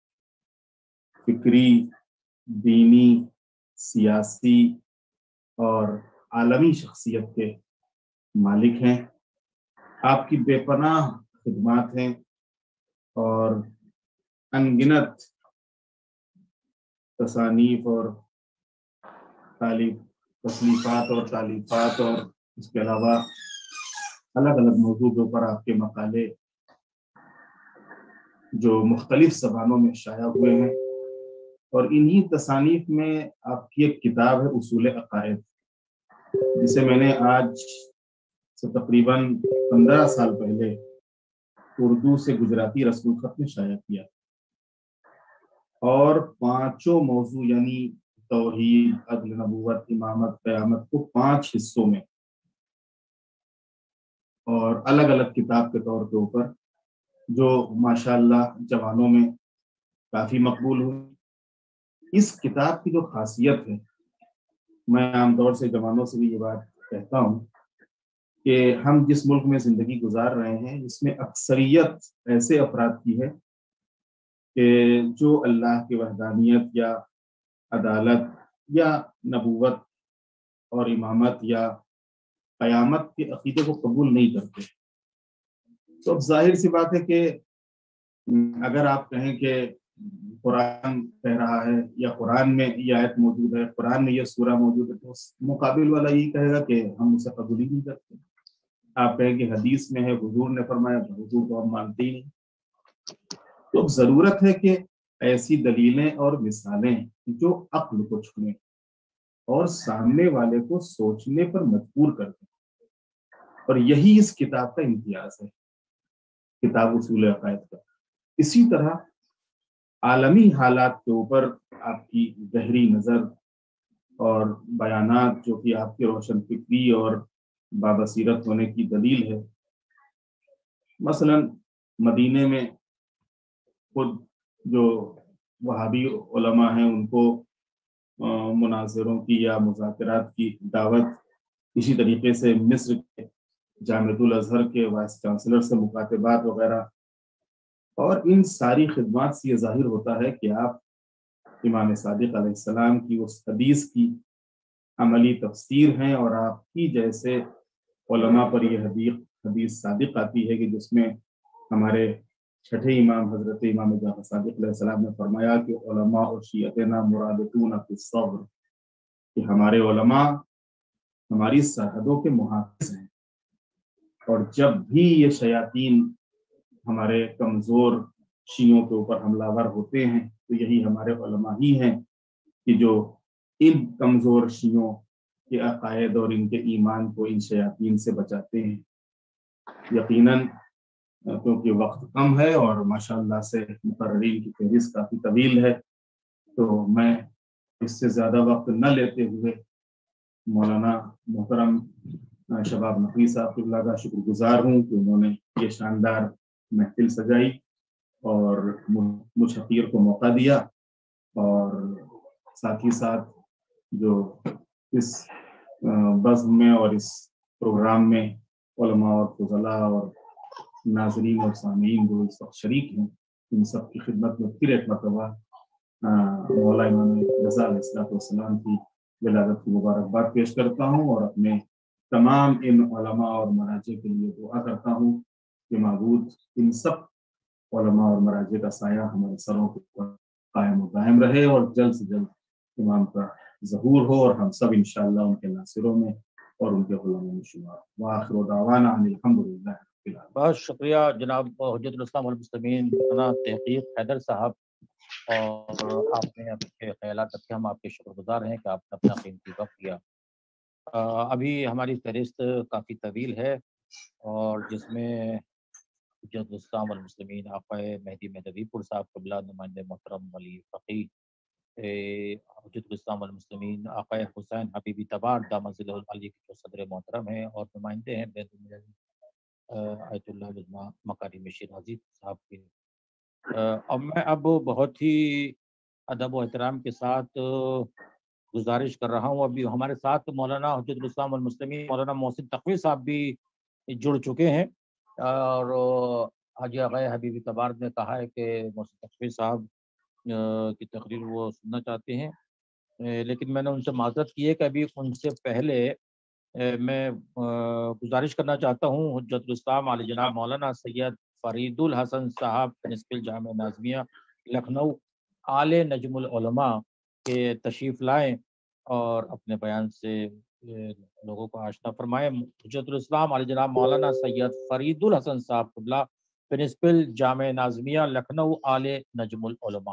فکری، دینی، سیاسی اور عالمی شخصیت کے مالک ہیں۔ آپ کی بے پناہ خدمات ہیں اور انگنت تصانیف اور تعلیف تصنیفات اور تالیفات اور اس کے علاوہ الگ الگ موضوعوں پر آپ کے مقالے جو مختلف زبانوں میں شائع ہوئے ہیں، اور انہی تصانیف میں آپ کی ایک کتاب ہے اصول عقائد، جسے میں نے آج سے تقریباً پندرہ سال پہلے اردو سے گجراتی رسم الخط میں شائع کیا، اور پانچوں موضوع یعنی توحید، عدل، نبوت، امامت، قیامت کو پانچ حصوں میں اور الگ الگ کتاب کے طور کے اوپر، جو ماشاءاللہ جوانوں میں کافی مقبول ہوئی۔ اس کتاب کی جو خاصیت ہے، میں عام طور سے جوانوں سے بھی یہ بات کہتا ہوں کہ ہم جس ملک میں زندگی گزار رہے ہیں اس میں اکثریت ایسے افراد کی ہے کہ جو اللہ کی وحدانیت یا عدالت یا نبوت اور امامت یا قیامت کے عقیدے کو قبول نہیں کرتے۔ تو اب ظاہر سی بات ہے کہ اگر آپ کہیں کہ قرآن کہہ رہا ہے یا قرآن میں یہ آیت موجود ہے، قرآن میں یہ سورہ موجود ہے، تو مقابل والا یہ کہے گا کہ ہم اسے قبول ہی نہیں کرتے۔ آپ کہیں کہ حدیث میں ہے، حضور نے فرمایا، تو حضور کو ہم مانتے ہی نہیں۔ تو اب ضرورت ہے کہ ایسی دلیلیں اور مثالیں جو عقل کو چھوئیں اور سامنے والے کو سوچنے پر مجبور کر دیں، اور یہی اس کتاب کا امتیاز ہے، کتاب اصول عقائد کا۔ اسی طرح عالمی حالات کے اوپر آپ کی گہری نظر اور بیانات جو کہ آپ کی روشن فکری اور بابصیرت ہونے کی دلیل ہے۔ مثلا مدینے میں خود جو وہابی علماء ہیں ان کو مناظروں کی یا مذاکرات کی دعوت، اسی طریقے سے مصر کے جامعۃ الازہر کے وائس چانسلر سے مکاتبات وغیرہ، اور ان ساری خدمات سے یہ ظاہر ہوتا ہے کہ آپ امام صادق علیہ السلام کی اس حدیث کی عملی تفسیر ہیں، اور آپ کی جیسے علماء پر یہ حدیث حدیث صادق آتی ہے کہ جس میں ہمارے چھٹے امام حضرت امام جعفر صادق علیہ السلام نے فرمایا کہ علماء اور شیعتنا مرابطون فی الصبر، کہ ہمارے علماء ہماری سرحدوں کے محافظ ہیں، اور جب بھی یہ شیاطین ہمارے کمزور شیعوں کے اوپر حملہ ور ہوتے ہیں تو یہی ہمارے علماء ہی ہیں کہ جو ان کمزور شیعوں کے عقائد اور ان کے ایمان کو ان شیاطین سے بچاتے ہیں۔ یقیناً کیونکہ وقت کم ہے اور ماشاءاللہ سے مقررین کی فہرست کافی طویل ہے، تو میں اس سے زیادہ وقت نہ لیتے ہوئے مولانا محترم شباب نقوی صاحب کی اللہ کا شکر گزار ہوں کہ انہوں نے یہ شاندار محفل سجائی اور مجھ حقیر کو موقع دیا، اور ساتھ ہی ساتھ جو اس بزم میں اور اس پروگرام میں علماء اور فضلاء اور ناظرین اور سامعین جو اس وقت شریک ہیں، ان سب کی خدمت میں پھر ایک مرتبہ مولا امام رضا علیہ السلام کی ولادت کی مبارکباد پیش کرتا ہوں، اور اپنے تمام ان علماء اور مراجع کے لیے دعا کرتا ہوں کہ معبود ان سب علماء اور مراجع کا سایہ ہمارے سروں کے اوپر قائم و دائم رہے، اور جلد سے جلد इमाम का ज़हूर हो और हम सब इंशाअल्लाह उनके नासिरों में और उनके गुलामों में शुमार। व आखिरु दावाना अनिल हम्दुलिल्लाहि रब्बिल आलमीन। बहुत शुक्रिया जनाब हुज्जतुल इस्लाम वल मुस्लिमीन मौलाना तहकीक हैदर साहब, और आपने अपने ख्यालात रखे, हम आपके शुक्रगुजार हैं कि आपने अपना कीमती वक्त दिया। अ, अभी हमारी फहरिस्त काफ़ी तवील है और जिसमें हुज्जतुल इस्लाम वल मुस्लिमीन आक़ाए मेहदी मदवीपुर साहब क़िबला नुमाइंदे मोहतरम वली फ़क़ीह हुज्जतुल इस्लाम वल मुस्लिमीन आक़ाए हुसैन हबीबी तबार दामजिल अली के जो सदर मोहतरम हैं और नुमाइंदे हैं बैतुल आयतुल्लाह उज़्मा मकारिम शिराज़ी साहब के। अब मैं अब बहुत ही अदब व एहतराम के साथ गुजारिश कर रहा हूँ, अभी हमारे साथ मौलाना हुज्जतुल इस्लाम वल मुस्लिमीन मौलाना मोहसिन तक़वी साहब भी जुड़ चुके हैं और हाजी आग़ाए हबीबी तबार ने कहा है कि मोहसिन तक़वी साहब की तकरीर वो सुनना चाहते हैं, लेकिन मैंने उनसे माज़रत की है कि अभी उनसे पहले मैं गुजारिश करना चाहता हूँ हुज्जतुल इस्लाम आले जनाब मौलाना सैयद फरीदुल हसन साहब प्रिंसिपल जामिया नाज़िमिया लखनऊ आले नजमुल उलमा के तशरीफ़ लाएँ और अपने बयान से लोगों को आशना फरमाएँ। हुज्जतुल इस्लाम आले जनाब मौलाना सैयद फरीदुल हसन साहब क़िबला प्रिंसिपल जामिया नाज़िमिया लखनऊ आले नजमुल उलमा।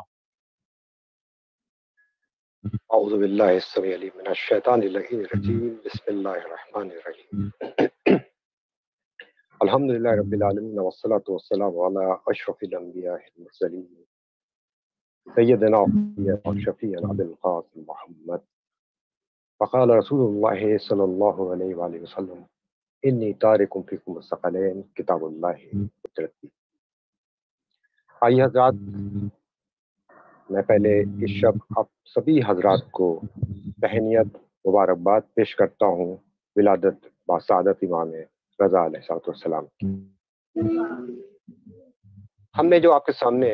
औज़ु बिल्लाहि अस्समीउल अलीम मिनश शैतानिर रजीम बिस्मिल्लाहिर रहमानिर रहीम अल्हम्दुलिल्लाहि रब्बिल आलमीन वस्सलातु वस्सलामु अला अशरफिल अंबियाइल मुरसलीन सय्यिदना व शफीअना अबुल क़ासिम मुहम्मद फ़क़ाल रसूलुल्लाह सल्लल्लाहु अलैहि वसल्लम इन्नी तारिकुम फ़ीकुम सक़लैन किताबुल्लाहि व सुन्नती। आइए हज़रात, मैं पहले इस शब आप सभी हजरात को तहनियत मुबारकबाद पेश करता हूँ विलादत बासादत इमाम रज़ा अलैहिस्सलाम की। हमने जो आपके सामने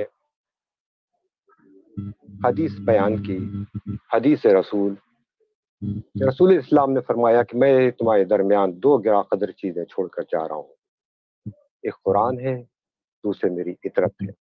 हदीस बयान की, हदीस रसूल रसूल इस्लाम ने फरमाया कि मैं तुम्हारे दरमियान दो गिरा कदर चीज़ें छोड़कर जा रहा हूँ, एक कुरान है, दूसरे मेरी इतरत है,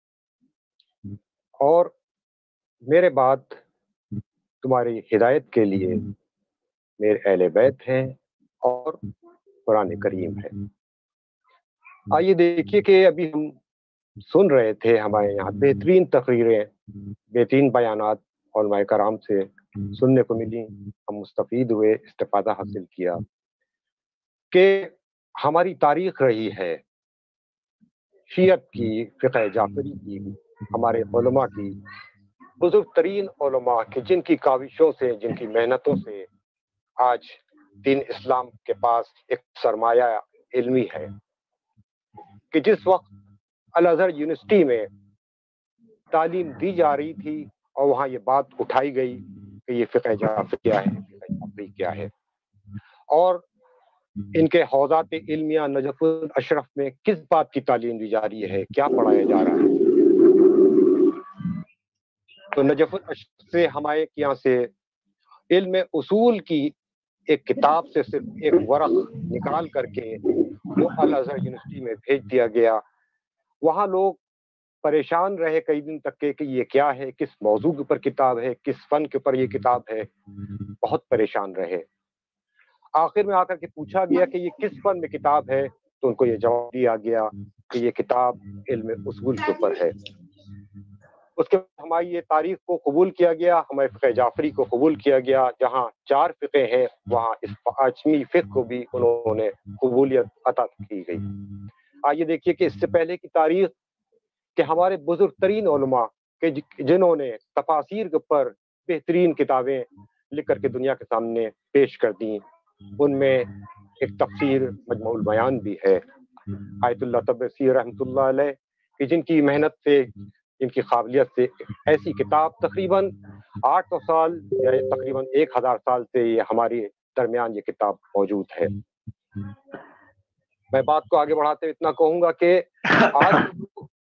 और मेरे बाद तुम्हारी हिदायत के लिए मेरे अहले बैत हैं और कुरान करीम है। आइए देखिए कि अभी हम सुन रहे थे, हमारे यहाँ बेहतरीन तकरीरें, बेहतरीन बयानात उलमाए कराम से सुनने को मिली, हम मुस्तफीद हुए, इस्तिफादा हासिल किया कि हमारी तारीख रही है शियत की, फ़िक़ह जाफ़री की, हमारे उलमा की, बुजुर्ग तरीन उलमा के, जिनकी काविशों से, जिनकी मेहनतों से आज दीन इस्लाम के पास एक सरमाया इल्मी है कि जिस वक्त अल अज़हर यूनिवर्सिटी में तालीम दी जा रही थी और वहाँ ये बात उठाई गई कि ये फ़िक़ह जाफ़री क्या है, फ़िक़ह जाफ़री क्या है, और इनके हौज़ात इल्मिया नजफ़ुल अशरफ में किस बात की तालीम दी जा रही है, क्या पढ़ाया जा रहा है। तो नजफ़ुल अशरफ से हमारे यहाँ से इल्म उसूल की एक किताब से सिर्फ एक वरक़ निकाल करके वो अल अज़हर यूनिवर्सिटी में भेज दिया गया। वहाँ लोग परेशान रहे कई दिन तक के कि ये क्या है, किस मौजू के ऊपर किताब है, किस फन के ऊपर ये किताब है, बहुत परेशान रहे। आखिर में आकर के पूछा गया कि ये किस फन में किताब है, तो उनको ये जवाब दिया गया कि ये किताब इल्म उसूल के ऊपर है। उसके बाद हमारी ये तारीख को कबूल किया गया, हमारे फ़िक़ह जाफ़री को कबूल किया गया। जहाँ चार फ़िक़े हैं वहाँ इस पाँचवीं फ़िक़ को भी उन्होंने कबूलियत अता की गई। आइए देखिए कि इससे पहले की तारीख कि हमारे बुजुर्ग तरीन उलमा के जिन्होंने तफासीर के ऊपर बेहतरीन किताबें लिख करके दुनिया के सामने पेश कर दी, उनमें एक तफसीर मजमूउल बयान भी है। आयतुल्लाह तब्रसी रहमतुल्लाह अलैह कि जिनकी मेहनत से, जिनकी काबिलियत से ऐसी किताब तकरीबन आठ सौ साल या तकरीबन एक हजार साल से ये हमारे दरमियान ये किताब मौजूद है। मैं बात को आगे बढ़ाते हुए इतना कहूँगा कि आज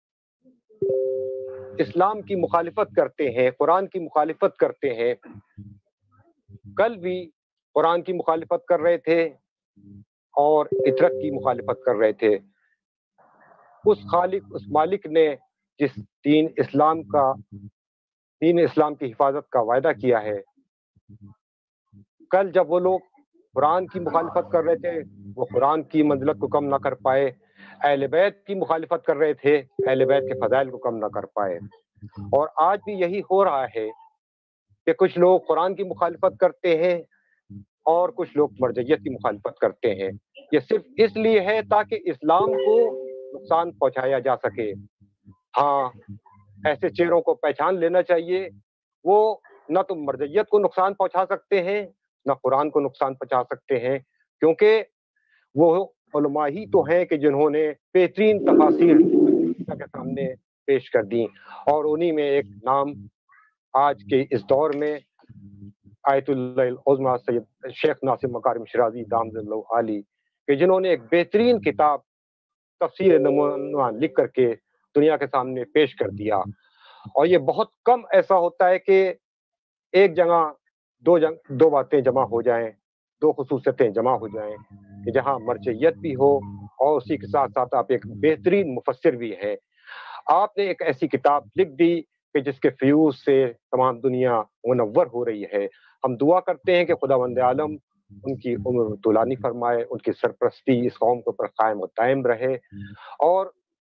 इस्लाम की मुखालिफत करते हैं, कुरान की मुखालिफत करते हैं, कल भी कुरान की मुखालिफत कर रहे थे और इतरत की मुखालिफत कर रहे थे। उस खालिक, उस मालिक ने जिस दीन इस्लाम का, दीन इस्लाम की हिफाजत का वायदा किया है, کل جب وہ لوگ قرآن کی مخالفت کر رہے تھے وہ قرآن کی منزلت کو کم نہ کر پائے، اہل بیت کی مخالفت کر رہے تھے اہل بیت کے فضائل کو کم نہ کر پائے۔ اور آج بھی یہی ہو رہا ہے کہ کچھ لوگ قرآن کی مخالفت کرتے ہیں اور کچھ لوگ مرجعیت کی مخالفت کرتے ہیں۔ یہ صرف اس لیے ہے تاکہ اسلام کو نقصان پہنچایا جا سکے۔ ہاں، ایسے چہروں کو پہچان لینا چاہیے، وہ نہ تو مرجعیت کو نقصان پہنچا سکتے ہیں نہ قرآن کو نقصان پہنچا سکتے ہیں، کیونکہ وہ علماء ہی تو ہیں کہ جنہوں نے بہترین تفاسیر کے سامنے پیش کر دی، اور انہی میں ایک نام آج کے اس دور میں آیت اللہ العظمیٰ سید شیخ ناصر مکارم شیرازی دامت اللہ عالی، کہ جنہوں نے ایک بہترین کتاب تفسیر نمونہ لکھ کر کے دنیا کے سامنے پیش کر دیا۔ اور یہ بہت کم ایسا ہوتا ہے کہ ایک جگہ دو جنگ دو باتیں جمع ہو جائیں، دو خصوصیتیں جمع ہو جائیں، کہ جہاں مرجعیت بھی ہو اور اسی کے ساتھ ساتھ آپ ایک بہترین مفسر بھی ہیں۔ آپ نے ایک ایسی کتاب لکھ دی کہ جس کے فیوز سے تمام دنیا منور ہو رہی ہے۔ ہم دعا کرتے ہیں کہ خداوند عالم ان کی عمر طولانی فرمائے، ان کی سرپرستی اس قوم کے اوپر قائم و دائم رہے، اور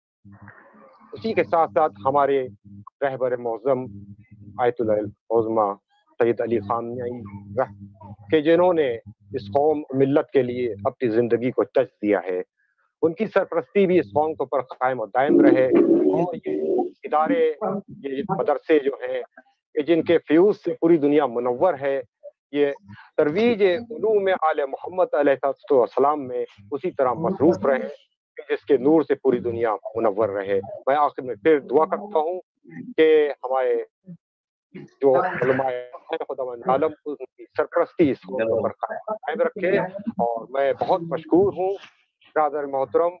اسی کے ساتھ ساتھ ہمارے رہبر معظم آیت اللہ العظمیٰ سید علی خامنہئی کہ جنہوں نے اس قوم ملت کے لیے اپنی زندگی کو ٹچ دیا ہے، ان کی سرپرستی بھی اس قوم کے اوپر قائم و دائم رہے، اور یہ ادارے، یہ مدرسے جو ہیں کہ جن کے فیوز سے پوری دنیا منور ہے، یہ ترویج علوم آل محمد علیہ السلام میں اسی طرح مصروف رہے جس کے نور سے پوری دنیا منور رہے۔ میں آخر میں پھر دعا کرتا ہوں کہ ہمارے جو علماء خداوند عالم ان کی سرپرستی اس قوم پر قائم رکھے، اور میں بہت مشکور ہوں برادر محترم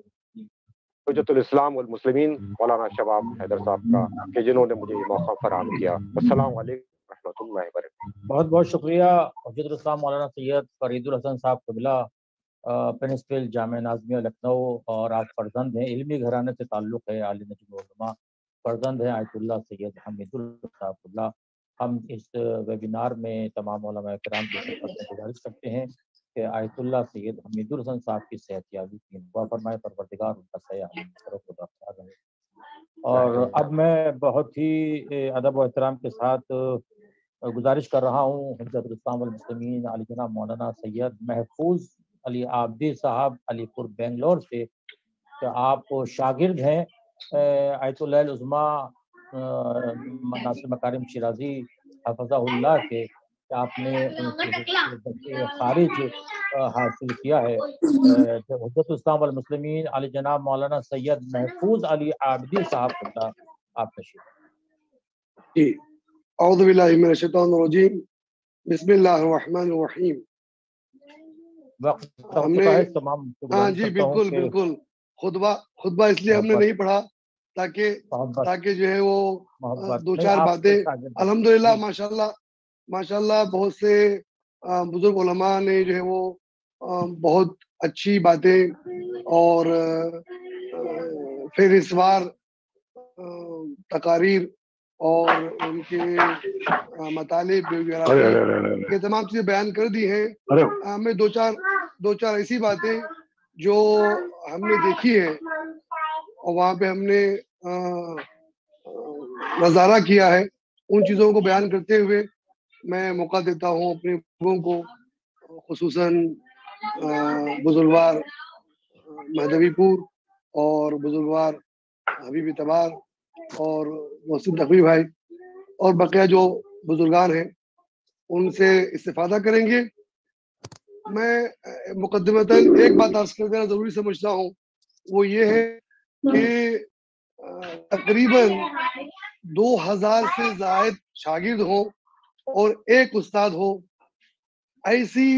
حجت الاسلام والمسلمین مولانا شباب حیدر صاحب کا کہ جنہوں نے مجھے یہ موقع فراہم کیا۔ السلام علیکم رحمۃ اللہ وبرکاتہ۔ بہت بہت شکریہ حجت الاسلام مولانا سید فرید الحسن صاحب قبلہ، پرنسپل جامعہ نازمیہ لکھنؤ، اور آپ فرزند ہیں، علمی گھرانے سے تعلق ہے، عالی نجم العلماء فرزند ہیں آیت اللہ سید حمید اللہ صاحب قبلہ۔ ہم اس ویبینار میں تمام علماء کرام کی خدمت میں گزارش کرتے ہیں کہ آیت اللہ سید حمید الحسن صاحب کی صحت یابی کی دعا فرمائے، پروردگار ان کا صحت رہے۔ اور اب میں بہت ہی ادب و احترام کے ساتھ گزارش کر رہا ہوں حجت الاسلام والمسلمین علی جناب مولانا سید محفوظ علی عابدی صاحب علی پور بنگلور سے، کہ آپ شاگرد ہیں آیت اللہ العظمیٰ ناصر مکارم شیرازی حفظہ اللہ کے، کہ آپ نے خارج حاصل کیا ہے۔ حجت الاسلام والمسلمین علی جناب مولانا سید محفوظ علی عابدی صاحب کا آپ تشریف۔ اعوذ باللہ من الشیطان الرجیم، بسم اللہ الرحمن الرحیم۔ ہم نے ہاں جی بالکل بالکل خطبہ خطبہ اس لیے ہم نے نہیں پڑھا تاکہ تاکہ جو ہے وہ دو چار باتیں، الحمدللہ ماشاءاللہ ماشاءاللہ بہت سے بزرگ علماء نے جو ہے وہ بہت اچھی باتیں اور پھر اس بار تقاریر اور ان کے مطالب یہ تمام چیزیں بیان کر دی ہیں۔ ہمیں دو چار دو چار ایسی باتیں جو ہم نے دیکھی ہیں اور وہاں پہ ہم نے نظارہ کیا ہے، ان چیزوں کو بیان کرتے ہوئے میں موقع دیتا ہوں اپنے لوگوں کو، خصوصاً بزرگوار مہدوی پور اور بزرگوار حبیب تبار اور محسن تقوی بھائی اور بقیہ جو بزرگان ہیں، ان سے استفادہ کریں گے۔ میں مقدمتاً ایک بات عرض کر دینا ضروری سمجھتا ہوں، وہ یہ ہے کہ تقریباً دو ہزار سے زائد شاگرد ہوں اور ایک استاد ہو، ایسی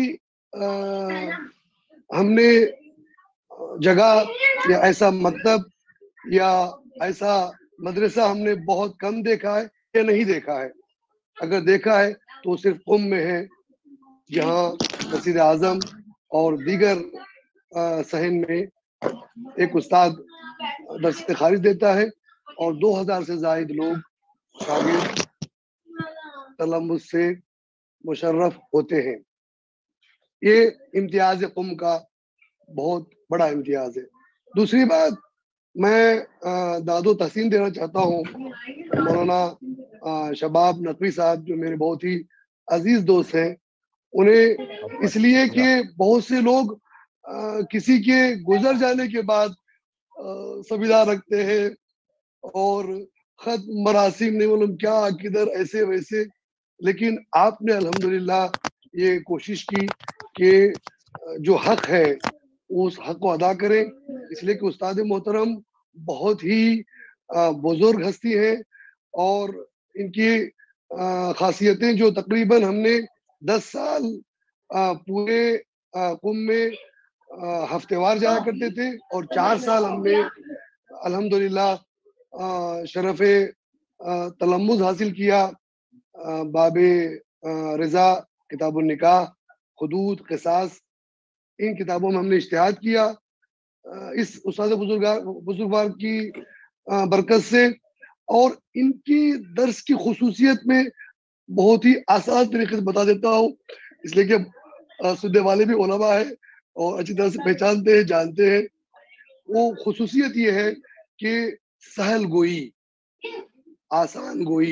ہم نے جگہ یا ایسا مکتب یا ایسا مدرسہ ہم نے بہت کم دیکھا ہے یا نہیں دیکھا ہے۔ اگر دیکھا ہے تو صرف قم میں ہے، جہاں مسجد اعظم اور دیگر صحن میں ایک استاد درس خارج دیتا ہے اور دو ہزار سے زائد لوگ شاگرد تلمس سے مشرف ہوتے ہیں. یہ امتیاز قم کا بہت بڑا امتیاز ہے. دوسری بات میں داد و تحسین دینا چاہتا ہوں مولانا شباب نقوی صاحب جو میرے بہت ہی عزیز دوست ہیں. انہیں اس لیے کہ بہت سے لوگ کسی کے گزر جانے کے بعد سویدھا رکھتے ہیں اور خط مراسم نہیں معلوم کیا کدھر ایسے ویسے، لیکن آپ نے الحمدللہ یہ کوشش کی کہ جو حق ہے اس حق کو ادا کریں، اس لیے کہ استاد محترم بہت ہی بزرگ ہستی ہیں اور ان کی خاصیتیں جو تقریباً ہم نے دس سال پورے قم میں ہفتے وار جایا کرتے تھے اور چار سال ہم نے الحمدللہ شرف تلمذ حاصل کیا. باب رضا، کتاب النکاح، حدود، قصاص، ان کتابوں میں ہم نے اجتہاد کیا اس استاد بزرگوار کی برکت سے. اور ان کی درس کی خصوصیت میں بہت ہی آسان طریقے سے بتا دیتا ہوں، اس لیے کہ سننے والے بھی علماء ہیں اور اچھی طرح سے پہچانتے ہیں، جانتے ہیں. وہ خصوصیت یہ ہے کہ سہل گوئی، آسان گوئی،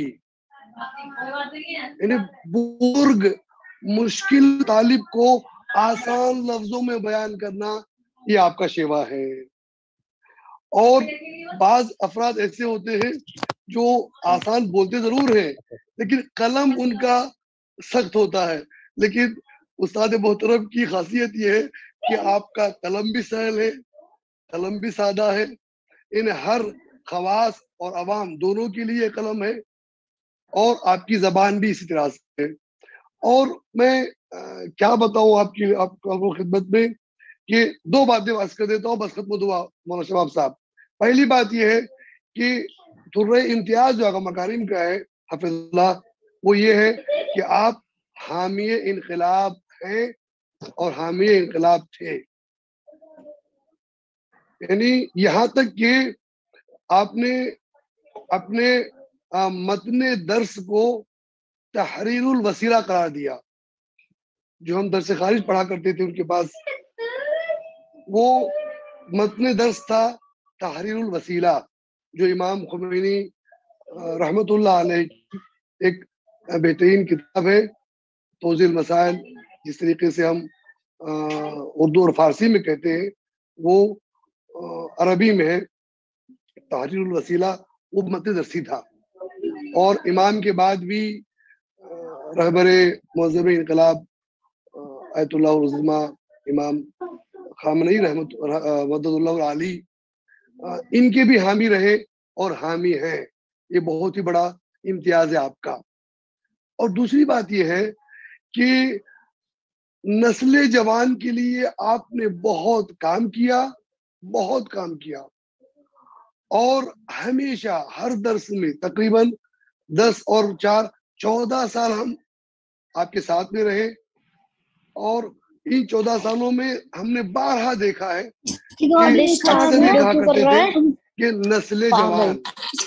یعنی بزرگ مشکل طالب کو آسان لفظوں میں بیان کرنا یہ آپ کا شیوا ہے. اور بعض افراد ایسے ہوتے ہیں جو آسان بولتے ضرور ہیں لیکن قلم ان کا سخت ہوتا ہے. لیکن استاد محترم کی خاصیت یہ ہے کہ آپ کا قلم بھی سہل ہے، قلم بھی سادہ ہے. ان ہر خواص اور عوام دونوں کے لیے قلم ہے اور آپ کی زبان بھی اسی طرح سے ہے. اور میں کیا بتاؤں آپ کی آپ کو خدمت میں کہ دو باتیں عرض کر دیتا ہوں، بس ختم دعا مولانا شباب صاحب. پہلی بات یہ ہے کہ درہ امتیاز جو آقا مکارم کا ہے حفظ اللہ، وہ یہ ہے کہ آپ حامی انقلاب ہیں اور حامی انقلاب تھے. یعنی یہاں تک کہ آپ نے اپنے متن درس کو تحریر الوسیلہ قرار دیا. جو ہم درس خارج پڑھا کرتے تھے ان کے پاس، وہ متن درس تھا تحریر الوسیلہ، جو امام خمینی رحمت اللہ علیہ کی ایک بہترین کتاب ہے. توضیح المسائل جس طریقے سے ہم اردو اور فارسی میں کہتے ہیں، وہ عربی میں ہے. تحریر الوسیلہ وہ متن درسی تھا. اور امام کے بعد بھی رہبر مہذب انقلاب آیت اللہ العظمہ امام خامنئی رحمت مدد اللہ علی، ان کے بھی حامی رہے اور حامی ہیں. یہ بہت ہی بڑا امتیاز ہے آپ کا. اور دوسری بات یہ ہے کہ نسل جوان کے لیے آپ نے بہت کام کیا، بہت کام کیا. اور ہمیشہ ہر درس میں تقریباً دس اور چار چودہ سال ہم آپ کے ساتھ میں رہے. اور ان چودہ سالوں میں ہم نے بارہا دیکھا ہے کہ اکثر یہ کہا کرتے تھے کہ نسل جوان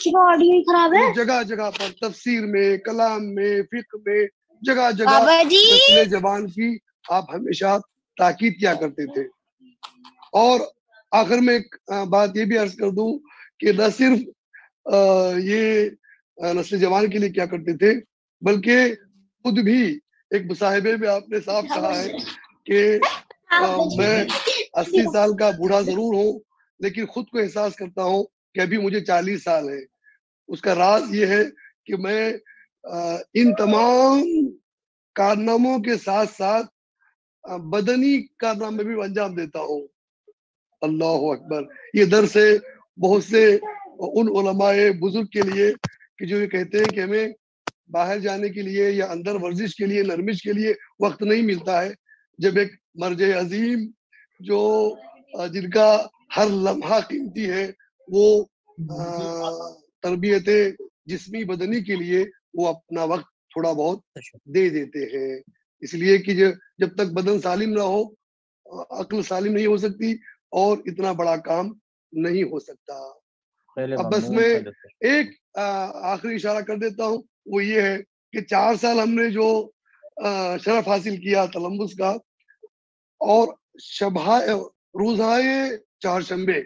جگہ جگہ پر تفسیر میں، کلام میں، فقہ میں، جگہ جگہ نسل جوان کی آپ ہمیشہ تاکید کیا کرتے تھے. اور آخر میں ایک بات یہ بھی عرض کر دوں کہ نہ صرف یہ نسل جوان کے لیے کیا کرتے تھے، بلکہ خود بھی ایک مصاحبے میں آپ نے صاف کہا ہے کہ میں اسی سال کا بوڑھا ضرور ہوں لیکن خود کو احساس کرتا ہوں کہ ابھی مجھے چالیس سال ہے. اس کا راز یہ ہے کہ میں ان تمام کارناموں کے ساتھ ساتھ بدنی کارنامے بھی انجام دیتا ہوں. اللہ اکبر. یہ درس ہے بہت سے ان علماء بزرگ کے لیے کہ جو یہ کہتے ہیں کہ ہمیں باہر جانے کے لیے یا اندر ورزش کے لیے، نرمش کے لیے وقت نہیں ملتا ہے، جب ایک مرجع عظیم جو جن کا ہر لمحہ قیمتی ہے وہ تربیت جسمی بدنی کے لیے وہ اپنا وقت تھوڑا بہت دے دیتے ہیں. اس لیے کہ جب تک بدن سالم نہ ہو عقل سالم نہیں ہو سکتی اور اتنا بڑا کام نہیں ہو سکتا. اب بس میں ایک آخری اشارہ کر دیتا ہوں، وہ یہ ہے کہ چار سال ہم نے جو शरफ हासिल किया तलम्बुस का। और शबहा रोज़ाए चारशंबे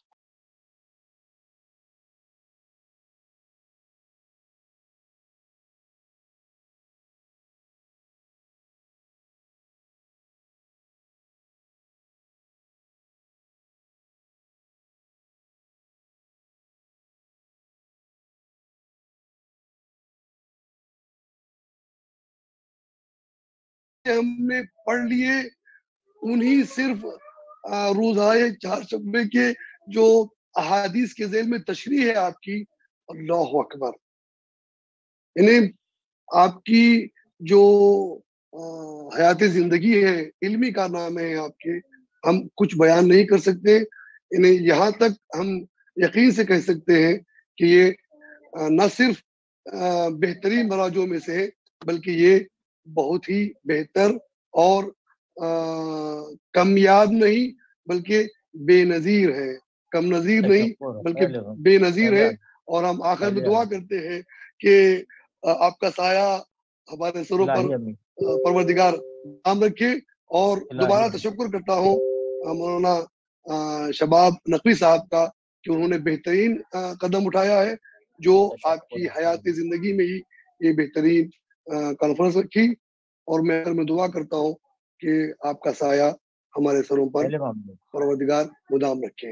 हमने पढ़ लिए, उन्हीं सिर्फ रोज़ाए चारशंबे के जो अहादीस के ज़ेल में तशरीह है आपकी, अल्लाहु अकबर। इन्हें आपकी जो हयात ज़िंदगी है, इल्मी कारनामे हैं आपके, हम कुछ बयान नहीं कर सकते। इन्हें यहाँ तक हम यकीन से कह सकते हैं कि ये न सिर्फ बेहतरीन मराजों में से है, बल्कि ये बहुत ही बेहतर और आ, कम याद नहीं बल्कि बेनज़ीर है। कम नज़ीर नहीं बल्कि बेनज़ीर है। और हम आखिर में दुआ करते हैं कि आपका साया हमारे सरों पर परवरदिगार नाम रखे। और दोबारा तशक्कुर करता हूँ मौलाना शबाब नकवी साहब का कि उन्होंने बेहतरीन कदम उठाया है, जो आपकी हयाती ज़िंदगी में ही ये बेहतरीन कॉन्फ्रेंस रखी। और मैं मैं दुआ करता हूँ कि आपका साया हमारे सरों पर परवरदिगार मुदाम रखे।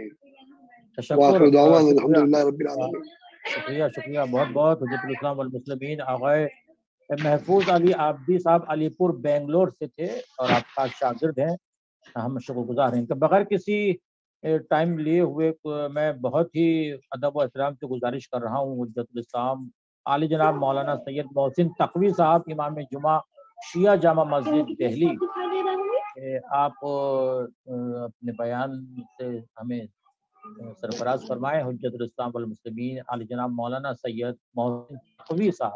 शुक्रिया शुक्रिया बहुत बहुत हुज्जतुल इस्लाम वल मुस्लिमीन आग़ाए महफूज अली आबदी साहब अलीपुर बेंगलोर से थे और आपका शागिर्द हैं। हम शुक्रगुजार हैं कि बगैर किसी टाइम लिए हुए मैं बहुत ही अदब व एहतराम से गुजारिश कर रहा हूँ हुज्जतुल इस्लाम आली जनाब मौलाना सैयद मोहसिन तक़वी साहब इमाम जुमा शिया जामा मस्जिद दिल्ली, आप अपने बयान से हमें सरफराज फरमाए। हुज्जतुल इस्लाम वल मुस्लिमीन आली जनाब मौलाना सैयद मोहसिन तक़वी साहब।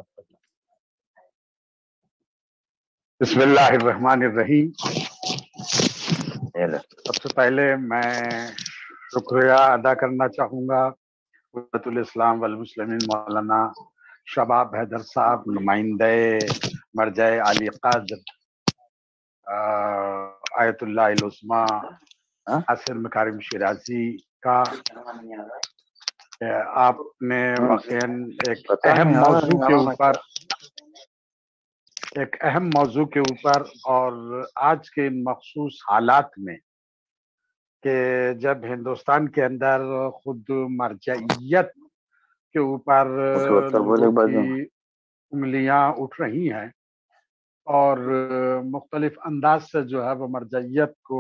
बिस्मिल्लाहिर्रहमानिर्रहीम। सबसे पहले मैं शुक्रिया अदा करना चाहूँगा हुज्जतुल इस्लाम वल मुस्लिमीन मौलाना शबाब हैदर साहब, नुमाइंदे मरजाए आली क़द्र आयतुल्लाह उस्मा आसिर मकारिम शिराजी का। आपने वाक़ईन एक अहम मौजू के ऊपर एक अहम मौजू के ऊपर और आज के इन मखसूस हालात में कि जब हिंदुस्तान के अंदर खुद मरजइयत के ऊपर लोगों की उंगलियां उठ रही हैं और मुख्तलिफ अंदाज से जो है वो मरजइयत को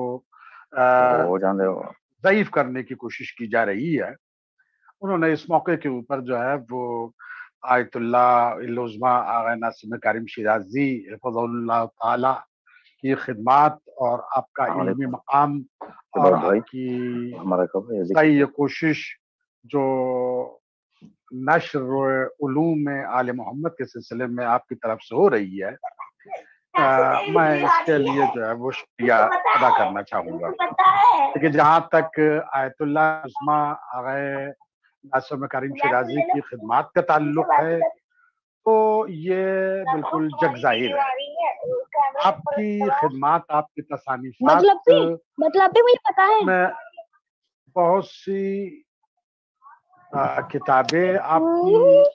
ज़ईफ करने की कोशिश की जा रही है, उन्होंने इस मौके के ऊपर जो है वो आयतुल्लाह उज़्मा आग़ा नासिर मकारिम शिराजी हिफ़ज़हुल्लाह ताला की खिदमत और आपका इल्मी मकाम और आपकी सही कोशिश जो नश्र उलूम में आले मोहम्मद के सिलसिले में आपकी तरफ से हो रही है, आ, मैं इसके लिए जो है वो शुक्रिया अदा करना चाहूँगा। लेकिन जहाँ तक आयतुल्लाह उज़्मा आग़ा नासिर मकारिम शिराजी की खिदमत का ताल्लुक है तो ये बिल्कुल जग ज़ाहिर है। आपकी खिदमत, आपकी तसानीफ़ात मतलब भी, मतलब भी मुझे पता है। में बहुत सी किताबें आपकी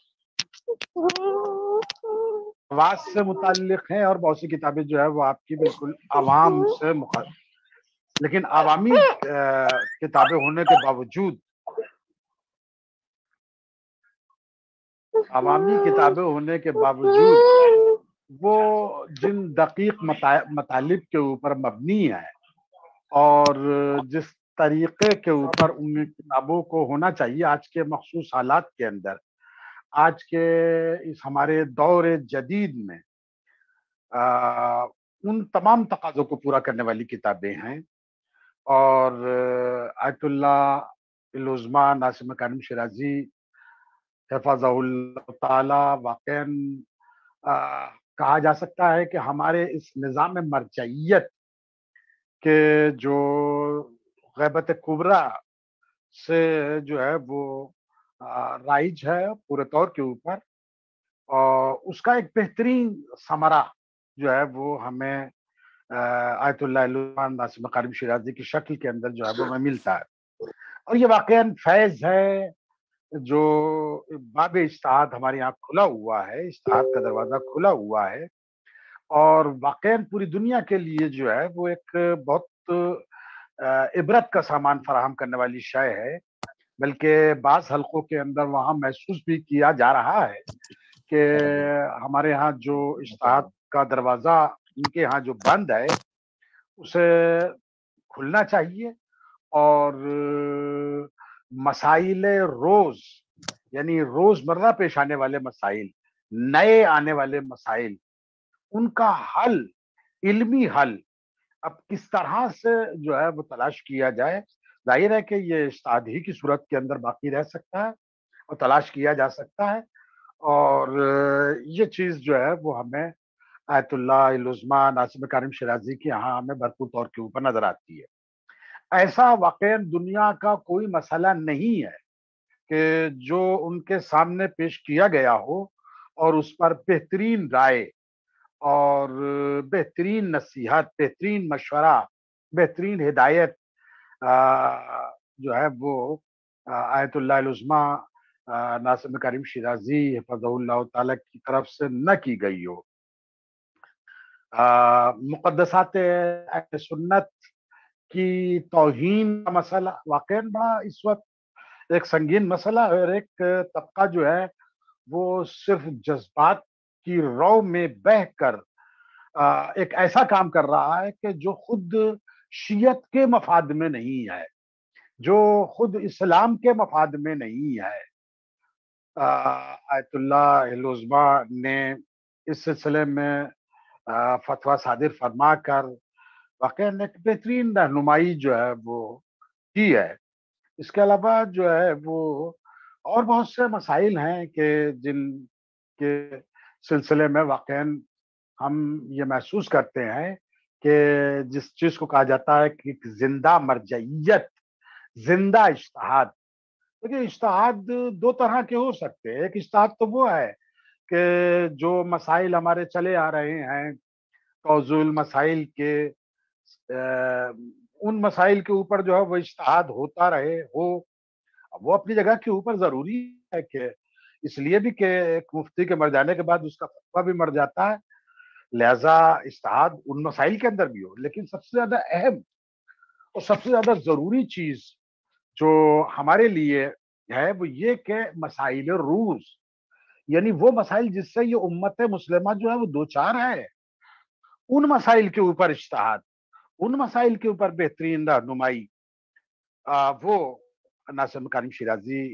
आवाज से मुताल्लिक हैं और बहुत सी किताबें जो है वो आपकी बिल्कुल आवाम से मुखालिफ, लेकिन आवामी किताबें होने के बावजूद आवामी किताबें होने के बावजूद वो जिन दकीक मतालिब के ऊपर मबनी है और जिस तरीके के ऊपर उन किताबों को होना चाहिए आज के मखसूस हालात के अंदर, आज के इस हमारे दौर जदीद में आ, उन तमाम तकाज़ों को पूरा करने वाली किताबें हैं। और आयतुल्लाह उज़्मा नासिर मकारिम शिराजी हिफ़ज़हुल्लाह ताला वाक़ईन कहा जा सकता है कि हमारे इस निज़ाम मरजइयत के जो ग़ैबत कुबरा से जो है वो राइज है पूरे तौर के ऊपर, और उसका एक बेहतरीन समरा جو ہے وہ ہمیں آیت اللہ العظمان ناصر مکارم شیرازی کی شکل کے اندر جو ہے وہ ہمیں ملتا ہے، اور یہ واقعاً فیض ہے جو باب اجتہاد ہمارے یہاں کھلا ہوا ہے، اجتہاد کا دروازہ کھلا ہوا ہے، اور واقعاً پوری دنیا کے لیے جو ہے وہ ایک بہت عبرت کا سامان فراہم کرنے والی شے ہے، بلکہ بعض حلقوں کے اندر وہاں محسوس بھی کیا جا رہا ہے کہ ہمارے یہاں جو اجتہاد کا دروازہ ان کے یہاں جو بند ہے اسے کھلنا چاہیے، اور مسائل روز یعنی روز مرہ پیش آنے والے مسائل، نئے آنے والے مسائل، ان کا حل، علمی حل اب کس طرح سے جو ہے وہ تلاش کیا جائے۔ ظاہر ہے کہ یہ اجتہاد ہی کی صورت کے اندر باقی رہ سکتا ہے اور تلاش کیا جا سکتا ہے، اور یہ چیز جو ہے وہ ہمیں آیت اللہ العظمیٰ ناصر مکارم شیرازی کے یہاں ہمیں بھرپور طور کے اوپر نظر آتی ہے۔ ایسا واقعاً دنیا کا کوئی مسئلہ نہیں ہے کہ جو ان کے سامنے پیش کیا گیا ہو اور اس پر بہترین رائے اور بہترین نصیحت، بہترین مشورہ، بہترین ہدایت جو ہے وہ آیت اللہ العظمیٰ ناصر مکارم شیرازی حفظہ اللہ تعالیٰ کی طرف سے نہ کی گئی ہو۔ مقدسات اہل سنت کی توہین کا مسئلہ واقعاً بڑا اس وقت ایک سنگین مسئلہ ہے، اور ایک طبقہ جو ہے وہ صرف جذبات کی رو میں بہہ کر ایک ایسا کام کر رہا ہے کہ جو خود شیعت کے مفاد میں نہیں ہے، جو خود اسلام کے مفاد میں نہیں ہے۔ آیت اللہ العظمیٰ نے اس سلسلے میں فتویٰ صادر فرما کر واقعاً ایک بہترین رہنمائی جو ہے وہ کی ہے۔ اس کے علاوہ جو ہے وہ اور بہت سے مسائل ہیں کہ جن کے سلسلے میں واقعاً ہم یہ محسوس کرتے ہیں کہ جس چیز کو کہا جاتا ہے کہ زندہ مرجعیت، زندہ اجتہاد۔ دیکھیں اجتہاد دو طرح کے ہو سکتے ہیں، ایک اجتہاد تو وہ ہے کہ جو مسائل ہمارے چلے آ رہے ہیں توضیح المسائل کے، ان مسائل کے اوپر جو ہے وہ اجتہاد ہوتا رہے ہو، وہ اپنی جگہ کے اوپر ضروری ہے کہ اس لیے بھی کہ ایک مفتی کے مر جانے کے بعد اس کا فتویٰ بھی مر جاتا ہے، لہذا اجتہاد ان مسائل کے اندر بھی ہو۔ لیکن سب سے زیادہ اہم اور سب سے زیادہ ضروری چیز جو ہمارے لیے ہے وہ یہ کہ مسائل روز، یعنی وہ مسائل جس سے یہ امت مسلمہ جو ہے وہ دو چار ہے، ان مسائل کے اوپر اجتہاد، ان مسائل کے اوپر بہترین رہنمائی وہ ناصر مکارم شیرازی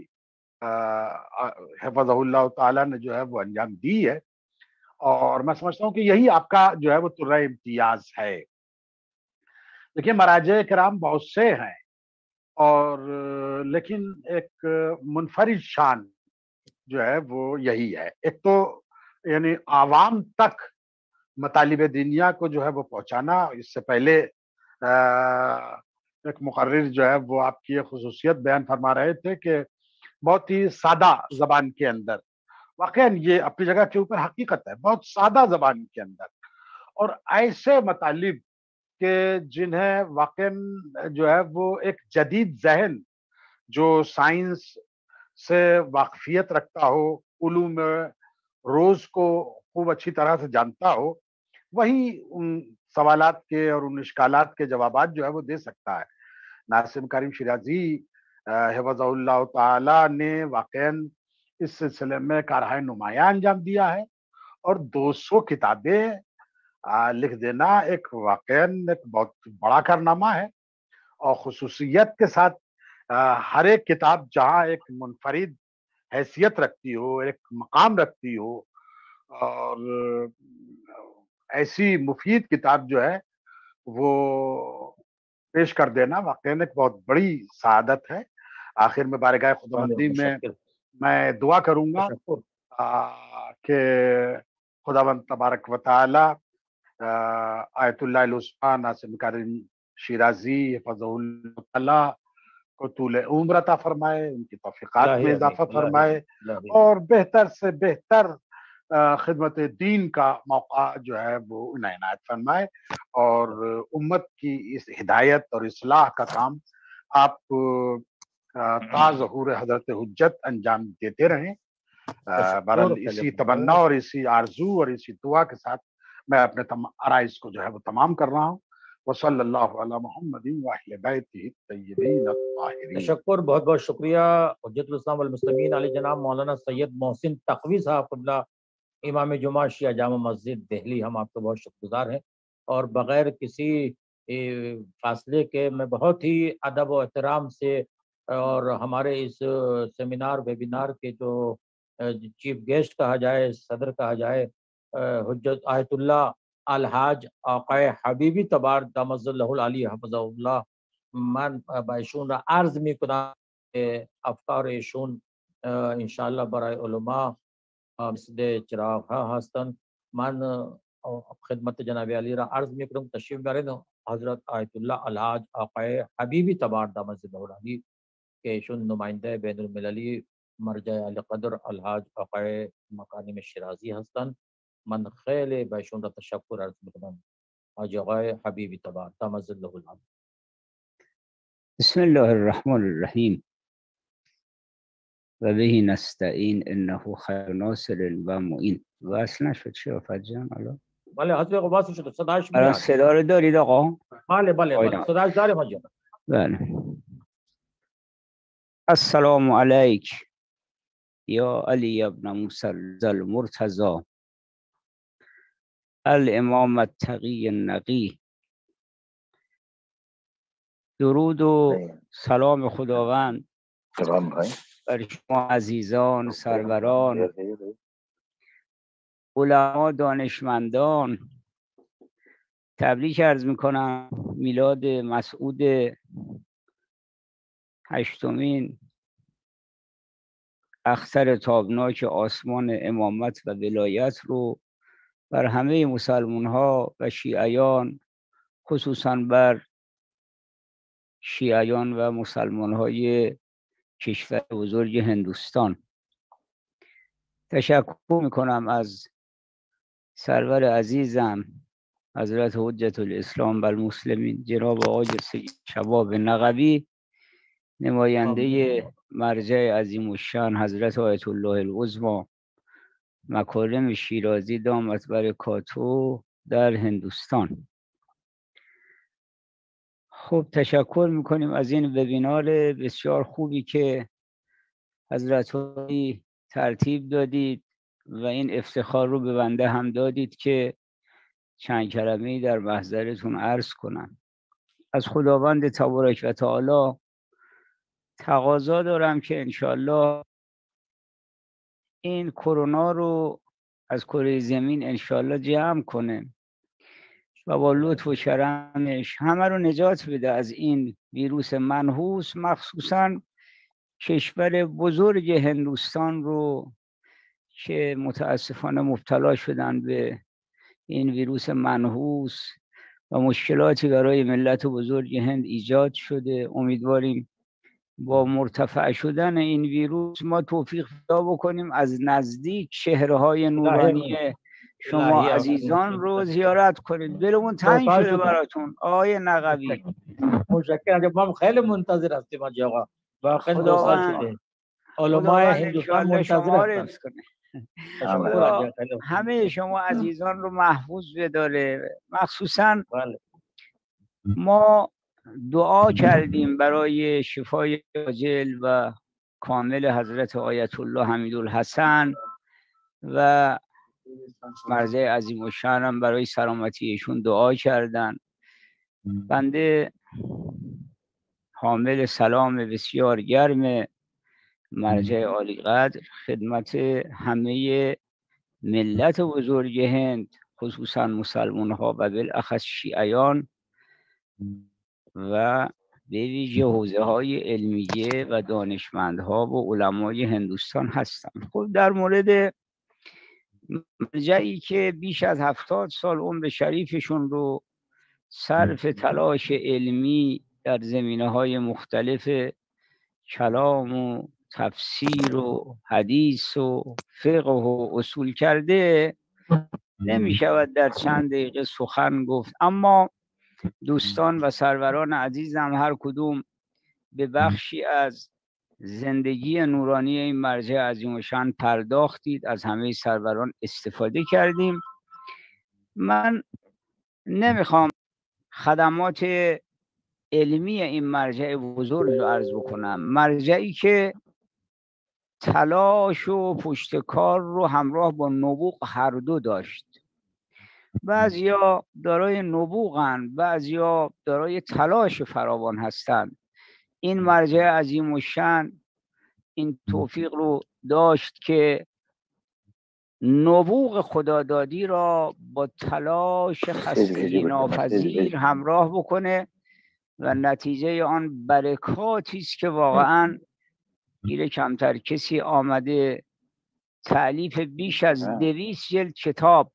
حفظہ اللہ تعالیٰ نے جو ہے وہ انجام دی ہے، اور میں سمجھتا ہوں کہ یہی آپ کا جو ہے وہ طرح امتیاز ہے۔ دیکھیے مراجع کرام بہت سے ہیں، اور لیکن ایک منفرد شان جو ہے وہ یہی ہے، ایک تو یعنی عوام تک مطالب دینیا کو جو ہے وہ پہنچانا۔ اس سے پہلے ایک مقرر جو ہے وہ آپ کی خصوصیت بیان فرما رہے تھے کہ بہت ہی سادہ زبان کے اندر، واقعاً یہ اپنی جگہ کے اوپر حقیقت ہے، بہت سادہ زبان کے اندر، اور ایسے مطالب کہ جنہیں واقعاً جو ہے وہ ایک جدید ذہن جو سائنس سے واقفیت رکھتا ہو، علوم روز کو خوب اچھی طرح سے جانتا ہو، وہی ان سوالات کے اور ان اشکالات کے جوابات جو ہے وہ دے سکتا ہے۔ ناصر مکارم شیرازی حفظہ اللہ تعالی نے واقعاً اس سلسلے میں کارہائے نمایاں انجام دیا ہے، اور دو سو کتابیں لکھ دینا ایک واقعاً ایک بہت بڑا کارنامہ ہے، اور خصوصیت کے ساتھ ہر ایک کتاب جہاں ایک منفرد حیثیت رکھتی ہو، ایک مقام رکھتی ہو، اور ایسی مفید کتاب جو ہے وہ پیش کر دینا واقعاً ایک بہت بڑی سعادت ہے۔ آخر میں بارگاہ خداوندی میں میں دعا کروں گا کہ خداوند تبارک و تعالی آیت اللہ العظمیٰ ناصر مکارم شیرازی حفظہ اللہ تعالی کو طول عمر عطا فرمائے، ان کی توفیقات میں اضافہ فرمائے، اور بہتر سے بہتر خدمت دین کا موقع جو ہے وہ انہیں عنایت فرمائے، اور امت کی اس ہدایت اور اصلاح کا کام آپ تا ظہور حضرت حجت انجام دیتے رہیں۔ بہرحال اسی تمنا اور اسی آرزو اور اسی دعا کے ساتھ میں اپنے عرائض کو جو ہے وہ تمام کر رہا ہوں۔ وصلی اللہ علی محمد واہل بیتہ الطیبین الطاہرین۔ تشکر، بہت بہت شکریہ حجت الاسلام والمسلمین علی جناب مولانا سید محسن تقوی صاحب قبلہ امام جمعہ شیعہ جامع مسجد دہلی، ہم آپ کو بہت شکر گزار ہیں، اور بغیر کسی فاصلے کے میں بہت ہی ادب و احترام سے اور ہمارے اس سیمینار ویبینار کے جو چیف گیسٹ کہا جائے، صدر کہا جائے، حجت آیت اللہ الحاج آقای حبیبی تبار دامت اللہ العلی حفظہ اللہ من بایشون را عرض می کنم افکار ایشون انشاءالله برای علما مثل چراغ ها هستند. من خدمت جناب علی را عرض می کنم تشریف بیارید حضرت آیت الله الحاج آقای حبیبی تبار دامت الله العلی که ایشون نماینده بین المللی مرجع علی قدر الحاج آقای مکارم شیرازی هستند. من خیلی به ایشون را تشکر عرض می کنم. حاج آقای حبیبی تبار دامت الله العلی. بسم الله الرحمن الرحیم و به نستعین انه خیر ناصر و معین. وصل نشد شرافت جان؟ الان بله حضرت قواسی شده، صداش الان میاد. صدا رو دارید آقا؟ بله بله بله صداش داریم حاجی. بله. السلام علیک یا علی ابن موسی المرتضی الامام التقی النقی. درود و سلام خداوند بر شما عزیزان، سروران، علما، دانشمندان. تبریک عرض میکنم میلاد مسعود هشتمین اختر تابناک آسمان امامت و ولایت رو بر همه مسلمان ها و شیعیان، خصوصا بر شیعیان و مسلمان های کشور بزرگ هندوستان. تشکر میکنم از سرور عزیزم حضرت حجت الاسلام والمسلمین جناب آقای سید شباب نقوی، نماینده مرجع عظیم الشان حضرت آیت الله العظمی مکارم شیرازی دامت برکاته در هندوستان. خب تشکر میکنیم از این وبینار بسیار خوبی که حضرت ترتیب دادید و این افتخار رو به بنده هم دادید که چند کلمه‌ای در محضرتون عرض کنم. از خداوند تبارک و تعالی تقاضا دارم که انشالله این کرونا رو از کره زمین انشالله جمع کنه و با لطف و کرمش همه رو نجات بده از این ویروس منحوس، مخصوصا کشور بزرگ هندوستان رو که متاسفانه مبتلا شدن به این ویروس منحوس و مشکلاتی برای ملت بزرگ هند ایجاد شده. امیدواریم با مرتفع شدن این ویروس ما توفیق پیدا بکنیم از نزدیک چهره‌های نورانی شما عزیزان رو زیارت کنید. دلمون تنگ شده براتون آقای نقوی. متشکرم، ما خیلی منتظر هستیم حاجی آقا. واقعا دو سال شده علمای هندوستان منتظر هستن. همه شما عزیزان رو محفوظ بداره. مخصوصا ما دعا کردیم برای شفای عاجل و کامل حضرت آیت الله حمیدالحسن و مرجع عظیم الشان هم برای سلامتی ایشون دعا کردن. بنده حامل سلام بسیار گرم مرجع عالی قدر خدمت همه ملت بزرگ هند، خصوصا مسلمان ها و بالاخص شیعیان و به ویژه حوزه های علمیه و دانشمندها و علمای هندوستان هستند. خب در مورد مرجعی که بیش از هفتاد سال عمر شریفشون رو صرف تلاش علمی در زمینه های مختلف کلام و تفسیر و حدیث و فقه و اصول کرده نمی شود در چند دقیقه سخن گفت، اما دوستان و سروران عزیزم هر کدوم به بخشی از زندگی نورانی این مرجع عظیم الشان پرداختید، از همه سروران استفاده کردیم. من نمیخوام خدمات علمی این مرجع بزرگ رو عرض بکنم، مرجعی که تلاش و پشتکار رو همراه با نبوغ هر دو داشت. بعضیا دارای نبوغن، بعضیا دارای تلاش فراوان هستند. این مرجع عظیم الشان این توفیق رو داشت که نبوغ خدادادی را با تلاش خستگی ناپذیر همراه بکنه و نتیجه آن برکاتی است که واقعا گیره کمتر کسی آمده تألیف بیش از دویست جلد کتاب.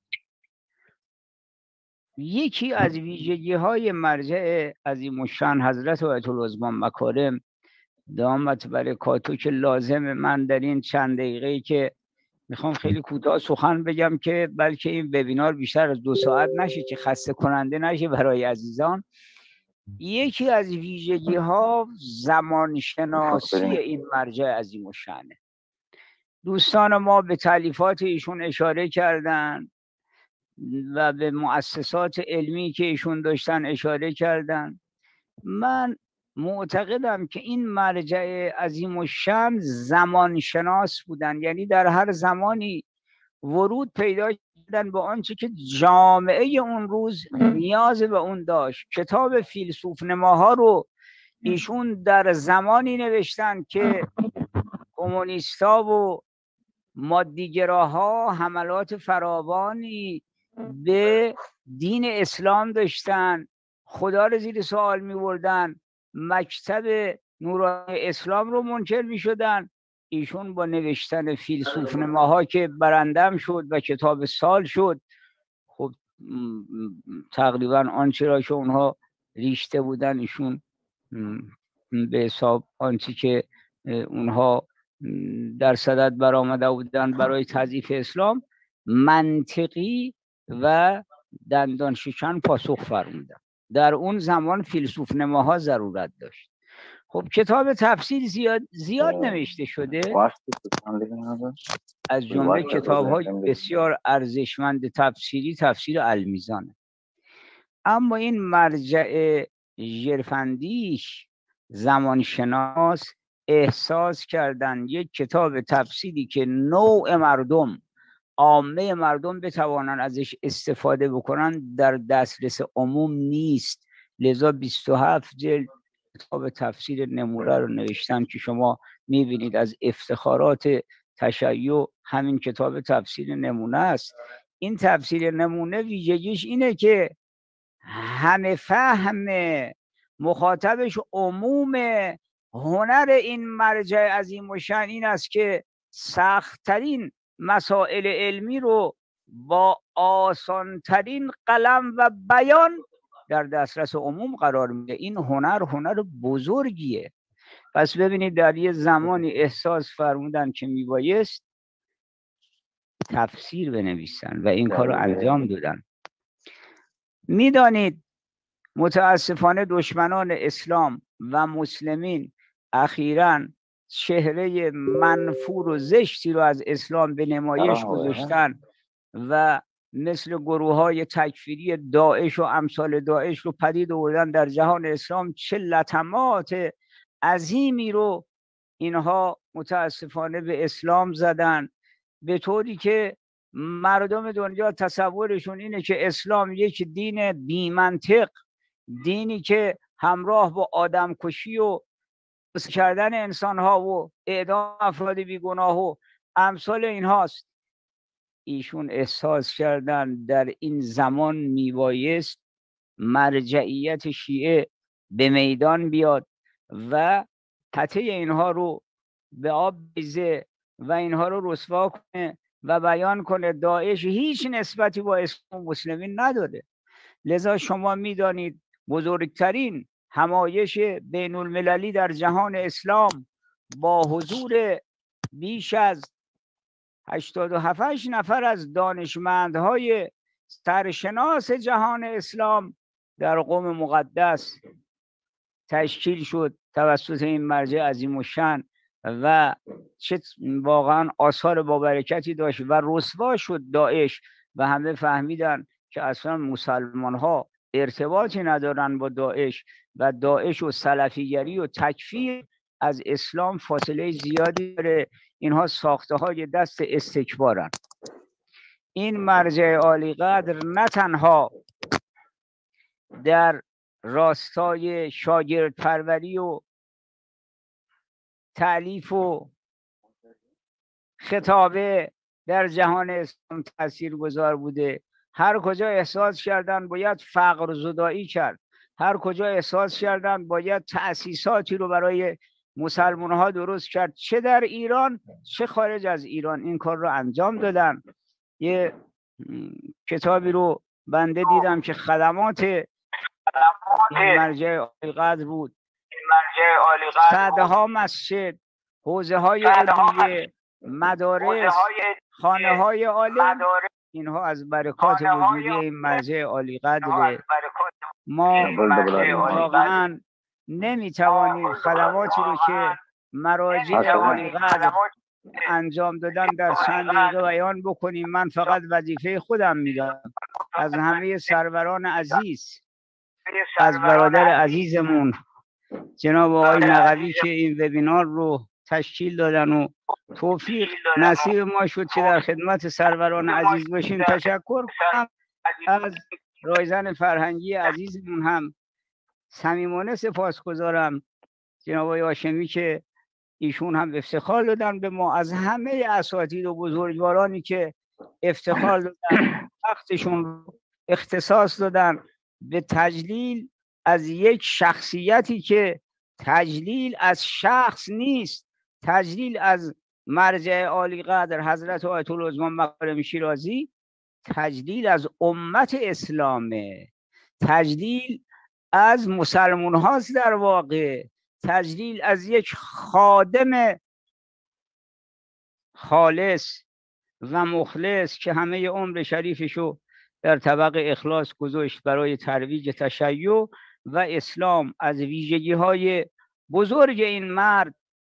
یکی از ویژگی های مرجع عظیم الشان حضرت آیت العظما مکارم دامت برکاتو که لازم من در این چند دقیقه‌ای که میخوام خیلی کوتاه سخن بگم که بلکه این وبینار بیشتر از دو ساعت نشه که خسته کننده نشه برای عزیزان. یکی از ویژگی ها زمانشناسی این مرجع عظیم الشانه. دوستان ما به تالیفات ایشون اشاره کردن و به مؤسسات علمی که ایشون داشتن اشاره کردن. من معتقدم که این مرجع عظیم الشان زمان شناس بودن، یعنی در هر زمانی ورود پیدا کردن به آنچه که جامعه اون روز نیاز به اون داشت. کتاب فیلسوف نماها رو ایشون در زمانی نوشتن که کمونیستا و مادیگراها حملات فراوانی به دین اسلام داشتن، خدا رو زیر سوال می بردن، مکتب نورانی اسلام رو منکر می شدن. ایشون با نوشتن فیلسوف نماها که برندم شد و کتاب سال شد، خب تقریبا آنچه را که اونها ریشته بودن ایشون به حساب آنچه که اونها در صدد برآمده بودن برای تضعیف اسلام منطقی و دندان شکن پاسخ فرمودن. در اون زمان فیلسوف نماها ضرورت داشت. خب کتاب تفسیر زیاد زیاد نوشته شده، از جمله کتاب‌های بسیار ارزشمند تفسیری تفسیر المیزانه. اما این مرجع ژرفندیش زمانشناس احساس کردن یک کتاب تفسیری که نوع مردم عامه مردم بتوانند ازش استفاده بکنن در دسترس عموم نیست، لذا بیست و هفت جلد کتاب تفسیر نمونه رو نوشتن که شما میبینید از افتخارات تشیع همین کتاب تفسیر نمونه است. این تفسیر نمونه ویژگیش اینه که همه فهم مخاطبش عموم. هنر این مرجع عظیم الشان این است که سخت‌ترین مسائل علمی رو با آسانترین قلم و بیان در دسترس عموم قرار میده. این هنر هنر بزرگیه. پس ببینید در یه زمانی احساس فرمودن که میبایست تفسیر بنویسن و این کار رو انجام دادن. میدانید متاسفانه دشمنان اسلام و مسلمین اخیراً چهره منفور و زشتی رو از اسلام به نمایش گذاشتن و مثل گروه های تکفیری داعش و امثال داعش رو پدید آوردن در جهان اسلام. چه لطمات عظیمی رو اینها متاسفانه به اسلام زدن، به طوری که مردم دنیا تصورشون اینه که اسلام یک دین بی منطق، دینی که همراه با آدم کشی و کردن انسان ها و اعدام افراد بیگناه و امثال این هاست. ایشون احساس کردن در این زمان میبایست مرجعیت شیعه به میدان بیاد و پته اینها رو به آب بریزه و اینها رو رسوا کنه و بیان کنه داعش هیچ نسبتی با اسلام مسلمین نداره. لذا شما میدانید بزرگترین همایش بین المللی در جهان اسلام با حضور بیش از هشتاد و هفت نفر از دانشمندهای سرشناس جهان اسلام در قم مقدس تشکیل شد توسط این مرجع عظیم الشأن و چه واقعا آثار با برکتی داشت و رسوا شد داعش و همه فهمیدن که اصلا مسلمان ها ارتباطی ندارن با داعش و داعش و سلفیگری و تکفیر از اسلام فاصله زیادی داره. اینها ساخته های دست استکبارن. این مرجع عالی قدر نه تنها در راستای شاگرد پروری و تألیف و خطابه در جهان اسلام تأثیر گذار بوده. هر کجا احساس کردن باید فقر زدایی کرد، هر کجا احساس کردن باید تأسیساتی رو برای مسلمان ها درست کرد، چه در ایران چه خارج از ایران این کار رو انجام دادن. یه کتابی رو بنده دیدم که خدمات این مرجع عالی قدر بود، صدها مسجد، حوزه های علمیه، مدارس، خانه های عالم، اینها از برکات وجودی این مرجع عالی قدره. ما واقعا نمیتوانیم خدماتی رو که مراجع عالی قدر انجام دادن در چند دقیقه بیان بکنیم. من فقط وظیفه خودم میگم. از همه سروران عزیز، از برادر عزیزمون جناب آقای نقوی که این وبینار رو تشکیل دادن و توفیق نصیب ما شد که در خدمت سروران عزیز باشیم، تشکر کنم. از رایزن فرهنگی عزیزمون هم صمیمانه سپاسگزارم، جناب آقای هاشمی که ایشون هم افتخار دادن به ما. از همه اساتید و بزرگوارانی که افتخار دادن، وقتشون رو اختصاص دادن به تجلیل از یک شخصیتی که تجلیل از شخص نیست، تجلیل از مرجع عالی قدر حضرت آیت العظما مکارم شیرازی، تجلیل از امت اسلامه، تجلیل از مسلمان هاست، در واقع تجلیل از یک خادم خالص و مخلص که همه عمر شریفشو در طبق اخلاص گذاشت برای ترویج تشیع و اسلام. از ویژگی های بزرگ این مرد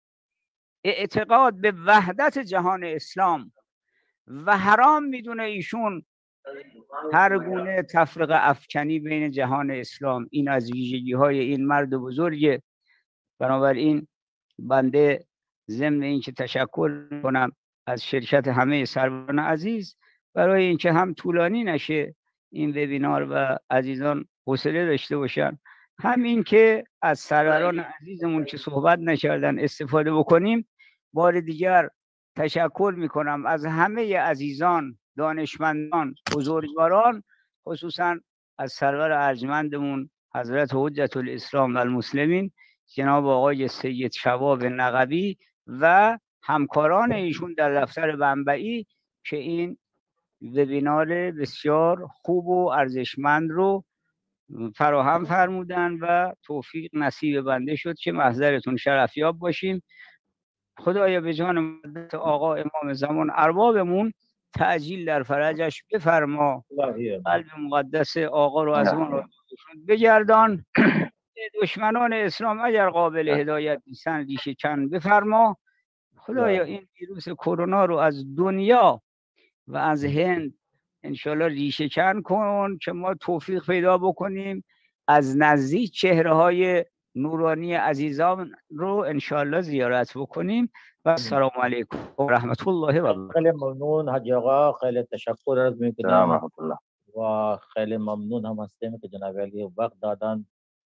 اعتقاد به وحدت جهان اسلام و حرام میدونه ایشون هر گونه تفرقه افکنی بین جهان اسلام. این از ویژگی های این مرد بزرگ. بنابراین بنده ضمن اینکه تشکر کنم از شرکت همه سروران عزیز برای اینکه هم طولانی نشه این وبینار و عزیزان حوصله داشته باشن، همین که از سروران عزیزمون که صحبت نکردن استفاده بکنیم. بار دیگر تشکر میکنم از همه عزیزان، دانشمندان، بزرگواران، خصوصا از سرور ارجمندمون حضرت حجت الاسلام و المسلمین جناب آقای سید شواب نقوی و همکاران ایشون در دفتر بنبئی که این وبینار بسیار خوب و ارزشمند رو فراهم فرمودن و توفیق نصیب بنده شد که محضرتون شرفیاب باشیم. خدایا به جان مقدس آقا امام زمان اربابمون تعجیل در فرجش بفرما، قلب مقدس آقا رو از ما را بگردان، دشمنان اسلام اگر قابل هدایت نیستن ریشه کن بفرما. خدایا این ویروس کرونا رو از دنیا و از هند انشالله ریشه کن کن که ما توفیق پیدا بکنیم از نزدیک چهره های نورانی عزیزان رو انشالله زیارت بکنیم. و السلام علیکم و رحمت الله و برکاته. خیلی ممنون حاجی آقا، خیلی تشکر از میکنم و خیلی ممنون هم هستیم که جناب علی وقت دادن.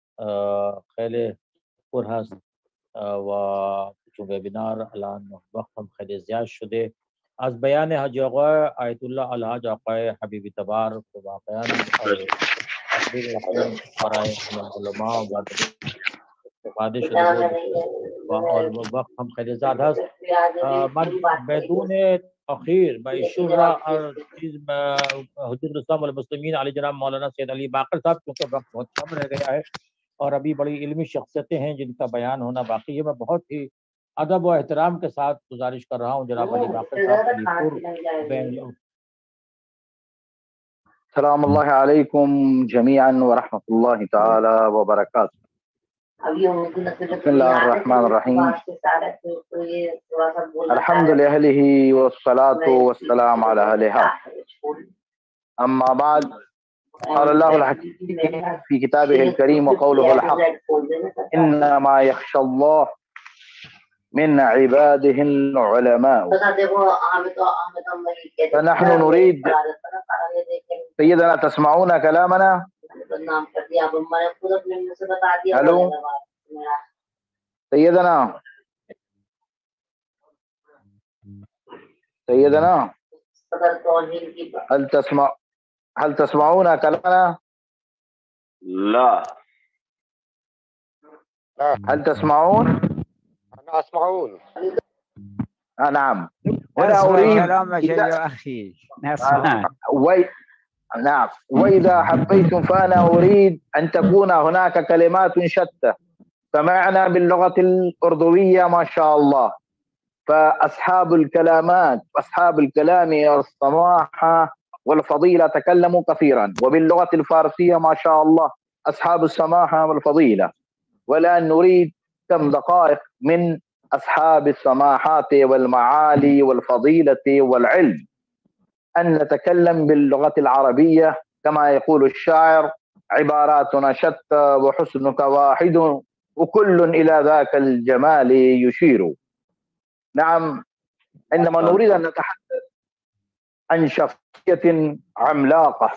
خیلی پر هست و چون وبینار الان وقت هم خیلی زیاد شده. از بیان حاجی آقا آیت الله الحاج آقای حبیبی تبار واقعا تقریر برای علما و استفاده شده و وقت هم خیلی زیاد هست. من بدون تاخیر با ایشون را چیز حضرت الاسلام والمسلمین علی جناب مولانا سید علی باقر صاحب کیونکہ وقت بہت کم رہ گیا ہے اور ابھی بڑی علمی شخصیتیں ہیں جن کا بیان ہونا باقی ہے، میں بہت ہی ادب و احترام کے ساتھ گزارش کر رہا ہوں جناب علی باقر صاحب علی پور بینگلور۔ السلام اللہ علیکم جميعا ورحمۃ اللہ تعالی وبرکاتہ۔ بسم اللہ الرحمن الرحیم، الحمد للہ والصلاة والسلام علی اہلها، اما بعد، قال اللہ الحکیم فی کتابہ الکریم وقولہ الحق، انما یخشى اللہ من عباده العلماء، فنحن نريد سيدنا تسمعون كلامنا؟ الو سيدنا سيدنا هل تسمع هل تسمعون كلامنا؟ لا. هل تسمعون؟ أنا أسمعون. آه نعم. وأنا أريد كلامك يا أخي نسمع. وي... نعم، وإذا حبيتم فأنا أريد أن تكون هناك كلمات شتى، سمعنا باللغة الأردوية ما شاء الله، فأصحاب الكلمات أصحاب الكلام والسماحة والفضيلة تكلموا كثيرا، وباللغة الفارسية ما شاء الله أصحاب السماحة والفضيلة، والآن نريد كم دقائق من أصحاب السماحات والمعالي والفضيلة والعلم أن نتكلم باللغة العربية كما يقول الشاعر: عباراتنا شتى وحسنك واحد وكل إلى ذاك الجمال يشير. نعم، عندما نريد أن نتحدث عن شخصية عملاقة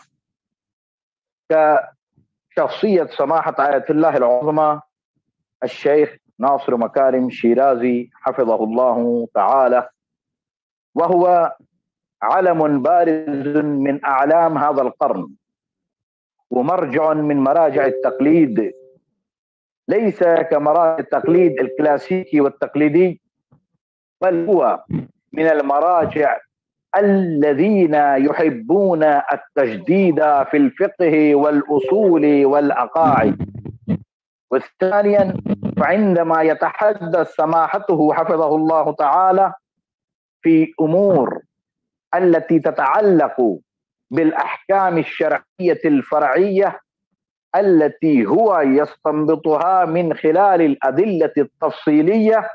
كشخصية سماحة آية الله العظمى الشيخ ناصر مكارم شيرازي حفظه الله تعالى، وهو علم بارز من أعلام هذا القرن ومرجع من مراجع التقليد، ليس كمراجع التقليد الكلاسيكي والتقليدي، بل هو من المراجع الذين يحبون التجديد في الفقه والأصول والعقائد. وثانيا، فعندما يتحدث سماحته حفظه الله تعالى في أمور التي تتعلق بالأحكام الشرعية الفرعية التي هو يستنبطها من خلال الأدلة التفصيلية،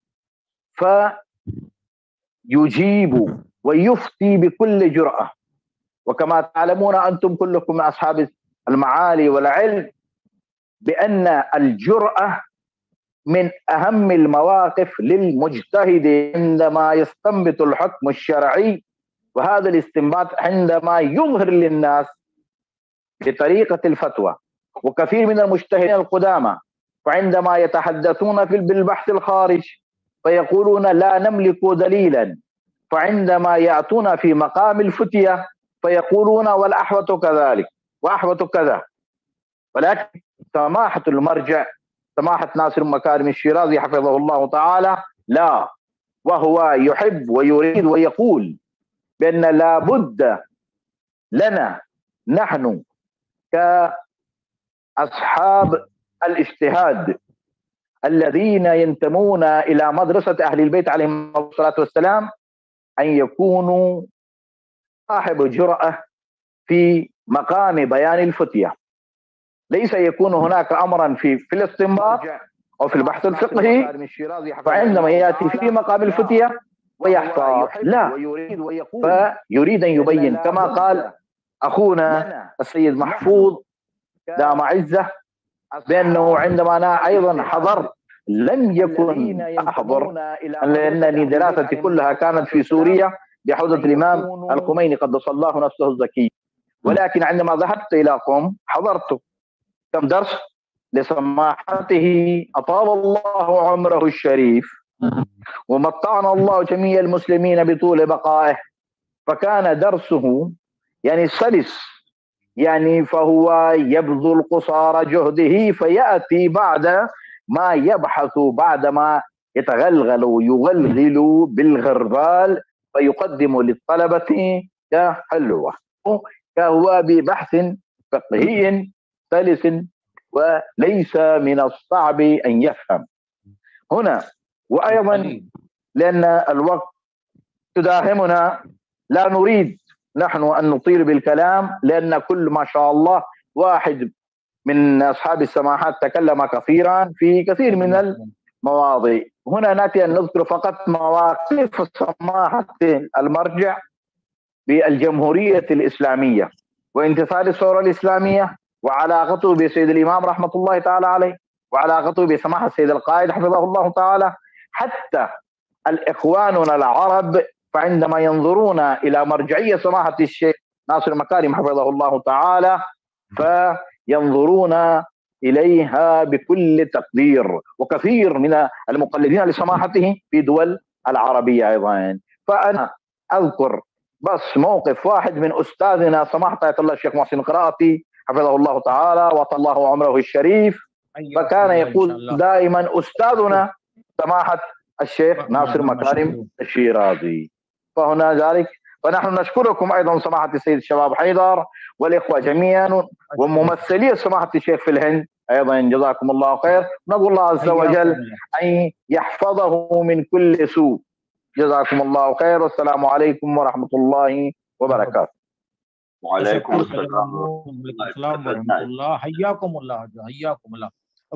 فيجيب ويفتي بكل جرأة. وكما تعلمون أنتم كلكم من أصحاب المعالي والعلم بأن الجرأة من أهم المواقف للمجتهد عندما يستنبط الحكم الشرعي، وهذا الاستنباط عندما يظهر للناس بطريقة الفتوى. وكثير من المجتهدين القدامى وعندما يتحدثون في بالبحث الخارج فيقولون لا نملك دليلا، فعندما يأتون في مقام الفتية فيقولون والأحوة كذلك وأحوة كذا. ولكن سماحة المرجع سماحة ناصر مكارم الشيرازي حفظه الله تعالى لا، وهو يحب ويريد ويقول بأن لا بد لنا نحن كأصحاب الاجتهاد الذين ينتمون إلى مدرسة أهل البيت عليهم الصلاة والسلام أن يكونوا صاحب جرأة في مقام بيان الفتية، ليس يكون هناك أمرا في في الاستنباط أو في البحث الفقهي فعندما يأتي في مقام الفتية ويحتاط، لا، فيريد أن يبين كما قال أخونا السيد محفوظ دام عزه بأنه عندما أنا أيضا حضرت لم يكن أحضر لأنني دراستي كلها كانت في سوريا بحوزة الإمام الخميني قدس الله نفسه الزكي، ولكن عندما ذهبت إلى قم حضرت كم درس لسماحته أطال الله عمره الشريف ومتعنا الله جميع المسلمين بطول بقائه، فكان درسه يعني سلس، يعني فهو يبذل قصارى جهده فيأتي بعد ما يبحث بعدما يتغلغل ويغلغل بالغربال فيقدم للطلبة كحلوة كهو ببحث فقهي سلس وليس من الصعب أن يفهم. هنا وأيضا لأن الوقت تداهمنا لا نريد نحن أن نطيل بالكلام، لأن كل ما شاء الله واحد من أصحاب السماحات تكلم كثيرا في كثير من المواضيع. هنا نأتي أن نذكر فقط مواقف سماحة المرجع بالجمهورية الإسلامية وانتصار الثورة الإسلامية وعلاقته بسيد الإمام رحمة الله تعالى عليه وعلاقته بسماحة السيد القائد حفظه الله تعالى. حتى الإخواننا العرب فعندما ينظرون إلى مرجعية سماحة الشيخ ناصر مكارم حفظه الله تعالى فينظرون إليها بكل تقدير، وكثير من المقلدين لسماحته في دول العربية أيضا. فأنا أذكر بس موقف واحد من أستاذنا سماحة آية الله الشيخ محسن القرائطي حفظه الله تعالى وطال الله عمره الشريف، فكان يقول دائما أستاذنا سماحة الشيخ ناصر مكارم الشيرازي. فهنا ذلك فنحن نشكركم أيضا سماحة السيد الشباب حيدر والإخوة جميعا وممثلي سماحة الشيخ في الهند أيضا، جزاكم الله خير. نقول الله عز وجل أن يحفظه من كل سوء. جزاكم الله خير، والسلام عليكم ورحمة الله وبركاته. وعليكم السلام ورحمة الله. حياكم الله حياكم الله.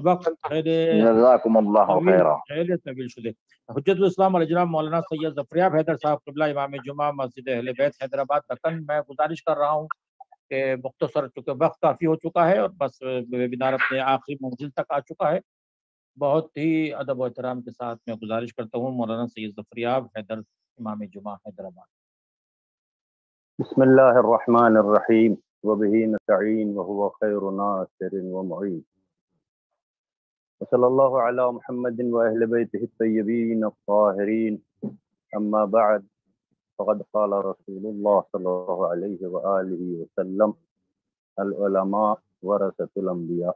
جزاكم الله خيرا. طویل شده. حجت الاسلام الجناب مولانا سید ظفریاب حیدر صاحب قبلہ امام جمعہ مسجد اہل بیت حیدرآباد دکن، میں گزارش کر رہا ہوں کہ مختصر چونکہ وقت کافی ہو چکا ہے اور بس ویبینار اپنے آخری منزل تک آ چکا ہے، بہت ہی ادب و احترام کے ساتھ میں گزارش کرتا ہوں مولانا سید ظفریاب حیدر امام جمعہ حیدرآباد. بسم اللہ الرحمن الرحیم وبہ نستعین وهو خیر ناصر ومعین وصلی اللہ علی محمد واہل بیتہ الطیبین الطاہرین. اما بعد فقد قال رسول اللہ صلی اللہ علیہ وآلہ وسلم العلماء ورثۃ الانبیاء.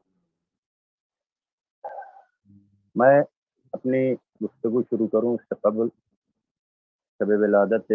میں اپنی گفتگو شروع کروں اس سے قبل شب ولادت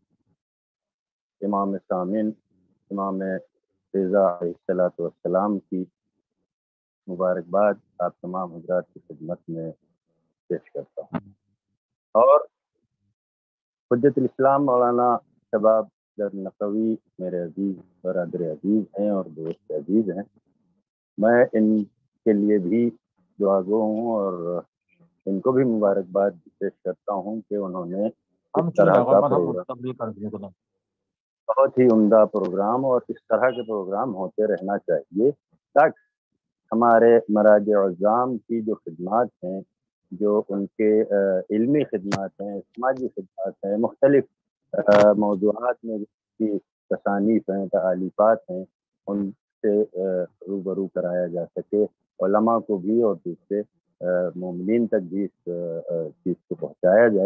امام سامن امام رضا علیہ الصلوۃ والسلام کی مبارکباد آپ تمام حضرات کی خدمت میں پیش کرتا ہوں. اور حجت الاسلام مولانا شباب در نقوی میرے عزیز برادر عزیز ہیں اور دوست عزیز ہیں، میں ان کے لیے بھی دعا گو ہوں اور ان کو بھی مبارکباد پیش کرتا ہوں کہ انہوں نے اس طرح کا پروگرام بہت ہی عمدہ پروگرام اور اس طرح کے پروگرام ہوتے رہنا چاہیے تاکہ ہمارے مراجع عظام کی جو خدمات ہیں، جو ان کے علمی خدمات ہیں، سماجی خدمات ہیں، مختلف موضوعات میں کی تصانیف ہیں، تالیفات ہیں، ان سے روبرو کرایا جا سکے، علماء کو بھی اور دوسرے مومنین تک بھی اس چیز کو پہنچایا جائے.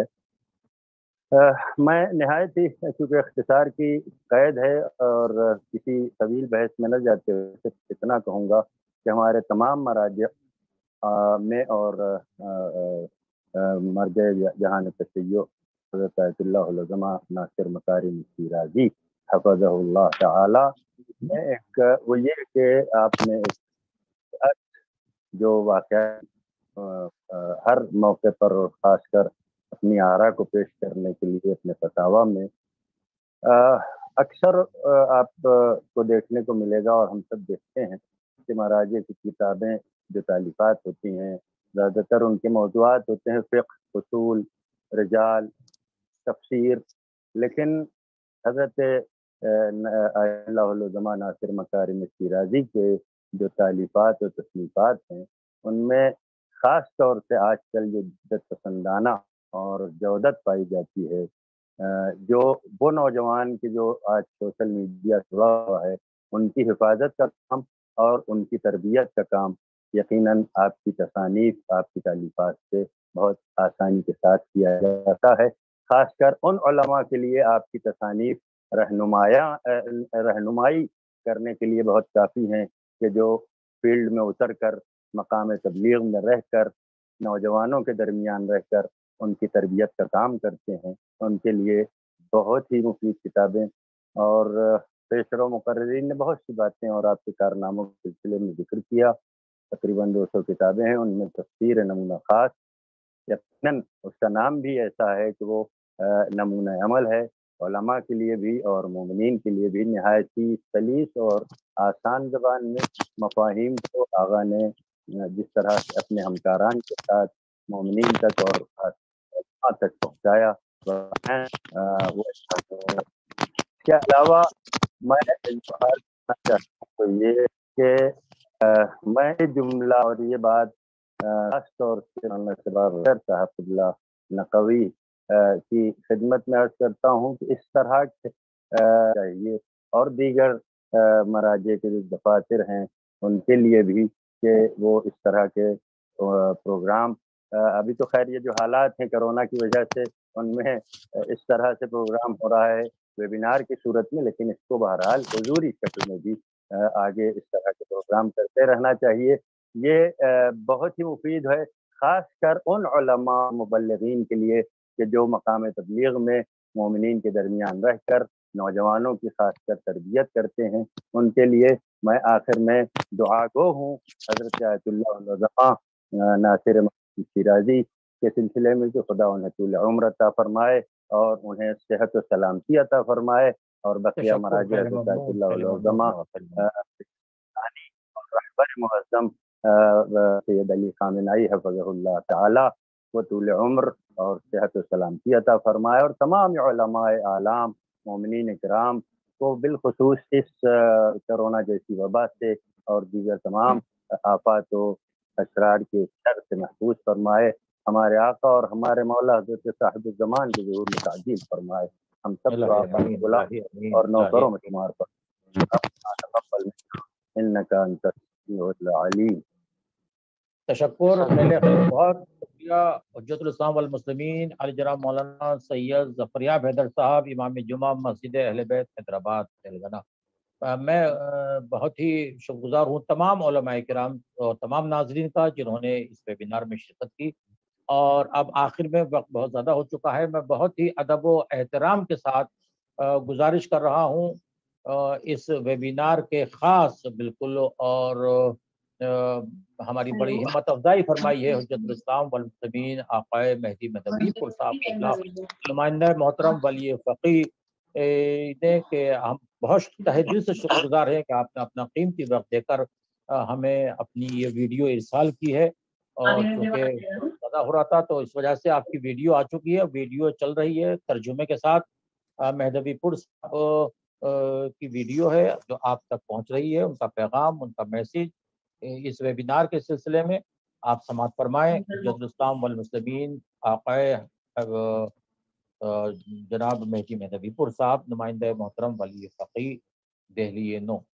میں نہایت ہی چونکہ اختصار کی قید ہے اور کسی طویل بحث میں نہ جاتے ہوئے صرف اتنا کہوں گا کہ ہمارے تمام مراجع میں اور مرجع جہان تشیع حضرت آیت اللہ العظمہ ناصر مکارم الشیرازی حفظہ اللہ تعالی میں ایک وہ یہ کہ آپ نے جو واقعہ ہر موقع پر اور خاص کر اپنی آراء کو پیش کرنے کے لیے اپنے فتاویٰ میں اکثر آپ کو دیکھنے کو ملے گا اور ہم سب دیکھتے ہیں کہ مراجع کی کتابیں جو تالیفات ہوتی ہیں زیادہ تر ان کے موضوعات ہوتے ہیں فقہ، اصول، رجال، تفسیر، لیکن حضرت اللہ العظمہ ناصر مکارم الشیرازی کے جو تالیفات و تصنیفات ہیں ان میں خاص طور سے آج کل جو جدت پسندانہ اور جودت پائی جاتی ہے، جو وہ نوجوان کے جو آج سوشل میڈیا جڑا ہوا ہے ان کی حفاظت کا کام اور ان کی تربیت کا کام یقیناً آپ کی تصانیف، آپ کی تالیفات سے بہت آسانی کے ساتھ کیا جاتا ہے. خاص کر ان علماء کے لیے آپ کی تصانیف رہنمایا رہنمائی کرنے کے لیے بہت کافی ہیں کہ جو فیلڈ میں اتر کر مقام تبلیغ میں رہ کر نوجوانوں کے درمیان رہ کر ان کی تربیت کا کام کرتے ہیں. ان کے لیے بہت ہی مفید کتابیں اور پیشرو مقررین نے بہت سی باتیں اور آپ کے کارناموں کے سلسلے میں ذکر کیا. تقریباً دو سو کتابیں ہیں، ان میں تفسیر نمونہ خاص یقیناً اس کا نام بھی ایسا ہے کہ وہ نمونہ عمل ہے علماء کے لیے بھی اور مومنین کے لیے بھی نہایت ہی سلیس اور آسان زبان میں مفاہیم کو آغا نے جس طرح سے اپنے ہمکاران کے ساتھ مومنین تک اور علماء تک پہنچایا وہ اس کے علاوہ میں اظہار کرنا چاہتا ہوں تو یہ کہ میں جملہ اور یہ بات خاص طور سے صاحب اللہ نقوی کی خدمت میں عرض کرتا ہوں کہ اس طرح کے چاہیے اور دیگر مراجع کے جو دفاتر ہیں ان کے لیے بھی کہ وہ اس طرح کے پروگرام ابھی تو خیر یہ جو حالات ہیں کرونا کی وجہ سے ان میں اس طرح سے پروگرام ہو رہا ہے ویبینار کی صورت میں، لیکن اس کو بہرحال حضوری شکل میں بھی آگے اس طرح کے پروگرام کرتے رہنا چاہیے۔ یہ بہت ہی مفید ہے خاص کر ان علماء مبلغین کے لیے کہ جو مقام تبلیغ میں مومنین کے درمیان رہ کر نوجوانوں کی خاص کر تربیت کرتے ہیں، ان کے لیے میں آخر میں دعا گو ہوں حضرت آیت اللہ العظماء ناصر شیرازی کے سلسلے میں کہ خدا انہیں طول عمر عطا فرمائے اور انہیں صحت و سلامتی عطا فرمائے، اور بقیہ مراجع حضرت آیت اللہ العظماء رہبر معظم سید علی خامنائی حفظہ اللہ تعالی کو طول عمر اور صحت و سلامتی عطا فرمائے، اور تمام علماء اعلام مومنین اکرام کو بالخصوص اس کرونا جیسی وبا سے اور دیگر تمام آفات و اسرار کے شر سے محفوظ فرمائے، ہمارے آقا اور ہمارے مولا حضرت صاحب الزمان کے ظہور میں تعجیل فرمائے، ہم سب کو آپ کے غلام اور نوکروں میں شمار فرمائے، انک انت السمیع العلیم۔ تشکر، پہلے بہت شکریہ حجت الاسلام والمسلمین علی جناب مولانا سید ظفریاب حیدر صاحب، امام جمعہ مسجد اہل بیت حیدرآباد تلنگانہ۔ میں بہت ہی شکر گزار ہوں تمام علماء کرام اور تمام ناظرین کا جنہوں نے اس ویبینار میں شرکت کی، اور اب آخر میں وقت بہت زیادہ ہو چکا ہے۔ میں بہت ہی ادب و احترام کے ساتھ گزارش کر رہا ہوں اس ویبینار کے خاص بالکل اور ہماری بڑی ہمت افزائی فرمائی ہے حجت الاسلام والمسلمین آقائے مہدی مدنی پور صاحب کے نمائندہ محترم ولی فقی نے کہ ہم بہت تہ دل سے شکر گزار ہیں کہ آپ نے اپنا قیمتی وقت دے کر ہمیں اپنی یہ ویڈیو ارسال کی ہے، اور چونکہ زیادہ ہو رہا تھا تو اس وجہ سے آپ کی ویڈیو آ چکی ہے، ویڈیو چل رہی ہے ترجمے کے ساتھ۔ مہدوی پور صاحب کی ویڈیو ہے جو آپ تک پہنچ رہی ہے، ان کا پیغام، ان کا میسیج اس ویبینار کے سلسلے میں آپ سماعت فرمائیں۔ حجت الاسلام والمسلمین آقائے جناب مہدی مہدوی پور صاحب، نمائندہ محترم ولی فقی دہلی نو۔